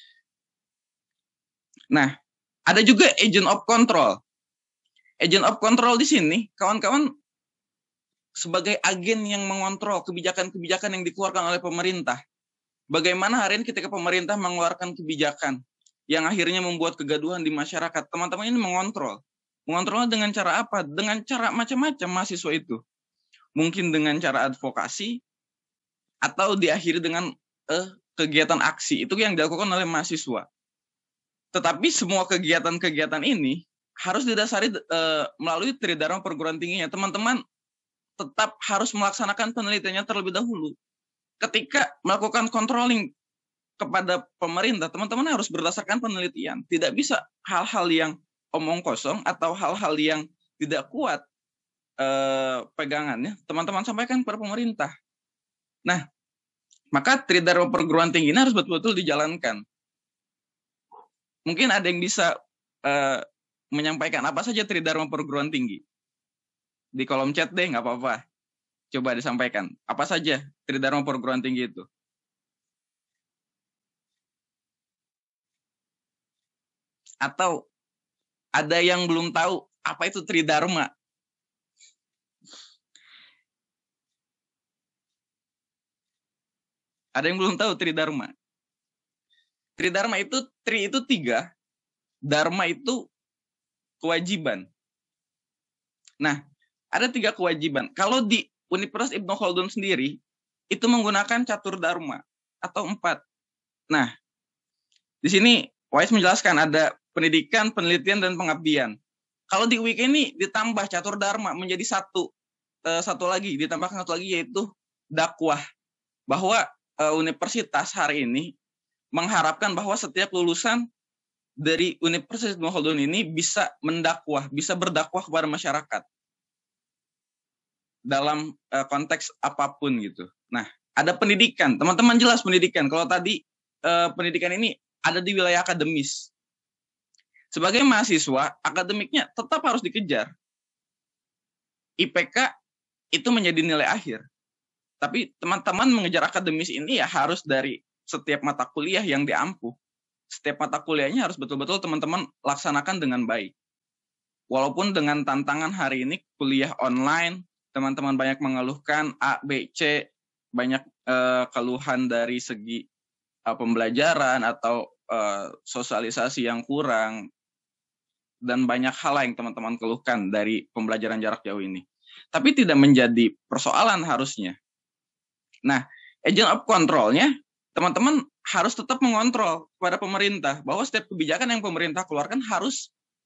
Nah, ada juga agent of control. Agent of control di sini, kawan-kawan sebagai agen yang mengontrol kebijakan-kebijakan yang dikeluarkan oleh pemerintah. Bagaimana hari ini ketika pemerintah mengeluarkan kebijakan yang akhirnya membuat kegaduhan di masyarakat, teman-teman ini mengontrol. Mengontrolnya dengan cara apa? Dengan cara macam-macam mahasiswa itu. Mungkin dengan cara advokasi, atau diakhiri dengan kegiatan aksi. Itu yang dilakukan oleh mahasiswa. Tetapi semua kegiatan-kegiatan ini harus didasari melalui Tridharma perguruan tingginya. Teman-teman tetap harus melaksanakan penelitiannya terlebih dahulu. Ketika melakukan controlling kepada pemerintah, teman-teman harus berdasarkan penelitian. Tidak bisa hal-hal yang omong kosong atau hal-hal yang tidak kuat pegangannya, teman-teman sampaikan kepada pemerintah. Nah, maka Tridharma perguruan tinggi ini harus betul-betul dijalankan. Mungkin ada yang bisa menyampaikan apa saja Tridharma perguruan tinggi. Di kolom chat deh, nggak apa-apa. Coba disampaikan. Apa saja Tridharma perguruan tinggi itu? Atau ada yang belum tahu apa itu Tridharma? Ada yang belum tahu Tridharma? Tridharma itu, tri itu 3, dharma itu kewajiban. Nah, ada 3 kewajiban. Kalau di Universitas Ibnu Khaldun sendiri, itu menggunakan catur dharma atau 4. Nah, di sini Wais menjelaskan ada pendidikan, penelitian, dan pengabdian. Kalau di UIK ini ditambah catur dharma menjadi satu lagi, ditambahkan satu lagi yaitu dakwah. Bahwa universitas hari ini mengharapkan bahwa setiap lulusan dari Universitas Ibnu Khaldun ini bisa mendakwah, bisa berdakwah kepada masyarakat dalam konteks apapun gitu. Nah, ada pendidikan, teman-teman jelas pendidikan. Kalau tadi pendidikan ini ada di wilayah akademis. Sebagai mahasiswa, akademiknya tetap harus dikejar. IPK itu menjadi nilai akhir. Tapi teman-teman mengejar akademis ini ya harus dari setiap mata kuliah yang diampuh. Setiap mata kuliahnya harus betul-betul teman-teman laksanakan dengan baik. Walaupun dengan tantangan hari ini kuliah online, teman-teman banyak mengeluhkan A, B, C, banyak keluhan dari segi pembelajaran atau sosialisasi yang kurang, dan banyak hal yang teman-teman keluhkan dari pembelajaran jarak jauh ini. Tapi tidak menjadi persoalan harusnya. Nah, agent of control-nya, teman-teman harus tetap mengontrol kepada pemerintah, bahwa setiap kebijakan yang pemerintah keluarkan harus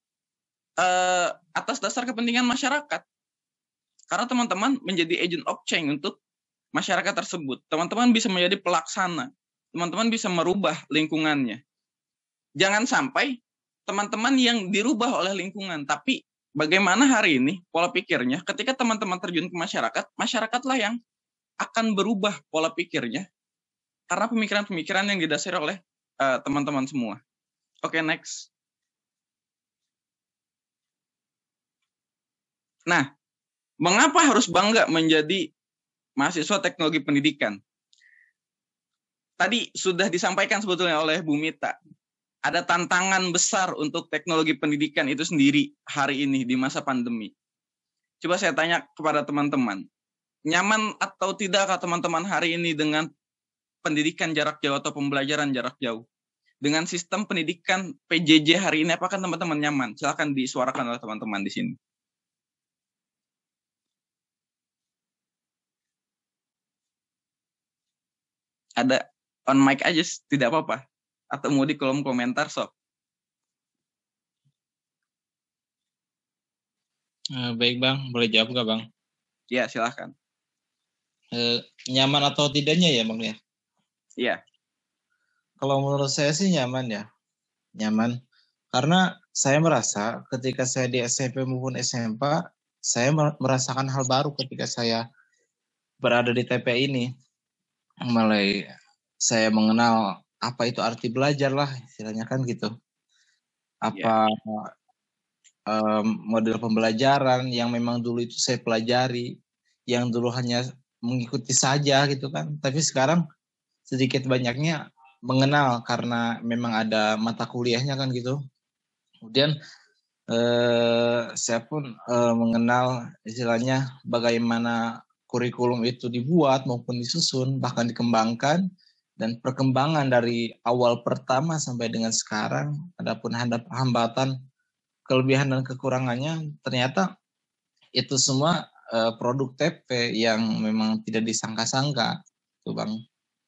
atas dasar kepentingan masyarakat. Karena teman-teman menjadi agent of change untuk masyarakat tersebut. Teman-teman bisa menjadi pelaksana. Teman-teman bisa merubah lingkungannya. Jangan sampai teman-teman yang dirubah oleh lingkungan, tapi bagaimana hari ini pola pikirnya ketika teman-teman terjun ke masyarakat, masyarakatlah yang akan berubah pola pikirnya karena pemikiran-pemikiran yang didasari oleh teman-teman semua. Oke, next. Nah, mengapa harus bangga menjadi mahasiswa teknologi pendidikan? Tadi sudah disampaikan sebetulnya oleh Bu Mita. Ada tantangan besar untuk teknologi pendidikan itu sendiri hari ini di masa pandemi. Coba saya tanya kepada teman-teman, nyaman atau tidakkah teman-teman hari ini dengan pendidikan jarak jauh atau pembelajaran jarak jauh? Dengan sistem pendidikan PJJ hari ini, apakah teman-teman nyaman? Silakan disuarakan oleh teman-teman di sini. Ada on mic aja, tidak apa-apa. Atau mau di kolom komentar, sok. Baik Bang, boleh jawab nggak Bang? Ya, silahkan. Nyaman atau tidaknya ya Bang ya? Iya. Kalau menurut saya sih nyaman ya. Nyaman. Karena saya merasa ketika saya di SMP maupun SMP, saya merasakan hal baru ketika saya berada di TP ini. Mulai saya mengenal apa itu arti belajar lah, istilahnya kan gitu. Apa model pembelajaran yang memang dulu itu saya pelajari, yang dulu hanya mengikuti saja gitu kan. Tapi sekarang sedikit banyaknya mengenal karena memang ada mata kuliahnya kan gitu. Kemudian saya pun mengenal istilahnya bagaimana kurikulum itu dibuat maupun disusun, bahkan dikembangkan, dan perkembangan dari awal pertama sampai dengan sekarang, adapun hambatan, kelebihan dan kekurangannya, ternyata itu semua produk TP yang memang tidak disangka-sangka, tuh Bang.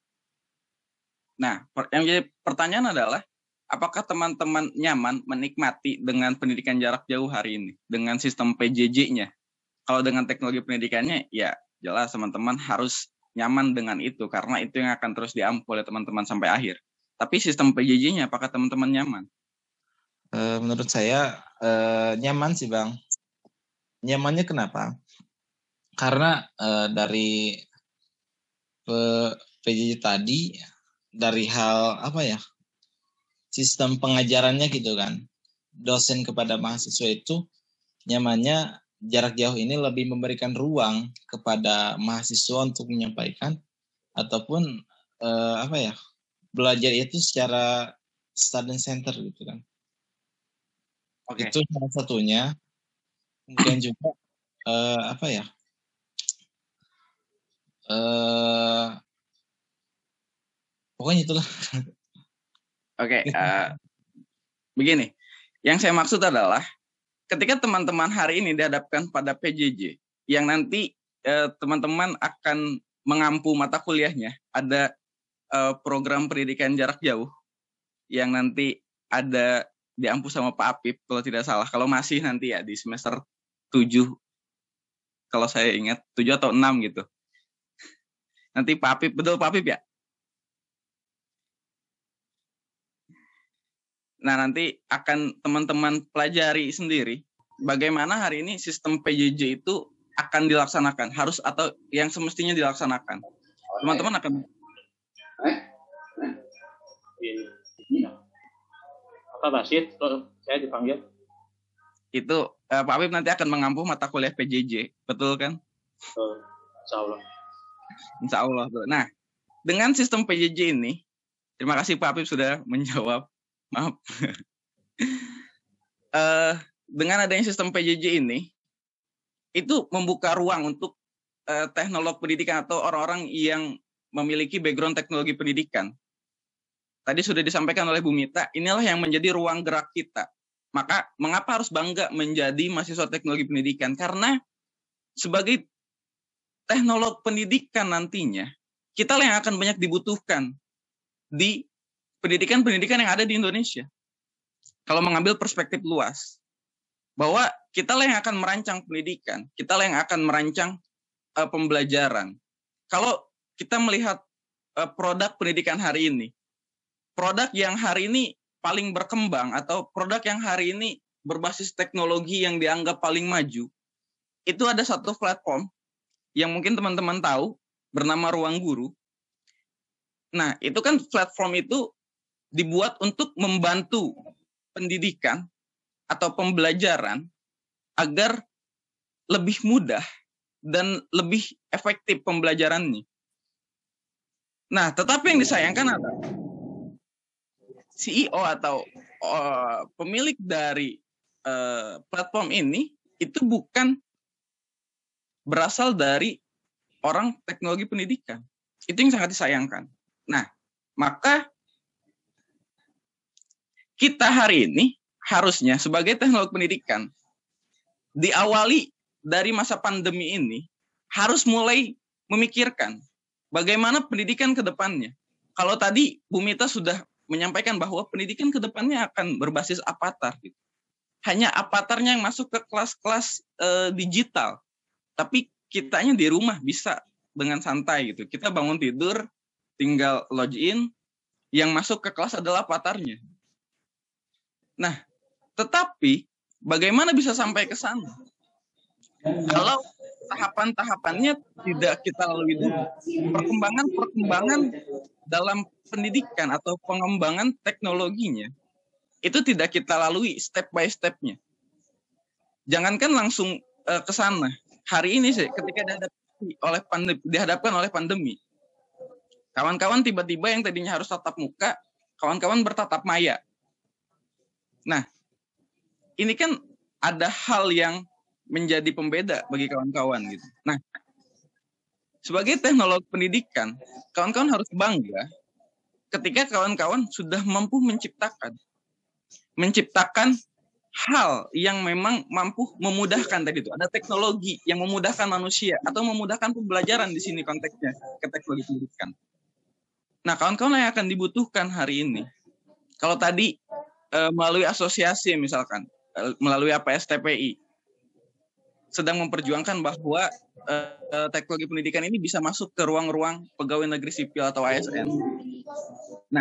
Nah, yang jadi pertanyaan adalah, apakah teman-teman nyaman menikmati dengan pendidikan jarak jauh hari ini, dengan sistem PJJ-nya? Kalau dengan teknologi pendidikannya, ya jelas teman-teman harus nyaman dengan itu, karena itu yang akan terus diampu oleh teman-teman sampai akhir. Tapi sistem PJJ-nya, apakah teman-teman nyaman? Menurut saya nyaman sih Bang. Nyamannya kenapa? Karena dari PJJ tadi, dari hal apa ya, sistem pengajarannya gitu kan, dosen kepada mahasiswa itu nyamannya jarak jauh ini lebih memberikan ruang kepada mahasiswa untuk menyampaikan ataupun apa ya, belajar itu secara student center gitu kan. Okay. Itu salah satunya. Kemudian juga apa ya, pokoknya itulah. Oke, begini, yang saya maksud adalah ketika teman-teman hari ini dihadapkan pada PJJ, yang nanti teman-teman akan mengampu mata kuliahnya, ada program pendidikan jarak jauh, yang nanti ada diampu sama Pak Apip, kalau tidak salah, kalau masih nanti ya di semester 7, kalau saya ingat, 7 atau 6 gitu. Nanti Pak Apip, betul Pak Apip ya? Nah, nanti akan teman-teman pelajari sendiri bagaimana hari ini sistem PJJ itu akan dilaksanakan, harus atau yang semestinya dilaksanakan. Teman-teman akan apa Basit? Saya dipanggil. Itu Pak Habib nanti akan mengampu mata kuliah PJJ, betul kan? Insya Allah. Insya Allah. Nah, dengan sistem PJJ ini, terima kasih Pak Habib sudah menjawab. Maaf. Dengan adanya sistem PJJ ini, itu membuka ruang untuk teknolog pendidikan atau orang-orang yang memiliki background teknologi pendidikan. Tadi sudah disampaikan oleh Bu Mita, inilah yang menjadi ruang gerak kita. Maka mengapa harus bangga menjadi mahasiswa teknologi pendidikan? Karena sebagai teknolog pendidikan nantinya, kita yang akan banyak dibutuhkan di pendidikan-pendidikan yang ada di Indonesia. Kalau mengambil perspektif luas, bahwa kita yang akan merancang pendidikan, kita yang akan merancang pembelajaran. Kalau kita melihat produk pendidikan hari ini, produk yang hari ini paling berkembang atau produk yang hari ini berbasis teknologi yang dianggap paling maju, itu ada satu platform yang mungkin teman-teman tahu, bernama Ruang Guru. Nah, itu kan platform itu dibuat untuk membantu pendidikan atau pembelajaran agar lebih mudah dan lebih efektif pembelajarannya. Nah, tetapi yang disayangkan adalah CEO atau pemilik dari platform ini itu bukan berasal dari orang teknologi pendidikan. Itu yang sangat disayangkan. Nah, maka kita hari ini harusnya sebagai teknologi pendidikan diawali dari masa pandemi ini harus mulai memikirkan bagaimana pendidikan ke depannya. Kalau tadi Bu Mita sudah menyampaikan bahwa pendidikan ke depannya akan berbasis avatar. Gitu. Hanya avatarnya yang masuk ke kelas-kelas digital. Tapi kitanya di rumah bisa dengan santai gitu. Kita bangun tidur, tinggal login, yang masuk ke kelas adalah avatarnya. Nah, tetapi bagaimana bisa sampai ke sana? Kalau tahapan-tahapannya tidak kita lalui dulu. Perkembangan dalam pendidikan atau pengembangan teknologinya itu tidak kita lalui step by step-nya. Jangankan langsung ke sana. Hari ini sih ketika dihadapkan oleh pandemi, kawan-kawan tiba-tiba yang tadinya harus tatap muka, kawan-kawan bertatap maya. Nah, ini kan ada hal yang menjadi pembeda bagi kawan-kawan gitu. Nah, sebagai teknologi pendidikan, kawan-kawan harus bangga ketika kawan-kawan sudah mampu menciptakan hal yang memang mampu memudahkan tadi itu. Ada teknologi yang memudahkan manusia atau memudahkan pembelajaran di sini konteksnya ke teknologi pendidikan. Nah, kawan-kawan yang akan dibutuhkan hari ini, kalau tadi melalui asosiasi misalkan, melalui APS-TPI, sedang memperjuangkan bahwa teknologi pendidikan ini bisa masuk ke ruang-ruang pegawai negeri sipil atau ASN. Nah,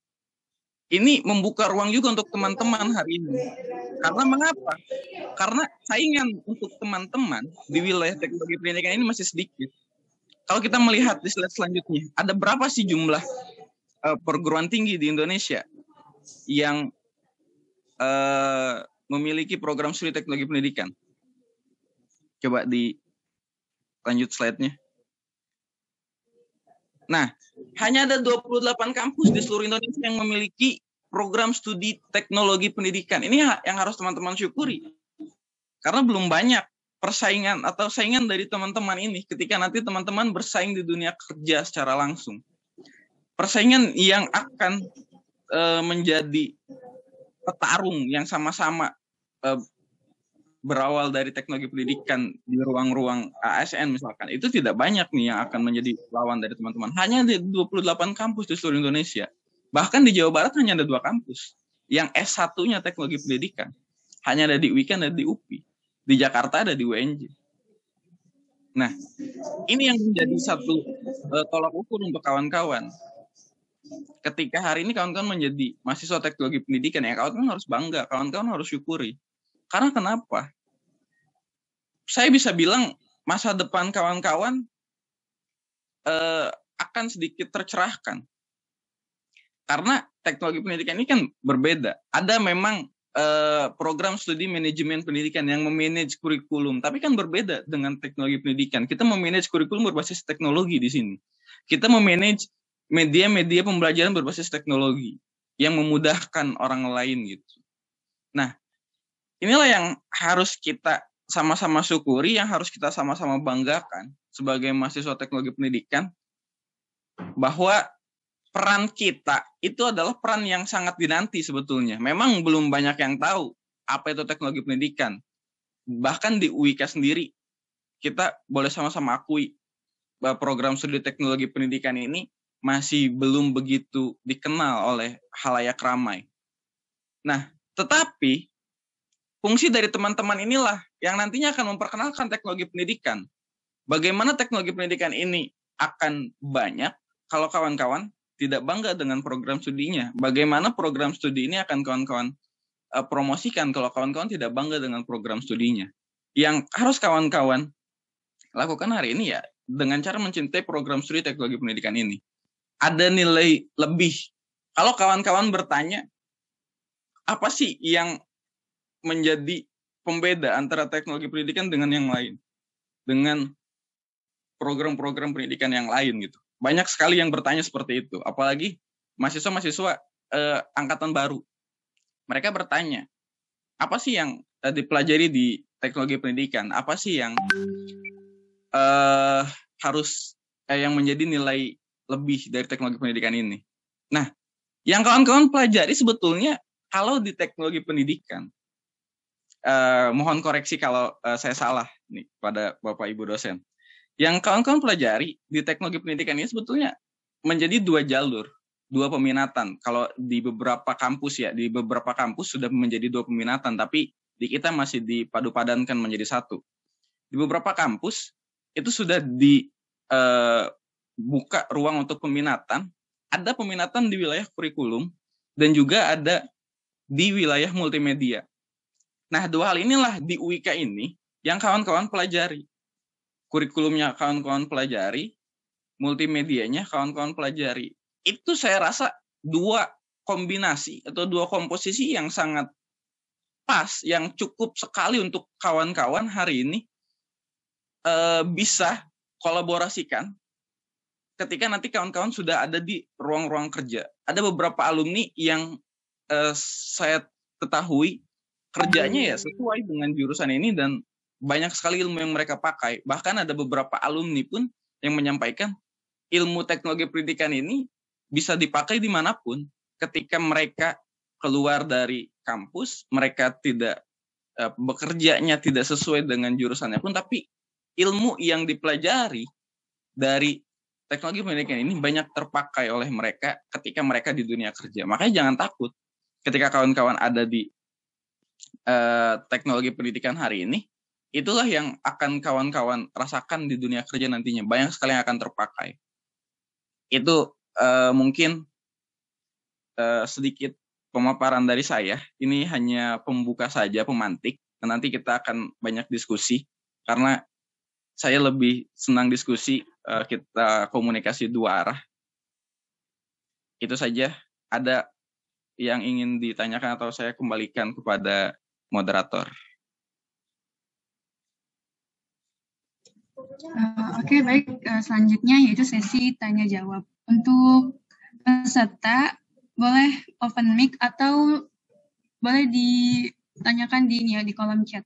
ini membuka ruang juga untuk teman-teman hari ini. Karena mengapa? Karena saingan untuk teman-teman di wilayah teknologi pendidikan ini masih sedikit. Kalau kita melihat di slide selanjutnya, ada berapa sih jumlah perguruan tinggi di Indonesia yang memiliki program studi teknologi pendidikan? Coba lanjut slide-nya. Nah, hanya ada 28 kampus di seluruh Indonesia yang memiliki program studi teknologi pendidikan. Ini yang harus teman-teman syukuri. Karena belum banyak persaingan atau saingan dari teman-teman ini ketika nanti teman-teman bersaing di dunia kerja secara langsung. Persaingan yang akan menjadi petarung yang sama-sama berawal dari teknologi pendidikan di ruang-ruang ASN misalkan, itu tidak banyak nih yang akan menjadi lawan dari teman-teman. Hanya di 28 kampus di seluruh Indonesia. Bahkan di Jawa Barat hanya ada 2 kampus. Yang S1-nya teknologi pendidikan. Hanya ada di UIK dan di UPI. Di Jakarta ada di UNJ. Nah, ini yang menjadi satu tolak ukur untuk kawan-kawan. Ketika hari ini kawan-kawan menjadi mahasiswa teknologi pendidikan, ya kawan-kawan harus bangga, kawan-kawan harus syukuri. Karena kenapa? Saya bisa bilang masa depan kawan-kawan akan sedikit tercerahkan. Karena teknologi pendidikan ini kan berbeda. Ada memang program studi manajemen pendidikan yang memanage kurikulum, tapi kan berbeda dengan teknologi pendidikan. Kita memanage kurikulum berbasis teknologi di sini. Kita memanage media-media pembelajaran berbasis teknologi yang memudahkan orang lain gitu. Nah, inilah yang harus kita sama-sama syukuri, yang harus kita sama-sama banggakan sebagai mahasiswa teknologi pendidikan, bahwa peran kita itu adalah peran yang sangat dinanti sebetulnya. Memang belum banyak yang tahu apa itu teknologi pendidikan. Bahkan di UIK sendiri, kita boleh sama-sama akui bahwa program studi teknologi pendidikan ini masih belum begitu dikenal oleh khalayak ramai. Nah, tetapi fungsi dari teman-teman inilah yang nantinya akan memperkenalkan teknologi pendidikan. Bagaimana teknologi pendidikan ini akan banyak kalau kawan-kawan tidak bangga dengan program studinya. Bagaimana program studi ini akan kawan-kawan promosikan kalau kawan-kawan tidak bangga dengan program studinya. Yang harus kawan-kawan lakukan hari ini ya dengan cara mencintai program studi teknologi pendidikan ini. Ada nilai lebih. Kalau kawan-kawan bertanya, apa sih yang menjadi pembeda antara teknologi pendidikan dengan yang lain? Dengan program-program pendidikan yang lain gitu. Banyak sekali yang bertanya seperti itu. Apalagi mahasiswa-mahasiswa angkatan baru. Mereka bertanya, apa sih yang dipelajari di teknologi pendidikan? Apa sih yang yang menjadi nilai lebih dari teknologi pendidikan ini? Nah, yang kawan-kawan pelajari sebetulnya kalau di teknologi pendidikan, mohon koreksi kalau saya salah nih pada Bapak Ibu dosen. Yang kawan-kawan pelajari di teknologi pendidikan ini sebetulnya menjadi 2 jalur, 2 peminatan. Kalau di beberapa kampus ya, di beberapa kampus sudah menjadi 2 peminatan, tapi di kita masih dipadu-padankan menjadi 1. Di beberapa kampus itu sudah dibuka ruang untuk peminatan. Ada peminatan di wilayah kurikulum dan juga ada di wilayah multimedia. Nah, 2 hal inilah di UIK ini yang kawan-kawan pelajari. Kurikulumnya kawan-kawan pelajari, multimedianya kawan-kawan pelajari. Itu saya rasa 2 kombinasi atau 2 komposisi yang sangat pas, yang cukup sekali untuk kawan-kawan hari ini bisa kolaborasikan ketika nanti kawan-kawan sudah ada di ruang-ruang kerja. Ada beberapa alumni yang saya ketahui kerjanya ya sesuai dengan jurusan ini dan banyak sekali ilmu yang mereka pakai. Bahkan ada beberapa alumni pun yang menyampaikan ilmu teknologi pendidikan ini bisa dipakai dimanapun. Ketika mereka keluar dari kampus, mereka tidak bekerjanya tidak sesuai dengan jurusannya pun, tapi ilmu yang dipelajari dari teknologi pendidikan ini banyak terpakai oleh mereka ketika mereka di dunia kerja. Makanya jangan takut ketika kawan-kawan ada di teknologi pendidikan hari ini. Itulah yang akan kawan-kawan rasakan di dunia kerja nantinya. Banyak sekali yang akan terpakai. Itu mungkin sedikit pemaparan dari saya. Ini hanya pembuka saja, pemantik. Dan nanti kita akan banyak diskusi. Karena saya lebih senang diskusi, kita komunikasi 2 arah. Itu saja. Ada yang ingin ditanyakan atau saya kembalikan kepada moderator. Oke, baik. Selanjutnya yaitu sesi tanya jawab. Untuk peserta boleh open mic atau boleh ditanyakan di kolom chat.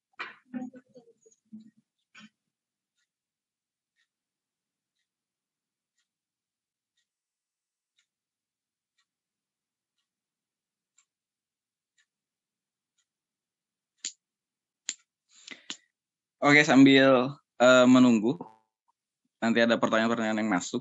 Oke, sambil menunggu nanti ada pertanyaan-pertanyaan yang masuk.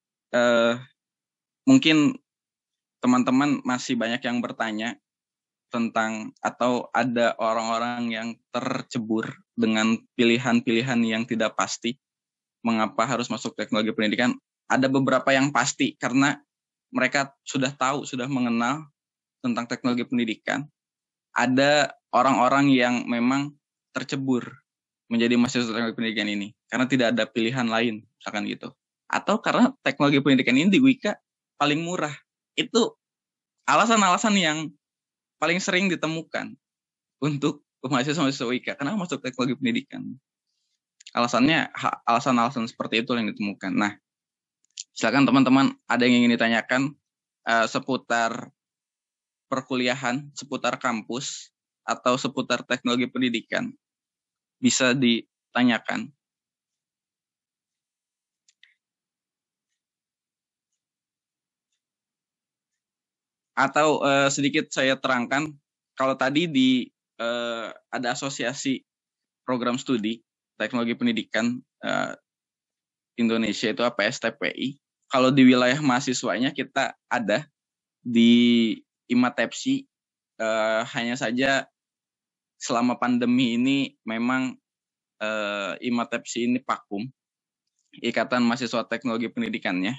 Mungkin teman-teman masih banyak yang bertanya tentang atau ada orang-orang yang tercebur dengan pilihan-pilihan yang tidak pasti. Mengapa harus masuk teknologi pendidikan? Ada beberapa yang pasti karena mereka sudah tahu, sudah mengenal tentang teknologi pendidikan. Ada orang-orang yang memang tercebur menjadi mahasiswa teknologi pendidikan ini karena tidak ada pilihan lain, misalkan gitu. Atau karena teknologi pendidikan ini di UIK paling murah. Itu alasan-alasan yang paling sering ditemukan untuk mahasiswa-mahasiswa UIK. Kenapa masuk teknologi pendidikan? Alasannya, alasan-alasan seperti itu yang ditemukan. Nah, silakan teman-teman ada yang ingin ditanyakan seputar perkuliahan, seputar kampus, atau seputar teknologi pendidikan. Bisa ditanyakan. Atau sedikit saya terangkan, kalau tadi ada asosiasi program studi teknologi pendidikan Indonesia itu APS-TPI. Kalau di wilayah mahasiswanya kita ada di IMATEPSI, hanya saja selama pandemi ini memang IMATEPSI ini vakum, Ikatan Mahasiswa Teknologi Pendidikannya.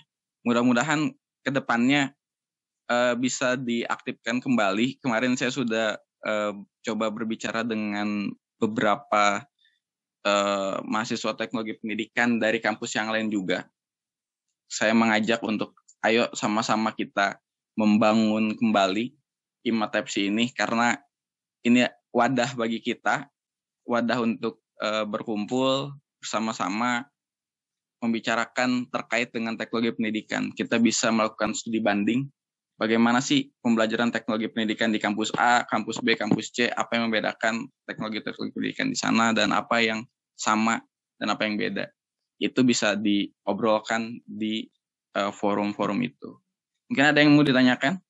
Mudah-mudahan ke depannya bisa diaktifkan kembali. Kemarin saya sudah coba berbicara dengan beberapa mahasiswa teknologi pendidikan dari kampus yang lain juga. Saya mengajak untuk ayo sama-sama kita membangun kembali IMATEPSI ini, karena ini wadah bagi kita, wadah untuk berkumpul bersama-sama membicarakan terkait dengan teknologi pendidikan. Kita bisa melakukan studi banding, bagaimana sih pembelajaran teknologi pendidikan di kampus A, kampus B, kampus C, apa yang membedakan teknologi pendidikan di sana, dan apa yang sama, dan apa yang beda. Itu bisa diobrolkan di forum-forum itu. Mungkin ada yang mau ditanyakan?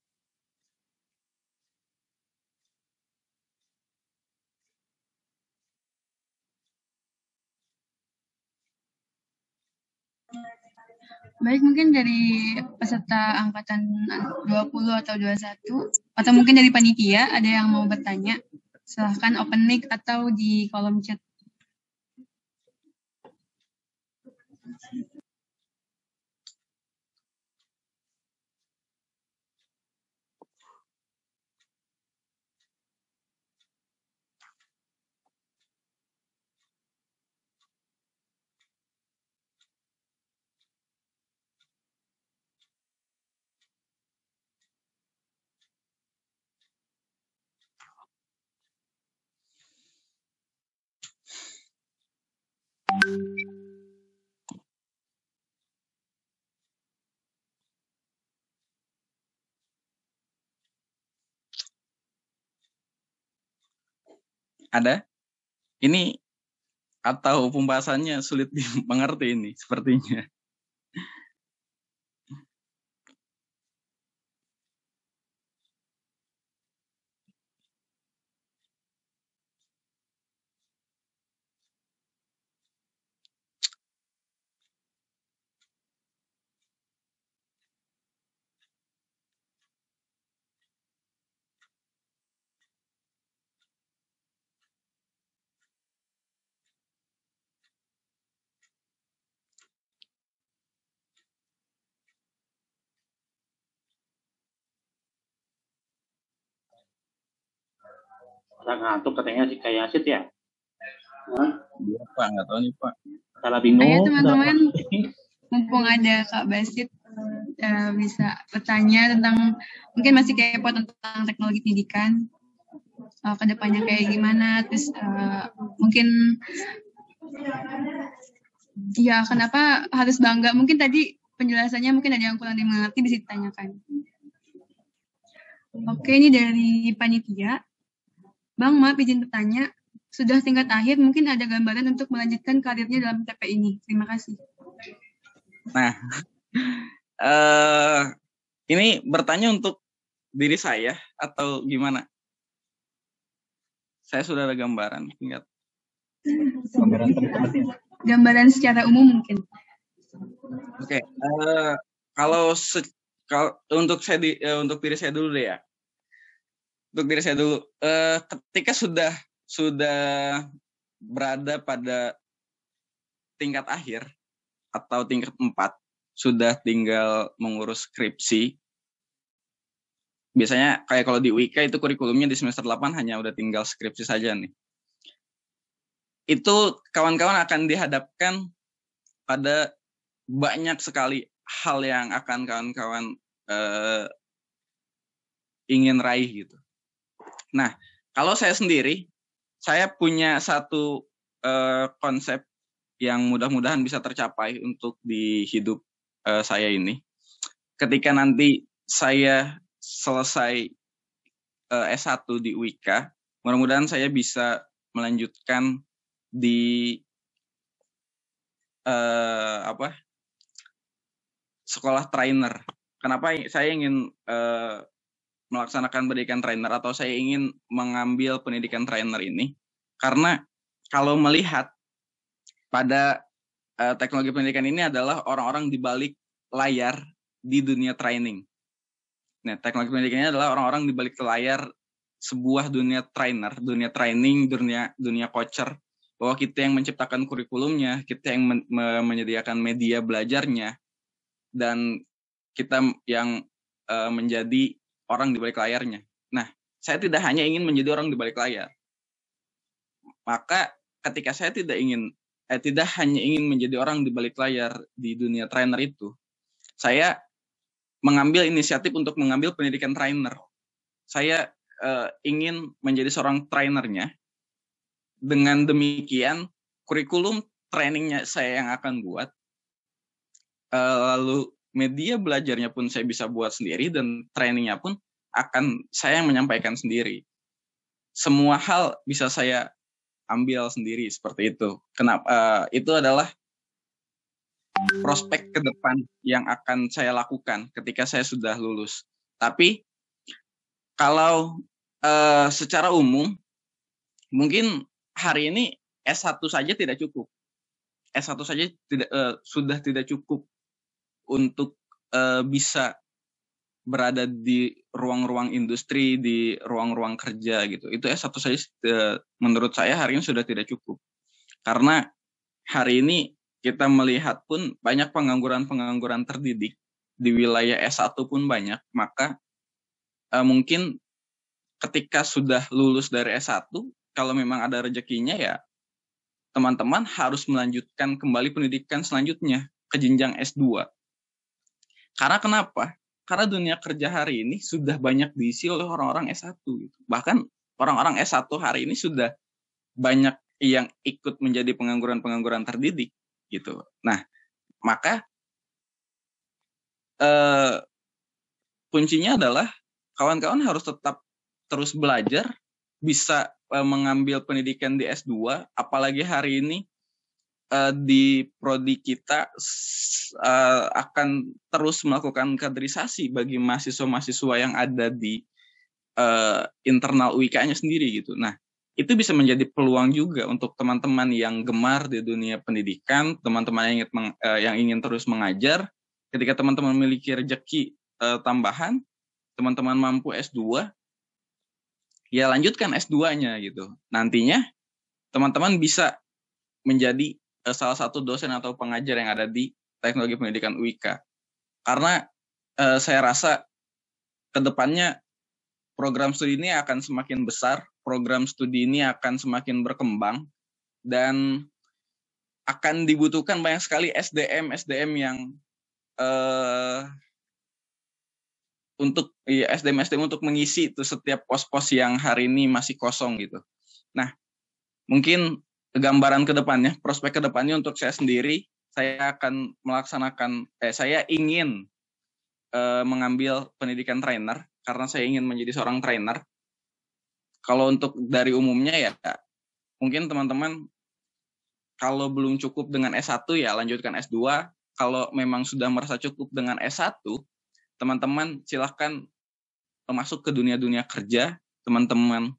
Baik, mungkin dari peserta angkatan 20 atau 21, atau mungkin dari panitia ada yang mau bertanya. Silahkan open mic atau di kolom chat. Ada? Ini atau pembahasannya sulit dimengerti ini sepertinya. Orang ngantuk katanya sih kayak Asit ya. Iya Pak, nggak tahu nih Pak. Salah bingung. Ayo teman-teman, mumpung ada Kak Basit, bisa bertanya tentang, mungkin masih kepo tentang teknologi pendidikan, ke depannya kayak gimana, terus mungkin ya kenapa harus bangga, mungkin tadi penjelasannya mungkin ada yang kurang dimengerti, bisa ditanyakan. Oke, ini dari panitia. Bang, maaf izin bertanya, sudah tingkat akhir, mungkin ada gambaran untuk melanjutkan karirnya dalam TP ini. Terima kasih. Nah, ini bertanya untuk diri saya atau gimana? Saya sudah ada gambaran tingkat. Gambaran secara umum mungkin. Oke, kalau untuk diri saya dulu deh ya. Untuk diri saya dulu, ketika sudah berada pada tingkat akhir atau tingkat 4, sudah tinggal mengurus skripsi. Biasanya kayak kalau di UIK itu kurikulumnya di semester 8 hanya udah tinggal skripsi saja nih. Itu kawan-kawan akan dihadapkan pada banyak sekali hal yang akan kawan-kawan ingin raih gitu. Nah, kalau saya sendiri, saya punya satu konsep yang mudah-mudahan bisa tercapai untuk di hidup saya ini. Ketika nanti saya selesai S1 di UIK, mudah-mudahan saya bisa melanjutkan di sekolah trainer. Kenapa saya ingin melaksanakan pendidikan trainer atau saya ingin mengambil pendidikan trainer ini? Karena kalau melihat pada teknologi pendidikan ini adalah orang-orang di balik layar di dunia training. Nah, teknologi pendidikan ini adalah orang-orang di balik layar sebuah dunia trainer, dunia training, dunia coacher, bahwa kita yang menciptakan kurikulumnya, kita yang menyediakan media belajarnya, dan kita yang menjadi orang di balik layarnya. Nah, saya tidak hanya ingin menjadi orang di balik layar. Maka ketika saya tidak hanya ingin menjadi orang di balik layar di dunia trainer itu, saya mengambil inisiatif untuk mengambil pendidikan trainer. Saya ingin menjadi seorang trainernya. Dengan demikian, kurikulum trainingnya saya yang akan buat. Lalu media belajarnya pun saya bisa buat sendiri, dan trainingnya pun akan saya yang menyampaikan sendiri. Semua hal bisa saya ambil sendiri seperti itu. Kenapa? Itu adalah prospek ke depan yang akan saya lakukan ketika saya sudah lulus. Tapi kalau secara umum, mungkin hari ini S1 saja tidak cukup. S1 saja sudah tidak cukup untuk bisa berada di ruang-ruang industri, di ruang-ruang kerja gitu. Itu S1 saja menurut saya hari ini sudah tidak cukup. Karena hari ini kita melihat pun banyak pengangguran-pengangguran terdidik di wilayah S1 pun banyak. Maka mungkin ketika sudah lulus dari S1, kalau memang ada rezekinya ya teman-teman harus melanjutkan kembali pendidikan selanjutnya ke jenjang S2. Karena kenapa? Karena dunia kerja hari ini sudah banyak diisi oleh orang-orang S1. Gitu. Bahkan orang-orang S1 hari ini sudah banyak yang ikut menjadi pengangguran-pengangguran terdidik. Gitu. Nah, maka kuncinya adalah kawan-kawan harus tetap terus belajar, bisa mengambil pendidikan di S2, apalagi hari ini di prodi kita akan terus melakukan kaderisasi bagi mahasiswa-mahasiswa yang ada di internal UIK-nya sendiri gitu. Nah, itu bisa menjadi peluang juga untuk teman-teman yang gemar di dunia pendidikan, teman-teman yang ingin terus mengajar. Ketika teman-teman memiliki rezeki tambahan, teman-teman mampu S2, ya lanjutkan S2-nya gitu. Nantinya teman-teman bisa menjadi salah satu dosen atau pengajar yang ada di Teknologi Pendidikan UIK. Karena saya rasa ke depannya program studi ini akan semakin besar, program studi ini akan semakin berkembang, dan akan dibutuhkan banyak sekali SDM yang untuk SDM untuk mengisi itu setiap pos-pos yang hari ini masih kosong gitu. Nah, mungkin gambaran ke depannya, prospek ke depannya untuk saya sendiri, saya akan melaksanakan, saya ingin mengambil pendidikan trainer karena saya ingin menjadi seorang trainer. Kalau untuk dari umumnya ya, mungkin teman-teman kalau belum cukup dengan S1 ya lanjutkan S2. Kalau memang sudah merasa cukup dengan S1, teman-teman silahkan masuk ke dunia kerja, teman-teman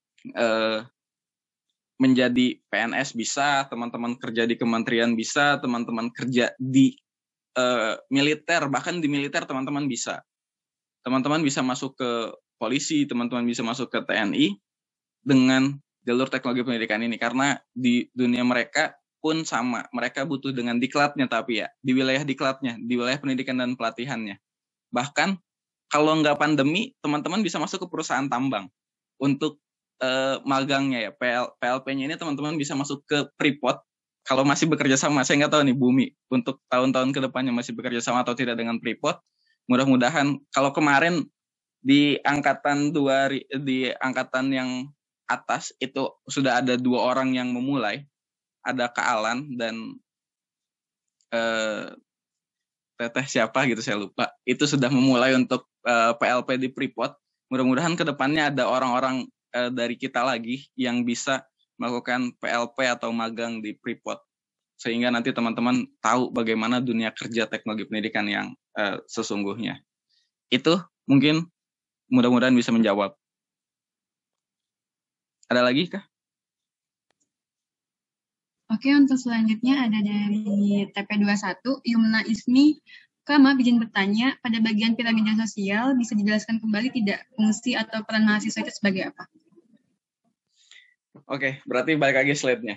menjadi PNS bisa, teman-teman kerja di kementerian bisa, teman-teman kerja di militer, bahkan di militer teman-teman bisa. Teman-teman bisa masuk ke polisi, teman-teman bisa masuk ke TNI dengan jalur teknologi pendidikan ini, karena di dunia mereka pun sama, mereka butuh dengan diklatnya, tapi ya di wilayah diklatnya, di wilayah pendidikan dan pelatihannya. Bahkan kalau nggak pandemi, teman-teman bisa masuk ke perusahaan tambang untuk magangnya ya. PLP-nya ini teman-teman bisa masuk ke Freeport kalau masih bekerja sama. Saya nggak tahu nih Bumi untuk tahun-tahun ke depannya masih bekerja sama atau tidak dengan Freeport. Mudah-mudahan kalau kemarin di angkatan yang atas itu sudah ada 2 orang yang memulai, ada Kak Alan dan Teteh siapa gitu saya lupa, itu sudah memulai untuk PLP di Freeport. Mudah-mudahan ke depannya ada orang-orang dari kita lagi yang bisa melakukan PLP atau magang di Freeport, sehingga nanti teman-teman tahu bagaimana dunia kerja teknologi pendidikan yang sesungguhnya. Itu mungkin mudah-mudahan bisa menjawab. Ada lagi kah? Oke, untuk selanjutnya ada dari TP21, Yumna Ismi. Kak, maaf izin bertanya, pada bagian piramida sosial bisa dijelaskan kembali tidak fungsi atau peran mahasiswa itu sebagai apa? Oke, berarti balik lagi slide-nya.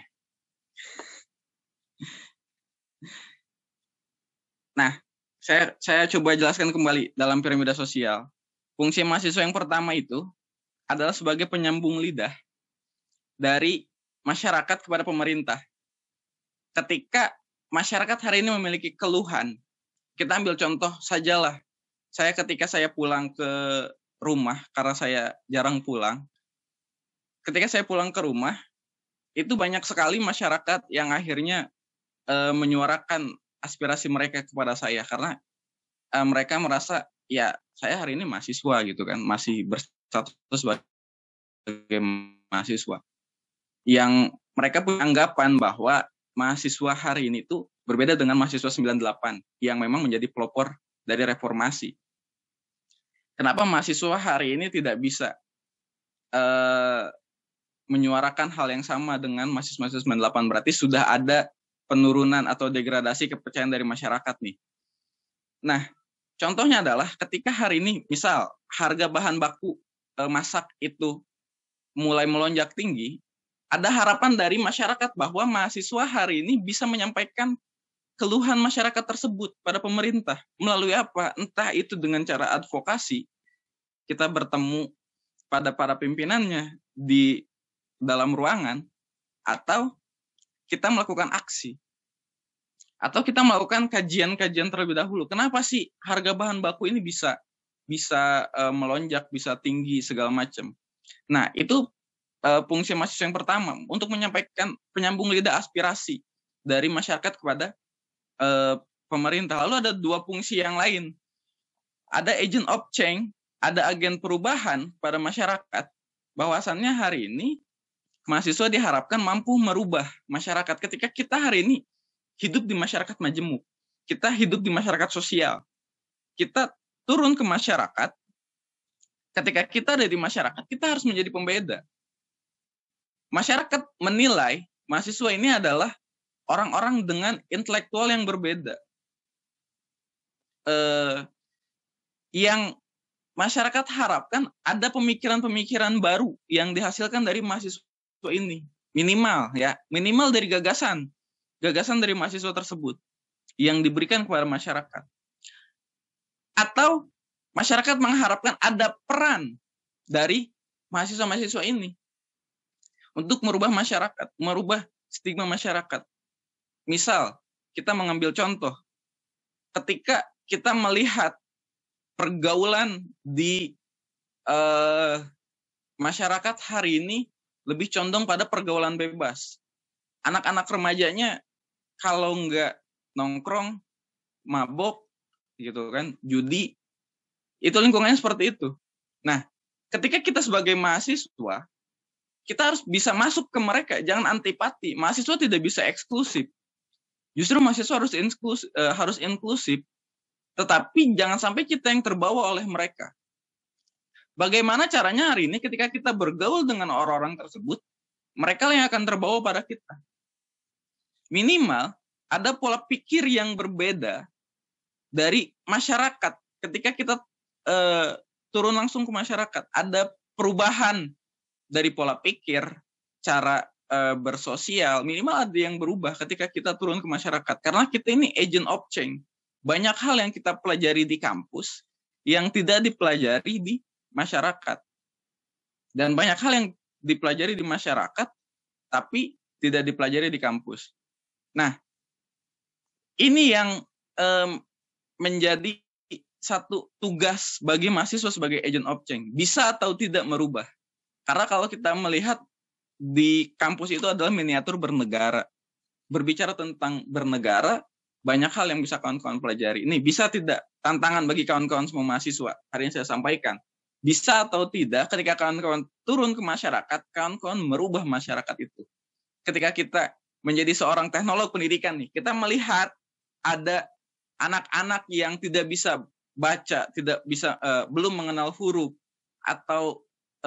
Nah, saya coba jelaskan kembali dalam piramida sosial. Fungsi mahasiswa yang pertama itu adalah sebagai penyambung lidah dari masyarakat kepada pemerintah. Ketika masyarakat hari ini memiliki keluhan, kita ambil contoh sajalah. Ketika saya pulang ke rumah, karena saya jarang pulang, ketika saya pulang ke rumah, itu banyak sekali masyarakat yang akhirnya menyuarakan aspirasi mereka kepada saya, karena mereka merasa, ya saya hari ini mahasiswa gitu kan, masih berstatus sebagai mahasiswa. Yang mereka punya anggapan bahwa mahasiswa hari ini tuh berbeda dengan mahasiswa 98 yang memang menjadi pelopor dari reformasi. Kenapa mahasiswa hari ini tidak bisa menyuarakan hal yang sama dengan mahasiswa 98? Berarti sudah ada penurunan atau degradasi kepercayaan dari masyarakat nih. Nah, contohnya adalah ketika hari ini, misal harga bahan baku masak itu mulai melonjak tinggi, ada harapan dari masyarakat bahwa mahasiswa hari ini bisa menyampaikan keluhan masyarakat tersebut pada pemerintah. Melalui apa? Entah itu dengan cara advokasi, kita bertemu pada para pimpinannya di dalam ruangan, atau kita melakukan aksi, atau kita melakukan kajian-kajian terlebih dahulu. Kenapa sih harga bahan baku ini bisa melonjak, bisa tinggi segala macam? Nah, itu fungsi mahasiswa yang pertama, untuk menyampaikan penyambung lidah aspirasi dari masyarakat kepada pemerintah. Lalu ada dua fungsi yang lain. Ada agent of change, ada agen perubahan pada masyarakat. Bahwasannya hari ini mahasiswa diharapkan mampu merubah masyarakat. Ketika kita hari ini hidup di masyarakat majemuk, kita hidup di masyarakat sosial, kita turun ke masyarakat. Ketika kita ada di masyarakat, kita harus menjadi pembeda. Masyarakat menilai mahasiswa ini adalah orang-orang dengan intelektual yang berbeda. Yang masyarakat harapkan ada pemikiran-pemikiran baru yang dihasilkan dari mahasiswa ini. Minimal dari gagasan dari mahasiswa tersebut yang diberikan kepada masyarakat. Atau masyarakat mengharapkan ada peran dari mahasiswa-mahasiswa ini untuk merubah masyarakat, merubah stigma masyarakat. Misal, kita mengambil contoh, ketika kita melihat pergaulan di masyarakat hari ini lebih condong pada pergaulan bebas. Anak-anak remajanya kalau nggak nongkrong, mabok, gitu kan, judi, itu lingkungannya seperti itu. Nah, ketika kita sebagai mahasiswa, kita harus bisa masuk ke mereka, jangan antipati. Mahasiswa tidak bisa eksklusif. Justru mahasiswa harus inklusif, tetapi jangan sampai kita yang terbawa oleh mereka. Bagaimana caranya hari ini ketika kita bergaul dengan orang-orang tersebut, mereka yang akan terbawa pada kita. Minimal ada pola pikir yang berbeda dari masyarakat. Ketika kita turun langsung ke masyarakat, ada perubahan dari pola pikir, cara bersosial, minimal ada yang berubah ketika kita turun ke masyarakat. Karena kita ini agent of change. Banyak hal yang kita pelajari di kampus yang tidak dipelajari di masyarakat. Dan banyak hal yang dipelajari di masyarakat tapi tidak dipelajari di kampus. Nah, ini yang menjadi satu tugas bagi mahasiswa sebagai agent of change. Bisa atau tidak merubah. Karena kalau kita melihat di kampus itu adalah miniatur bernegara. Berbicara tentang bernegara, banyak hal yang bisa kawan-kawan pelajari. Ini bisa tidak tantangan bagi kawan-kawan semua mahasiswa. Hari ini saya sampaikan. Bisa atau tidak ketika kawan-kawan turun ke masyarakat, kawan-kawan merubah masyarakat itu. Ketika kita menjadi seorang teknolog pendidikan nih, kita melihat ada anak-anak yang tidak bisa baca, tidak bisa belum mengenal huruf, atau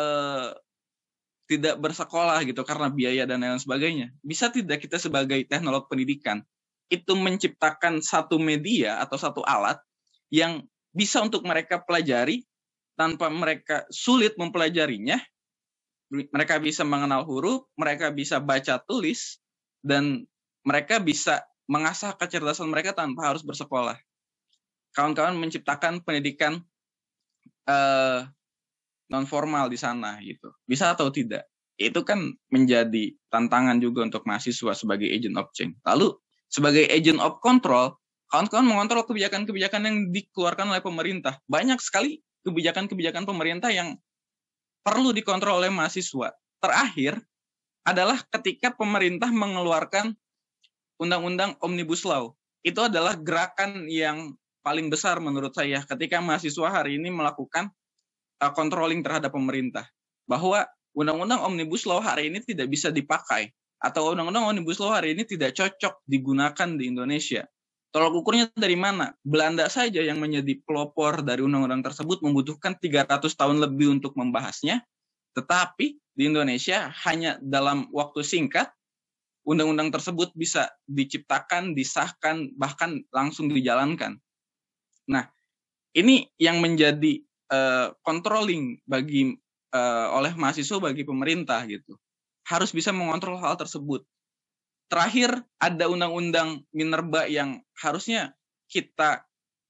tidak bersekolah gitu karena biaya dan lain sebagainya. Bisa tidak kita sebagai teknolog pendidikan itu menciptakan satu media atau satu alat yang bisa untuk mereka pelajari tanpa mereka sulit mempelajarinya. Mereka bisa mengenal huruf, mereka bisa baca tulis, dan mereka bisa mengasah kecerdasan mereka tanpa harus bersekolah. Kawan-kawan menciptakan pendidikan non formal di sana gitu. Bisa atau tidak? Itu kan menjadi tantangan juga untuk mahasiswa sebagai agent of change. Lalu sebagai agent of control, kawan-kawan mengontrol kebijakan-kebijakan yang dikeluarkan oleh pemerintah. Banyak sekali kebijakan-kebijakan pemerintah yang perlu dikontrol oleh mahasiswa. Terakhir adalah ketika pemerintah mengeluarkan Undang-Undang Omnibus Law. Itu adalah gerakan yang paling besar menurut saya ketika mahasiswa hari ini melakukan controlling terhadap pemerintah. Bahwa Undang-Undang Omnibus Law hari ini tidak bisa dipakai. Atau Undang-Undang Omnibus Law hari ini tidak cocok digunakan di Indonesia. Tolak ukurnya dari mana? Belanda saja yang menjadi pelopor dari undang-undang tersebut membutuhkan 300 tahun lebih untuk membahasnya. Tetapi di Indonesia hanya dalam waktu singkat, undang-undang tersebut bisa diciptakan, disahkan, bahkan langsung dijalankan. Nah, ini yang menjadi controlling bagi oleh mahasiswa bagi pemerintah gitu. Harus bisa mengontrol hal tersebut. Terakhir ada undang-undang Minerba yang harusnya kita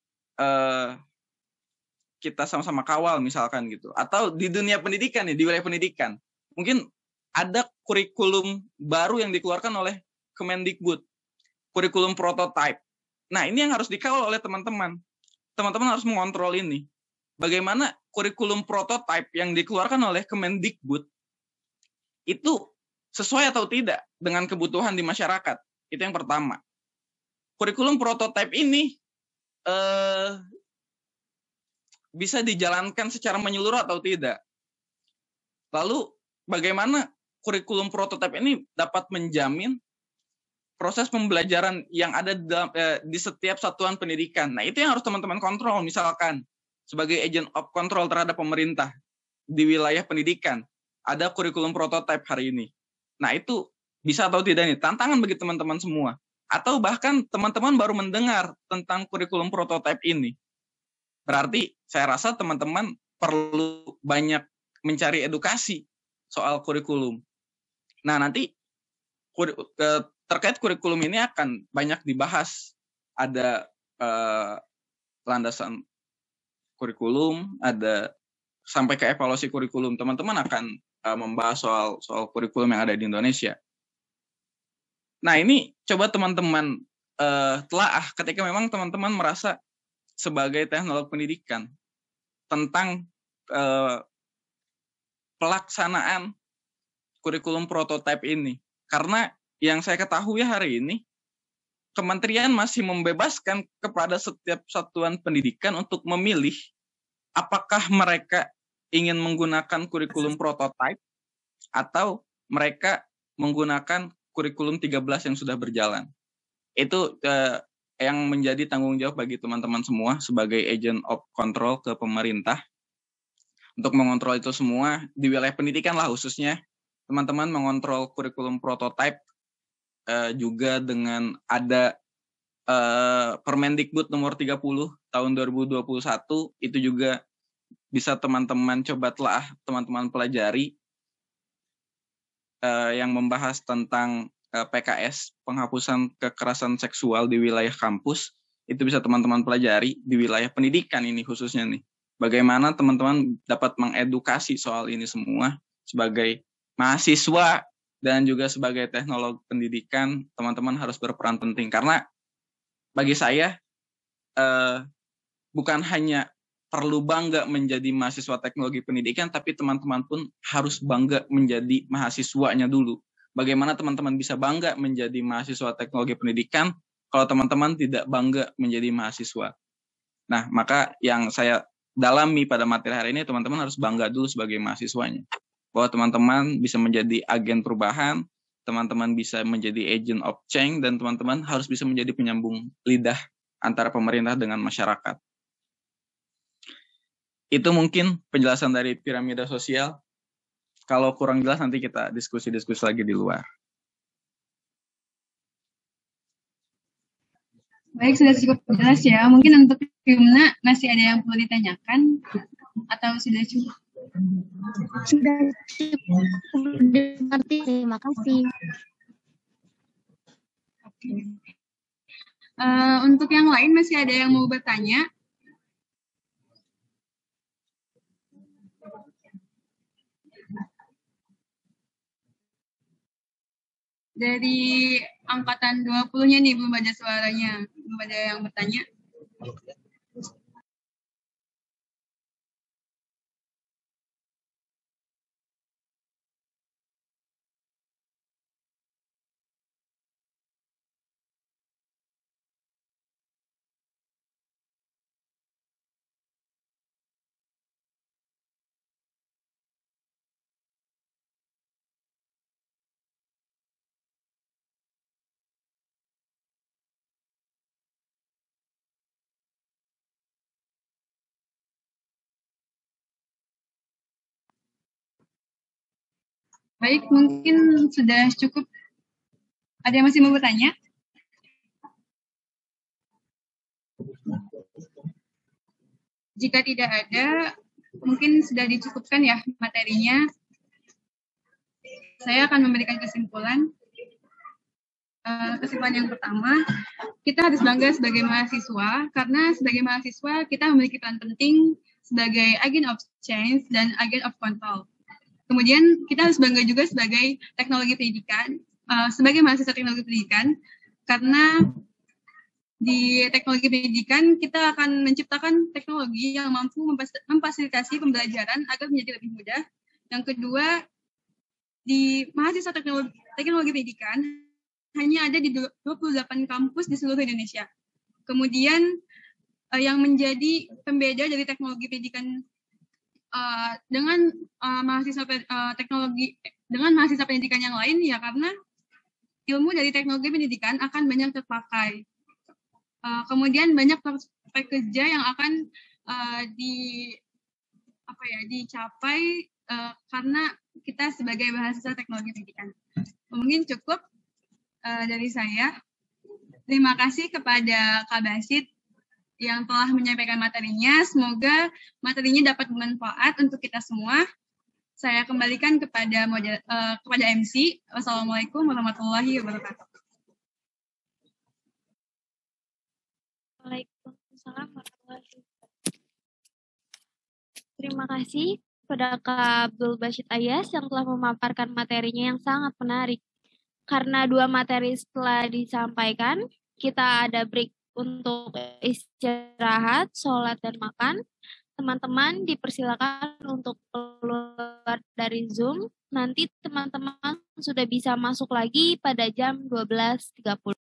sama-sama kawal misalkan gitu. Atau di dunia pendidikan nih, di wilayah pendidikan. Mungkin ada kurikulum baru yang dikeluarkan oleh Kemendikbud. Kurikulum prototype. Nah, ini yang harus dikawal oleh teman-teman. Teman-teman harus mengontrol ini. Bagaimana kurikulum prototype yang dikeluarkan oleh Kemendikbud itu sesuai atau tidak dengan kebutuhan di masyarakat. Itu yang pertama. Kurikulum prototype ini bisa dijalankan secara menyeluruh atau tidak. Lalu bagaimana kurikulum prototype ini dapat menjamin proses pembelajaran yang ada di setiap satuan pendidikan. Nah, itu yang harus teman-teman kontrol. Misalkan sebagai agent of control terhadap pemerintah di wilayah pendidikan, ada kurikulum prototype hari ini. Nah, itu bisa atau tidak nih? Tantangan bagi teman-teman semua. Atau bahkan teman-teman baru mendengar tentang kurikulum prototype ini. Berarti saya rasa teman-teman perlu banyak mencari edukasi soal kurikulum. Nah, nanti terkait kurikulum ini akan banyak dibahas. Ada landasan kurikulum, ada sampai ke evaluasi kurikulum. Teman-teman akan membahas soal kurikulum yang ada di Indonesia. Nah, ini coba teman-teman telaah ketika memang teman-teman merasa sebagai teknolog pendidikan tentang pelaksanaan kurikulum prototype ini. Karena yang saya ketahui hari ini, kementerian masih membebaskan kepada setiap satuan pendidikan untuk memilih apakah mereka ingin menggunakan kurikulum prototype atau mereka menggunakan kurikulum 13 yang sudah berjalan. Itu yang menjadi tanggung jawab bagi teman-teman semua sebagai agent of control ke pemerintah. Untuk mengontrol itu semua, di wilayah pendidikan lah khususnya, teman-teman mengontrol kurikulum prototype juga dengan ada Permendikbud nomor 30 tahun 2021, itu juga bisa teman-teman coba telah teman-teman pelajari yang membahas tentang PKS, penghapusan kekerasan seksual di wilayah kampus. Itu bisa teman-teman pelajari di wilayah pendidikan ini khususnya nih. Bagaimana teman-teman dapat mengedukasi soal ini semua sebagai mahasiswa dan juga sebagai teknolog pendidikan, teman-teman harus berperan penting. Karena bagi saya bukan hanya perlu bangga menjadi mahasiswa teknologi pendidikan, tapi teman-teman pun harus bangga menjadi mahasiswanya dulu. Bagaimana teman-teman bisa bangga menjadi mahasiswa teknologi pendidikan kalau teman-teman tidak bangga menjadi mahasiswa? Nah, maka yang saya dalami pada materi hari ini, teman-teman harus bangga dulu sebagai mahasiswanya. Bahwa teman-teman bisa menjadi agen perubahan, teman-teman bisa menjadi agent of change, dan teman-teman harus bisa menjadi penyambung lidah antara pemerintah dengan masyarakat. Itu mungkin penjelasan dari piramida sosial. Kalau kurang jelas nanti kita diskusi-diskusi lagi di luar. Baik, sudah cukup jelas ya. Mungkin untuk Yumna masih ada yang perlu ditanyakan atau sudah cukup? Sudah cukup dimengerti, terima kasih. Oke. Untuk yang lain masih ada yang mau bertanya? Dari angkatan 20-nya nih, belum ada suaranya, belum ada yang bertanya. Baik, mungkin sudah cukup. Ada yang masih mau bertanya? Jika tidak ada, mungkin sudah dicukupkan ya materinya. Saya akan memberikan kesimpulan. Kesimpulan yang pertama, kita harus bangga sebagai mahasiswa, karena sebagai mahasiswa kita memiliki peran penting sebagai agent of change dan agent of control. Kemudian kita harus bangga juga sebagai teknologi pendidikan, sebagai mahasiswa teknologi pendidikan, karena di teknologi pendidikan kita akan menciptakan teknologi yang mampu memfasilitasi pembelajaran agar menjadi lebih mudah. Yang kedua, di mahasiswa teknologi pendidikan hanya ada di 28 kampus di seluruh Indonesia. Kemudian yang menjadi pembeda dari teknologi pendidikan dengan mahasiswa pendidikan yang lain ya karena ilmu dari teknologi pendidikan akan banyak terpakai. Kemudian banyak prospek kerja yang akan dicapai karena kita sebagai mahasiswa teknologi pendidikan. Mungkin cukup dari saya. Terima kasih kepada Kak Basit yang telah menyampaikan materinya. Semoga materinya dapat bermanfaat untuk kita semua. Saya kembalikan kepada MC. Wassalamualaikum warahmatullahi wabarakatuh. Waalaikumsalam warahmatullahi wabarakatuh. Terima kasih kepada Kak Abdul Basit Ayas yang telah memaparkan materinya yang sangat menarik. Karena 2 materi setelah disampaikan, kita ada break untuk istirahat, sholat, dan makan. Teman-teman dipersilakan untuk keluar dari Zoom. Nanti teman-teman sudah bisa masuk lagi pada jam 12.30.